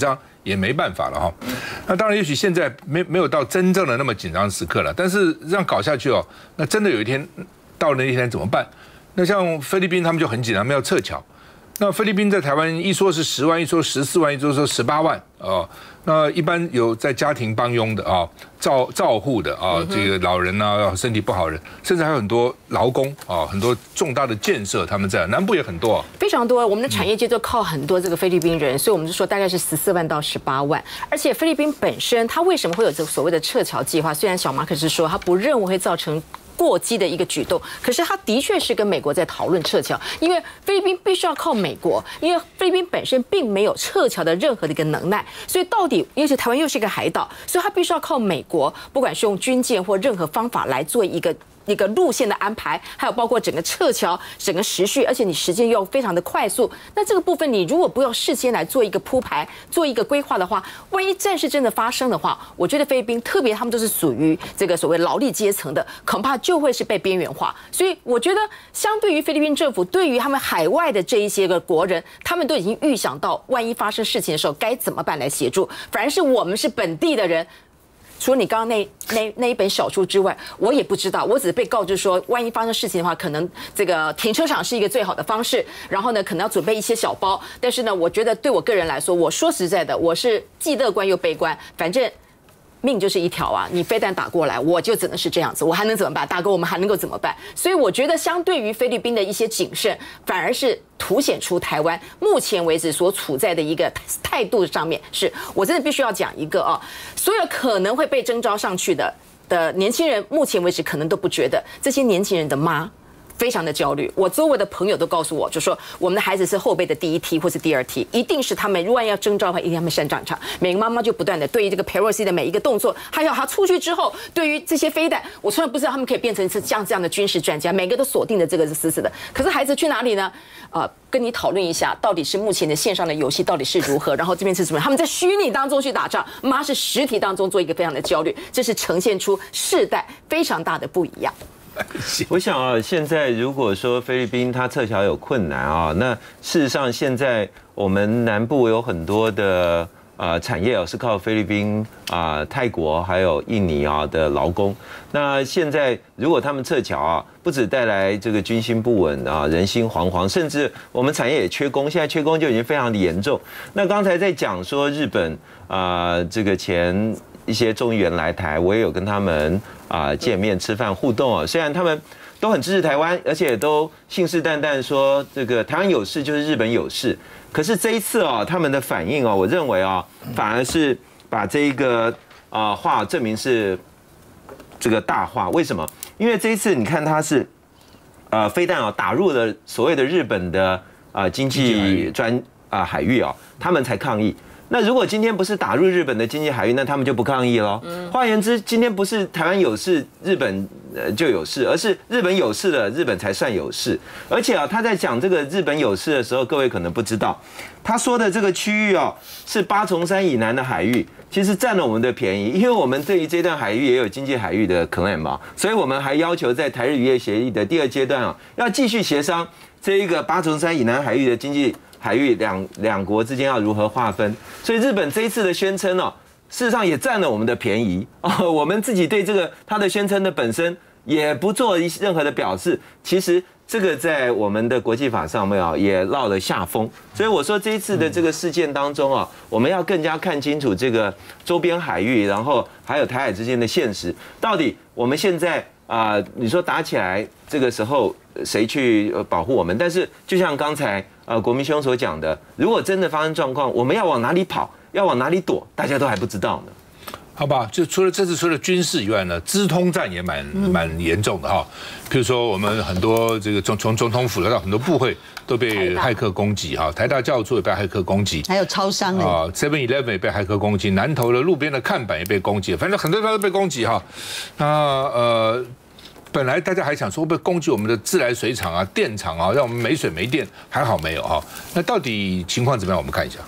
Speaker 1: 也没办法了哈。那当然，也许现在没有到真正的那么紧张时刻了，但是这样搞下去哦，那真的有一天到了那一天怎么办？那像菲律宾他们就很紧张，他们要撤侨。那菲律宾在台湾一说是10万，一说14万，一说18万啊。那一般有在家庭帮佣的啊，照护的啊，这个老人啊，身体不好的人，甚至还有很多劳工啊，很多重大的建设，他们在南部也很多，
Speaker 4: 非常多。我们的产业界都靠很多这个菲律宾人，所以我们就说大概是14万到18万。而且菲律宾本身，它为什么会有这个所谓的撤侨计划？虽然小马可是说他不认为会造成过激的一个举动，可是他的确是跟美国在讨论撤侨，因为菲律宾必须要靠美国，因为菲律宾本身并没有撤侨的任何的一个能耐，所以到底，因为台湾又是一个海岛，所以他必须要靠美国，不管是用军舰或任何方法来做一个路线的安排，还有包括整个撤侨、整个时序，而且你时间又非常的快速。那这个部分，你如果不要事先来做一个铺排、做一个规划的话，万一战事真的发生的话，我觉得菲律宾特别他们都是属于这个所谓劳力阶层的，恐怕就会是被边缘化。所以我觉得，相对于菲律宾政府，对于他们海外的这一些个国人，他们都已经预想到，万一发生事情的时候该怎么办来协助。反而是我们是本地的人。除了你刚刚那一本小书之外，我也不知道，我只是被告知说，万一发生事情的话，可能这个停车场是一个最好的方式，然后呢，可能要准备一些小包。但是呢，我觉得对我个人来说，我说实在的，我是既乐观又悲观，反正。命就是一条啊！你飞弹打过来，我就只能是这样子，我还能怎么办？大哥，我们还能够怎么办？所以我觉得，相对于菲律宾的一些谨慎，反而是凸显出台湾目前为止所处在的一个态度上面。是我真的必须要讲一个啊，所有可能会被征召上去的年轻人，目前为止可能都不觉得这些年轻人的妈。非常的焦虑，我周围的朋友都告诉我，就说我们的孩子是后备的第1梯或是第2梯，一定是他们如果要征召的话，一定他们上战场。每个妈妈就不断的对于这个 Pelosi 的每一个动作，还有他出去之后，对于这些飞弹，我从来不知道他们可以变成是像这样的军事专家，每个都锁定的这个是死死的。可是孩子去哪里呢？跟你讨论一下，到底是目前的线上的游戏到底是如何，然后这边是什么？他们在虚拟当中去打仗，妈是实体当中做一个非常的焦虑，这是呈现出世代非常大的不一样。
Speaker 5: 我想啊，现在如果说菲律宾它撤侨有困难啊，那事实上现在我们南部有很多的产业是靠菲律宾泰国还有印尼的劳工。那现在如果他们撤侨不止带来这个军心不稳人心惶惶，甚至我们产业也缺工，现在缺工就已经非常的严重。那刚才在讲说日本这个前一些众议员来台，我也有跟他们见面吃饭互动虽然他们都很支持台湾，而且都信誓旦旦说这个台湾有事就是日本有事。可是这一次他们的反应我认为反而是把这一个话证明是这个大话。为什么？因为这一次你看它是飞弹打入了所谓的日本的经济海域他们才抗议。那如果今天不是打入日本的经济海域，那他们就不抗议了。换言之，今天不是台湾有事，日本就有事，而是日本有事了，日本才算有事。而且他在讲这个日本有事的时候，各位可能不知道，他说的这个区域是8重山以南的海域，其实占了我们的便宜，因为我们对于这段海域也有经济海域的 claim 所以我们还要求在台日渔业协议的第2阶段要继续协商这一个8重山以南海域的经济海域两国之间要如何划分。所以日本这一次的宣称事实上也占了我们的便宜我们自己对这个他的宣称的本身也不做任何的表示，其实这个在我们的国际法上面也落了下风。所以我说这一次的这个事件当中我们要更加看清楚这个周边海域，然后还有台海之间的现实，到底我们现在你说打起来这个时候谁去保护我们？但是就像刚才国民兄所讲的，如果真的发生状况，我们要往哪里跑，要往哪里躲，大家都还不知道呢。
Speaker 1: 好吧，就这次除了军事以外呢，资通战也蛮严重的譬如说我们很多这个从总统府到很多部会都被骇客攻击台大教处也被骇客攻击，
Speaker 6: 还有超商
Speaker 1: 7-11也被骇客攻击，南投的路边的看板也被攻击，反正很多地方都被攻击那本来大家还想说会不会攻击我们的自来水厂电厂让我们没水没电，还好没有那到底情况怎么样？我们看一下。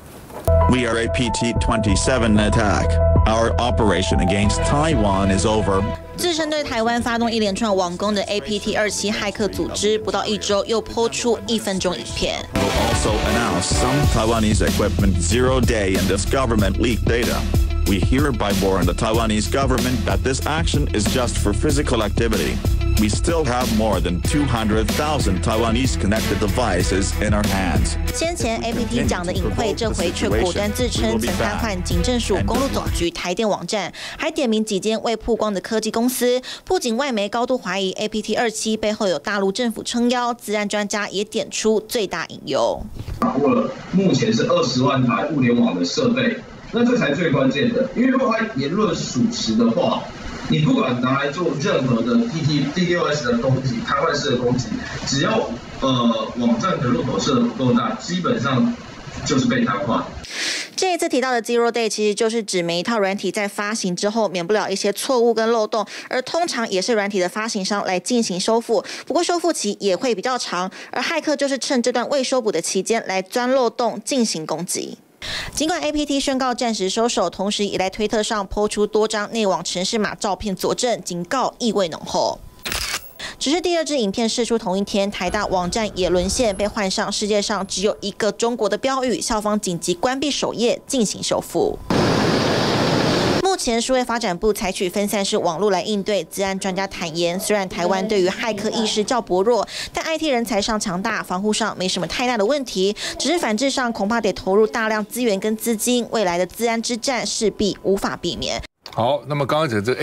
Speaker 7: We are a PT-27 attack. Our operation against Taiwan is over.
Speaker 2: 自称对台湾发动一连串网攻的 APT27骇客组织，不到1周又抛出1分钟影片。
Speaker 7: Also announced some Taiwanese equipment 0 day in this government leaked data. We hereby warn the Taiwanese government that this action is just for physical activity. We still have more than 200,000 Taiwanese connected devices in our hands.
Speaker 2: 先前 APT 讲的隐晦，这回却果断自称曾瘫痪警政署、公路总局、台电网站，还点名几间未曝光的科技公司。不仅外媒高度怀疑 APT27背后有大陆政府撑腰，资安专家也点出最大隐忧。
Speaker 9: 掌握了目前是20万台物联网的设备。那这才最关键的，因为如果他言论属实的话，你不管拿来做任何的 DDoS 的攻击、瘫痪式的攻击，只要网站的入口设够大，基本上就是被瘫痪。
Speaker 2: 这一次提到的 Zero Day 其实就是指每一套软体在发行之后免不了一些错误跟漏洞，而通常也是软体的发行商来进行修复，不过修复期也会比较长，而骇客就是趁这段未修补的期间来钻漏洞进行攻击。尽管 APT 宣告暂时收手，同时也在推特上抛出多张内网程式码照片佐证，警告意味浓厚。只是第2支影片释出同一天，台大网站也沦陷，被换上世界上只有一个中国的标语，校方紧急关闭首页进行修复。目前数位发展部采取分散式网络来应对，资安专家坦言，虽然台湾对于骇客意识较薄弱，但 IT 人才上强大，防护上没什么太大的问题，只是反制上恐怕得投入大量资源跟资金，未来的资安之战势必无法避免。
Speaker 1: 好，那么刚刚讲这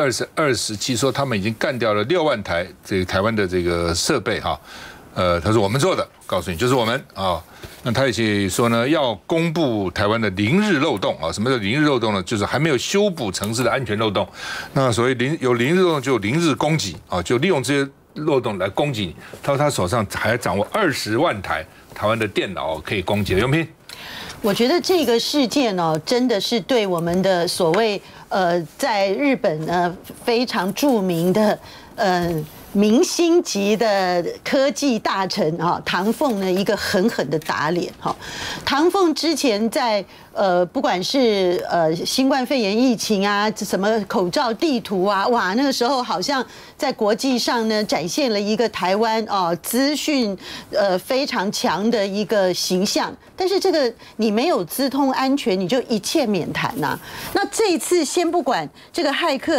Speaker 1: APT27说他们已经干掉了6万台这个台湾的这个设备哈，他说我们做的，告诉你就是我们啊。那他也说呢，要公布台湾的0日漏洞啊。什么叫0日漏洞呢？就是还没有修补城市的安全漏洞。那所谓有0日漏洞，就有0日攻击啊，就利用这些漏洞来攻击你。他说他手上还掌握20万台台湾的电脑可以攻击的。永平，
Speaker 6: 我觉得这个事件哦，真的是对我们的所谓在日本呢非常著名的明星级的科技大臣哈唐凤呢一个狠狠的打脸哈。唐凤之前在不管是新冠肺炎疫情啊，什么口罩地图啊，哇，那个时候好像在国际上呢展现了一个台湾资讯非常强的一个形象。但是这个你没有资通安全，你就一切免谈呐。那这一次先不管这个骇客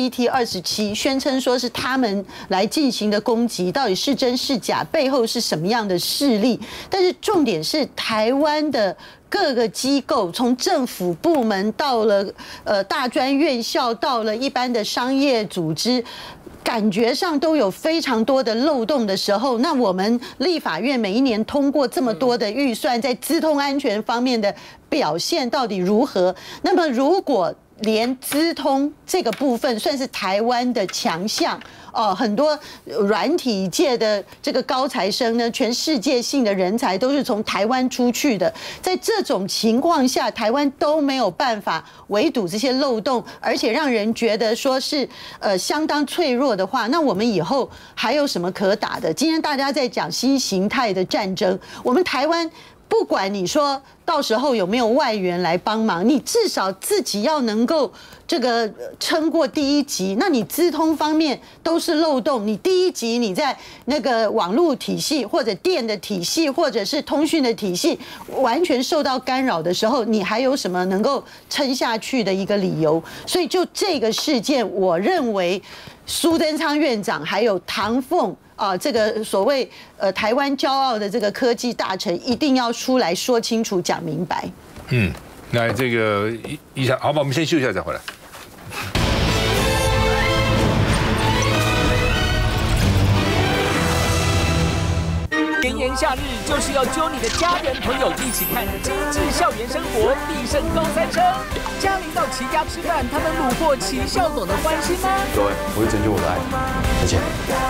Speaker 6: APT27宣称说是他们来进行的攻击，到底是真是假，背后是什么样的势力？但是重点是台湾的各个机构，从政府部门到了大专院校，到了一般的商业组织。感觉上都有非常多的漏洞的时候，那我们立法院每一年通过这么多的预算，在资通安全方面的表现到底如何？那么如果连资通这个部分算是台湾的强项很多软体界的这个高材生呢，全世界性的人才都是从台湾出去的。在这种情况下，台湾都没有办法围堵这些漏洞，而且让人觉得说是相当脆弱的话，那我们以后还有什么可打的？今天大家在讲新形态的战争，我们台湾。不管你说到时候有没有外援来帮忙，你至少自己要能够这个撑过第1集。那你资通方面都是漏洞，你第1集你在那个网络体系或者电的体系或者是通讯的体系完全受到干扰的时候，你还有什么能够撑下去的一个理由？所以就这个事件，我认为苏贞昌院长还有唐凤。这个所谓台湾骄傲的这个科技大臣，一定要出来说清楚、讲明白。
Speaker 1: 那这个一下，好吧，我们先休息一下再回来。
Speaker 15: 炎炎夏日就是要揪你的家人朋友一起看《精致校园生活》，必胜高3生。嘉玲到齐家吃饭，他们虏获齐校董的欢心吗？
Speaker 12: 对，我会拯救我的爱，再见。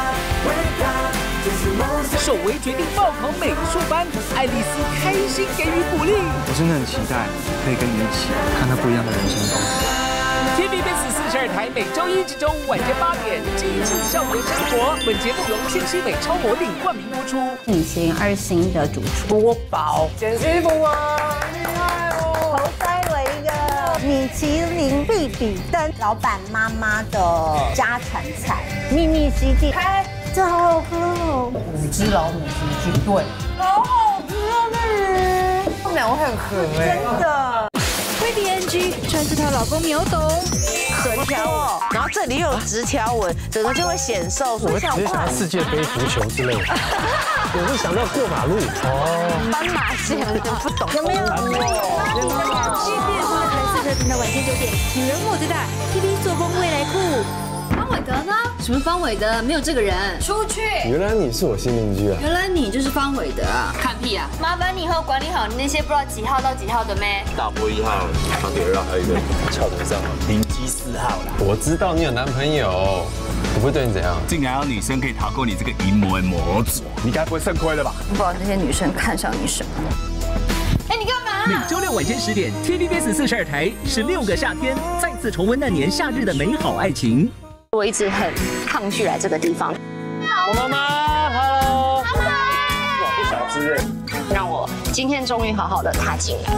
Speaker 15: 首维决定报考美术班，爱丽丝开心给予鼓励。
Speaker 13: 我真的很期待可以跟你一起看到不一样的人生方式。
Speaker 15: TVBS 42台每周1至周5晚间8点，《精致校园生活》。本节目由新西美超模领冠名播出。
Speaker 24: 品行2星的主厨
Speaker 18: 多宝，剪媳妇啊，厉害哦！
Speaker 24: 头栽为一个
Speaker 3: 米其林必比登，老板妈妈的家常菜，秘密基地，这好好喝哦！5只老母鸡军队，好好吃哦！他们两个会很合哎，真的。
Speaker 8: 威迪 NG 穿这套老公秒懂，
Speaker 3: 横条哦，然后这里又有直条纹，整个就会显瘦。
Speaker 11: 我只是想到世界杯足球之类的，我是想到过马路哦，
Speaker 3: 斑马线有点不懂，有没有
Speaker 8: ？TVBS 台4台频道晚间9点，女人我最大 ，TV 做工未来酷。方伟德呢？什么方伟德？没有这个人，出去！
Speaker 12: 原来你是我新邻居啊！
Speaker 8: 原来你就是方伟德啊！看屁啊！麻烦你以后管理好你那些不知道几号到几号的妹。
Speaker 12: 大波1号，长腿2号，还有一个翘腿3号，邻居4号啦。我知道你有男朋友，我不会对你怎样。
Speaker 20: 竟然有女生可以逃过你这个淫魔的魔爪，你该不会肾亏了吧？
Speaker 3: 不知道这些女生看上你什么？
Speaker 8: 哎，你干嘛？
Speaker 15: 每周六晚间10点 ，TVBS 42台16个夏天，再次重温那年夏日的美好爱情。
Speaker 3: 我一直很抗拒来这个地方。
Speaker 12: 我妈妈 ，Hello，
Speaker 3: 哇，不小只哎，让我今天终于好好的踏进来。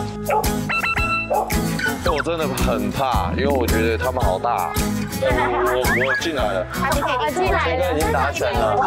Speaker 12: 我真的很怕，因为我觉得他们好大。我进来了，
Speaker 3: 进来了，
Speaker 12: 现在已经达成了。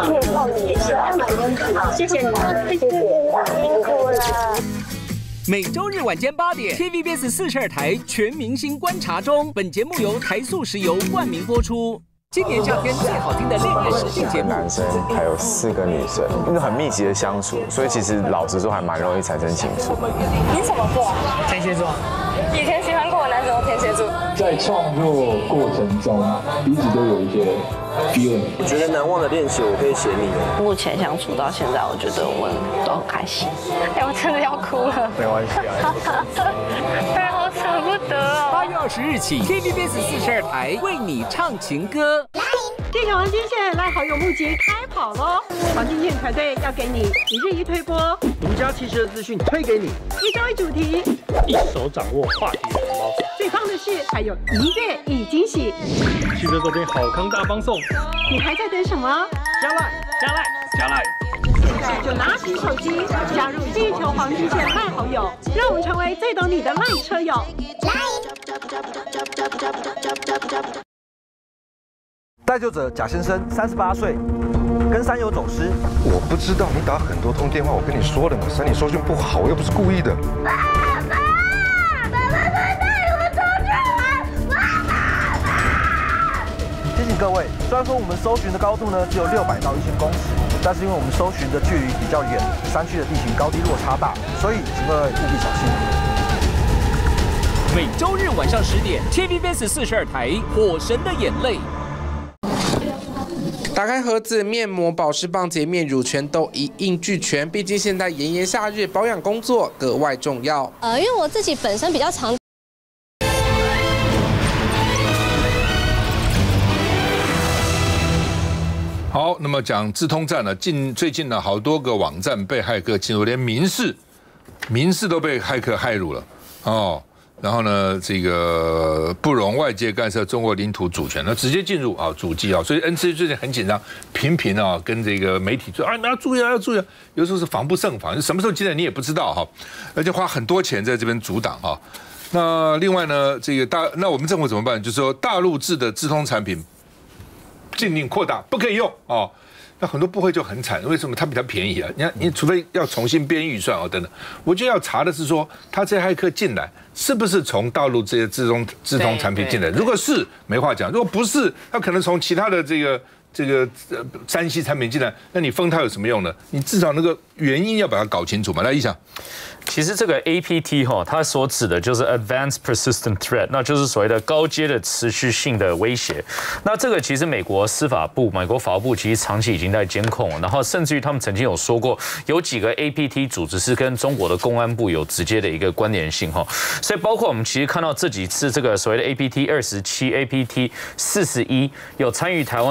Speaker 3: 谢谢你们，谢谢，辛苦了。
Speaker 15: 每周日晚间8点 ，TVBS 42台全明星观察中，本节目由台塑石油冠名播出。今年夏天最好听的恋爱实境节目，
Speaker 21: 男生还有4个女生，因为很密集的相处，所以其实老实说还蛮容易产生情愫。
Speaker 3: 你什么座？
Speaker 11: 天蝎座。
Speaker 3: 以前喜欢过的男生都天蝎座。
Speaker 9: 在创作过程中，彼此都有一些 feeling。
Speaker 21: 我觉得难忘的恋情，我可以写你。
Speaker 3: 目前相处到现在，我觉得我们都很开心。哎，我真的要哭了。
Speaker 21: 没关系啊。
Speaker 3: 哎，好舍不得哦。
Speaker 15: 8月20日起 ，TVBS 42台为你唱情歌。
Speaker 22: 这条黄金线赖好友募集开跑喽！黄金线团队要给你一日一推播，
Speaker 11: 独家汽车资讯推给你，
Speaker 22: 一周一主题，
Speaker 11: 一手掌握话题的红包。
Speaker 22: 最棒的是还有1月一惊喜，
Speaker 11: 汽车周边好康大方送，
Speaker 22: 你还在等什么？
Speaker 11: 加赖加赖加赖！
Speaker 22: 现在就拿起手机加入地球黄金线赖好友，让我们成为最懂你的赖车友。
Speaker 23: 带救者贾先生38岁，跟山友走失。
Speaker 28: 我不知道，你打很多通电话，我跟你说了嘛，山里收讯不好，我又不是故意的。
Speaker 3: 爸爸带我出去玩！爸！
Speaker 23: 提醒各位，虽然说我们搜寻的高度呢只有600到1000公尺，但是因为我们搜寻的距离比较远，山区的地形高低落差大，所以请各位务必小心。
Speaker 15: 每周日晚上10点 ，TVBS 42台《火神的眼泪》。
Speaker 29: 打开盒子，面膜、保湿棒、洁面乳全都一应俱全。毕竟现在炎炎夏日，保养工作格外重要。
Speaker 30: 因为我自己本身比较常。
Speaker 1: 好，那么讲智通站呢，最近呢，好多个网站被骇客侵入，连民事都被骇客骇入了哦。然后呢，这个不容外界干涉中国领土主权，那直接进入啊主机啊，所以 NCC 最近很紧张，频频啊跟这个媒体说啊，你要注意啊，要注意啊，有时候是防不胜防，什么时候进来你也不知道哈，而且花很多钱在这边阻挡哈。那另外呢，这个那我们政府怎么办？就是说大陆制的智通产品禁令扩大，不可以用哦。那很多部会就很惨，为什么？它比较便宜啊！你除非要重新编预算哦等等。我就要查的是说，他这些骇客进来是不是从大陆这些智通产品进来？如果是，没话讲；如果不是，他可能从其他的这个山西产品进来，那你封它有什么用呢？你至少那个原因要把它搞清楚嘛。来，一想。
Speaker 31: 其实这个 APT 它所指的就是 Advanced Persistent Threat， 那就是所谓的高阶的持续性的威胁。那这个其实美国司法部、美国法务部其实长期已经在监控，然后甚至于他们曾经有说过，有几个 APT 组织是跟中国的公安部有直接的一个关联性哈。所以包括我们其实看到这几次这个所谓的 APT 27、APT 41有参与台湾这方面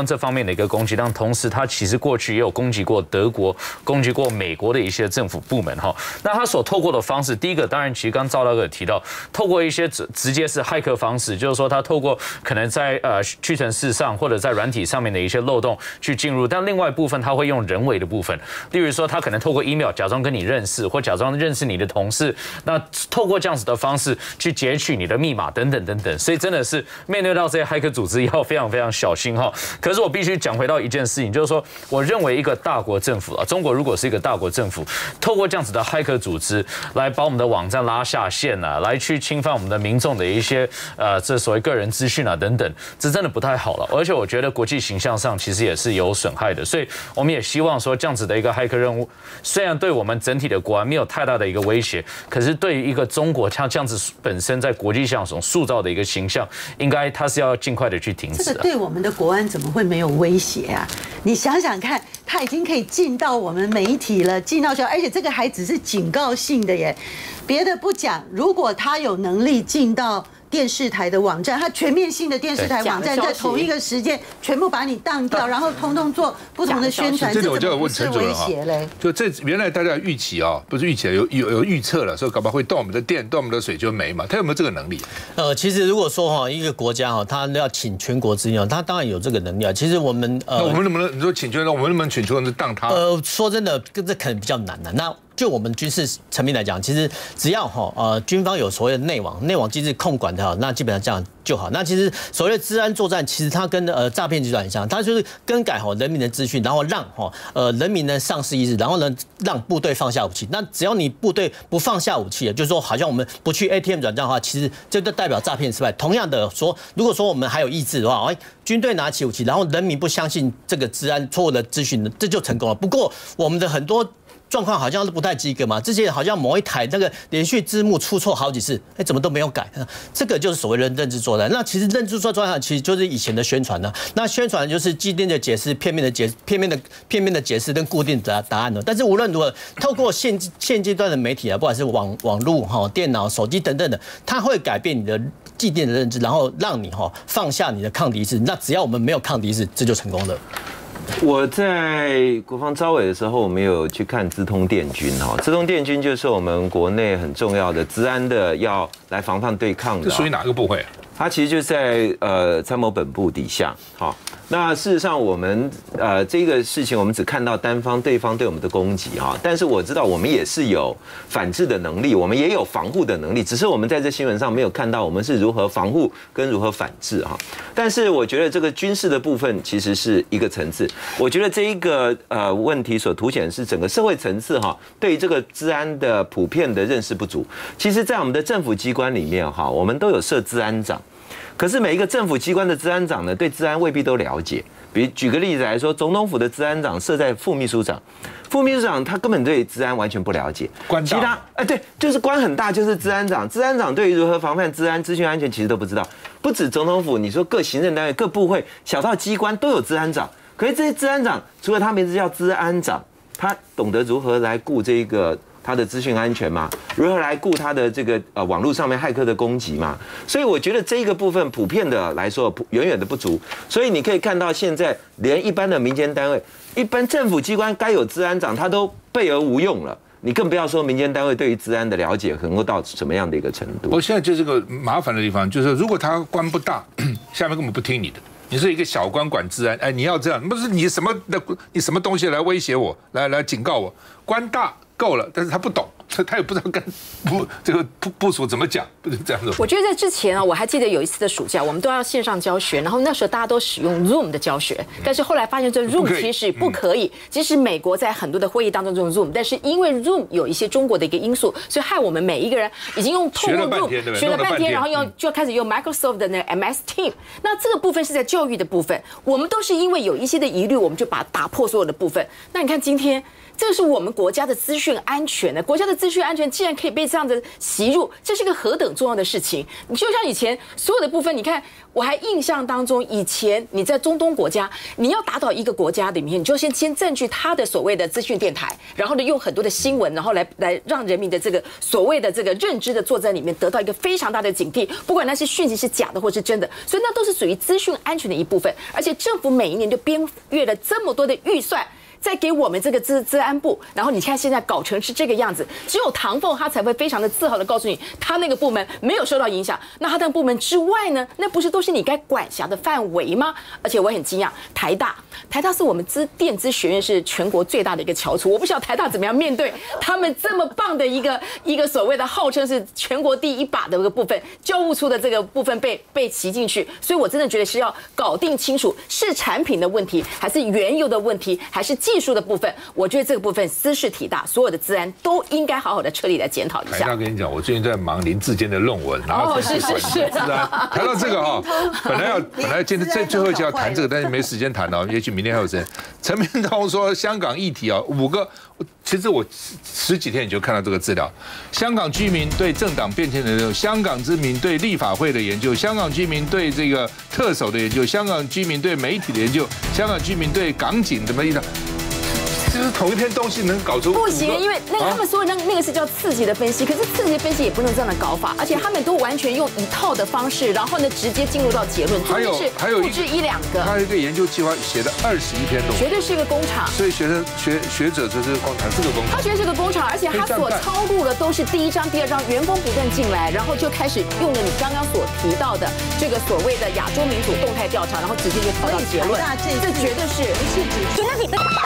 Speaker 31: 的一个攻击，但同时他其实过去也有攻击过德国、攻击过美国的一些政府部门哈。那他所透过的方式，第一个当然其实刚赵大哥有提到，透过一些直接是骇客方式，就是说他透过可能在屈臣氏上或者在软体上面的一些漏洞去进入，但另外一部分他会用人为的部分，例如说他可能透过 email 假装跟你认识，或假装认识你的同事，那透过这样子的方式去截取你的密码等等等等，所以真的是面对到这些骇客组织要非常非常小心哈。可是我必须讲回到一件事情，就是说，我认为一个大国政府啊，中国如果是一个大国政府，透过这样子的骇客组织来把我们的网站拉下线啊，来去侵犯我们的民众的一些这所谓个人资讯啊等等，这真的不太好了。而且我觉得国际形象上其实也是有损害的，所以我们也希望说这样子的一个骇客任务，虽然对我们整体的国安没有太大的一个威胁，可是对于一个中国它这样子本身在国际上所塑造的一个形象，应该它是要尽快的去停止。
Speaker 6: 这个对我们的国安怎么会没有威胁啊？你想想看，它已经可以进到我们媒体了，进到而且这个还只是警告性的耶。别的不讲，如果他有能力进到电视台的网站，它全面性的电视台网站在同一个时间全部把你当掉，然后通通做不同的宣传，
Speaker 1: 这个我就要问
Speaker 6: 陈主任哈，
Speaker 1: 就这原来大家预期啊，不是预期有预测了，所以搞不好会动我们的电、动我们的水就没嘛，他有没有这个能力？
Speaker 4: 其实如果说哈，一个国家哈，他要请全国之力，他当然有这个能力啊。其实我们
Speaker 1: 那我们能不能你说请全国，我们能不能请全国人当他？
Speaker 4: 说真的，这可能比较难的。那就我们军事层面来讲，其实只要军方有所谓的内网机制控管的，那基本上这样就好。那其实所谓的治安作战，其实它跟诈骗集团很像，它就是更改人民的资讯，然后让人民呢丧失意识，然后呢让部队放下武器。那只要你部队不放下武器，就是说好像我们不去 ATM 转账的话，其实这就代表诈骗失败。同样的说，如果说我们还有意志的话，军队拿起武器，然后人民不相信这个治安错误的资讯，这就成功了。不过我们的很多状况好像是不太及格嘛，之前好像某一台那个连续字幕出错好几次，怎么都没有改，这个就是所谓的认知作战。那其实认知作战其实就是以前的宣传呢，那宣传就是既定的解释、片面的解释跟固定的答案呢。但是无论如何，透过现阶段的媒体啊，不管是网络、电脑、手机等等的，它会改变你的既定的认知，然后让你放下你的抗敌意识。那只要我们没有抗敌意识，这就成功了。
Speaker 13: 我在国防招委的时候，我们有去看资通电军资通电军就是我们国内很重要的治安的要来防范对抗的。
Speaker 1: 这属于哪个部会？
Speaker 13: 它其实就在参谋本部底下。那事实上我们这个事情我们只看到对方对我们的攻击但是我知道我们也是有反制的能力，我们也有防护的能力，只是我们在这新闻上没有看到我们是如何防护跟如何反制但是我觉得这个军事的部分其实是一个层次，我觉得这一个问题所凸显的是整个社会层次对于这个治安的普遍的认识不足。其实，在我们的政府机关里面我们都有设治安长。可是每一个政府机关的治安长呢，对治安未必都了解。比如举个例子来说，总统府的治安长设在副秘书长，副秘书长他根本对治安完全不了解。其他对，就是官很大，就是治安长。治安长对于如何防范治安、资讯安全其实都不知道。不止总统府，你说各行政单位、各部会、小到机关都有治安长。可是这些治安长，除了他名字叫治安长，他懂得如何来顾这个他的资讯安全嘛？如何来顾他的这个网络上面骇客的攻击嘛？所以我觉得这一个部分普遍的来说远远的不足。所以你可以看到现在连一般的民间单位、一般政府机关该有治安长，他都备而无用了。你更不要说民间单位对于治安的了解能够到什么样的一个程度。
Speaker 1: 我现在就是个麻烦的地方，就是如果他官不大，下面根本不听你的。你是一个小官管治安，你要这样，不是你什么东西来威胁我，来警告我？官大够了，但是他不懂，他也不知道跟这个部署怎么讲，不是这样子。
Speaker 5: 我觉得在之前我还记得有一次的暑假，我们都要线上教学，然后那时候大家都使用 Zoom 的教学，但是后来发现这 Zoom 其实不可以。即使美国在很多的会议当中用 Zoom， 但是因为 Zoom 有一些中国的一个因素，所以害我们每一个人已经用透过 Zoom 学了半天，然后就开始用 Microsoft 的那个 MS Team。那这个部分是在教育的部分，我们都是因为有一些的疑虑，我们就把它打破所有的部分。那你看今天。这个是我们国家的资讯安全的，国家的资讯安全竟然可以被这样子袭入，这是一个何等重要的事情。你就像以前所有的部分，你看，我还印象当中，以前你在中东国家，你要打倒一个国家里面，你就先占据他的所谓的资讯电台，然后呢用很多的新闻，然后来让人民的这个所谓的这个认知的作战里面得到一个非常大的警惕，不管那些讯息是假的或是真的，所以那都是属于资讯安全的一部分。而且政府每一年就编阅了这么多的预算，再给我们这个治安部，然后你看现在搞成是这个样子，只有唐凤他才会非常的自豪的告诉你，他那个部门没有受到影响。那他的部门之外呢，那不是都是你该管辖的范围吗？而且我很惊讶，台大是我们电资学院是全国最大的一个翘楚，我不晓得台大怎么样面对他们这么棒的一个所谓的号称是全国第一把的一个部分，教务处的这个部分被骑进去，所以我真的觉得是要搞定清楚，是产品的问题，还是原油的问题，还是技术的部分？我觉得这个部分私事体大，所有的资安都应该好好的彻底来检讨一下。
Speaker 1: 台大跟你讲，我最近在忙林志坚的论文，然后
Speaker 5: 是。
Speaker 1: 谈到这个哈，本来今天最后一期要谈这个，但是没时间谈了，也许明天还有时间。陈明通说香港议题啊，5个，其实我10几天你就看到这个资料：香港居民对政党变迁的研究，香港居民对立法会的研究，香港居民对这个特首的研究，香港居民对媒体的研究，香港居民对港警怎么一样。就是同一篇东西能搞出
Speaker 5: 不行，因为他们说那个是叫刺激的分析，可是刺激的分析也不能这样的搞法，而且他们都完全用一套的方式，然后呢直接进入到结论，
Speaker 1: 还有
Speaker 5: 不止1、2个，
Speaker 1: 还有一个研究计划写了21篇东西，
Speaker 5: 绝对是一个工厂。
Speaker 1: 所以学者就是工厂，这个工厂，
Speaker 5: 他觉得是个工厂，而且他所抄录的都是第1章、第2章原封不动进来，然后就开始用了你刚刚所提到的这个所谓的亚洲民主动态调查，然后直接就抄到结论，这绝对是。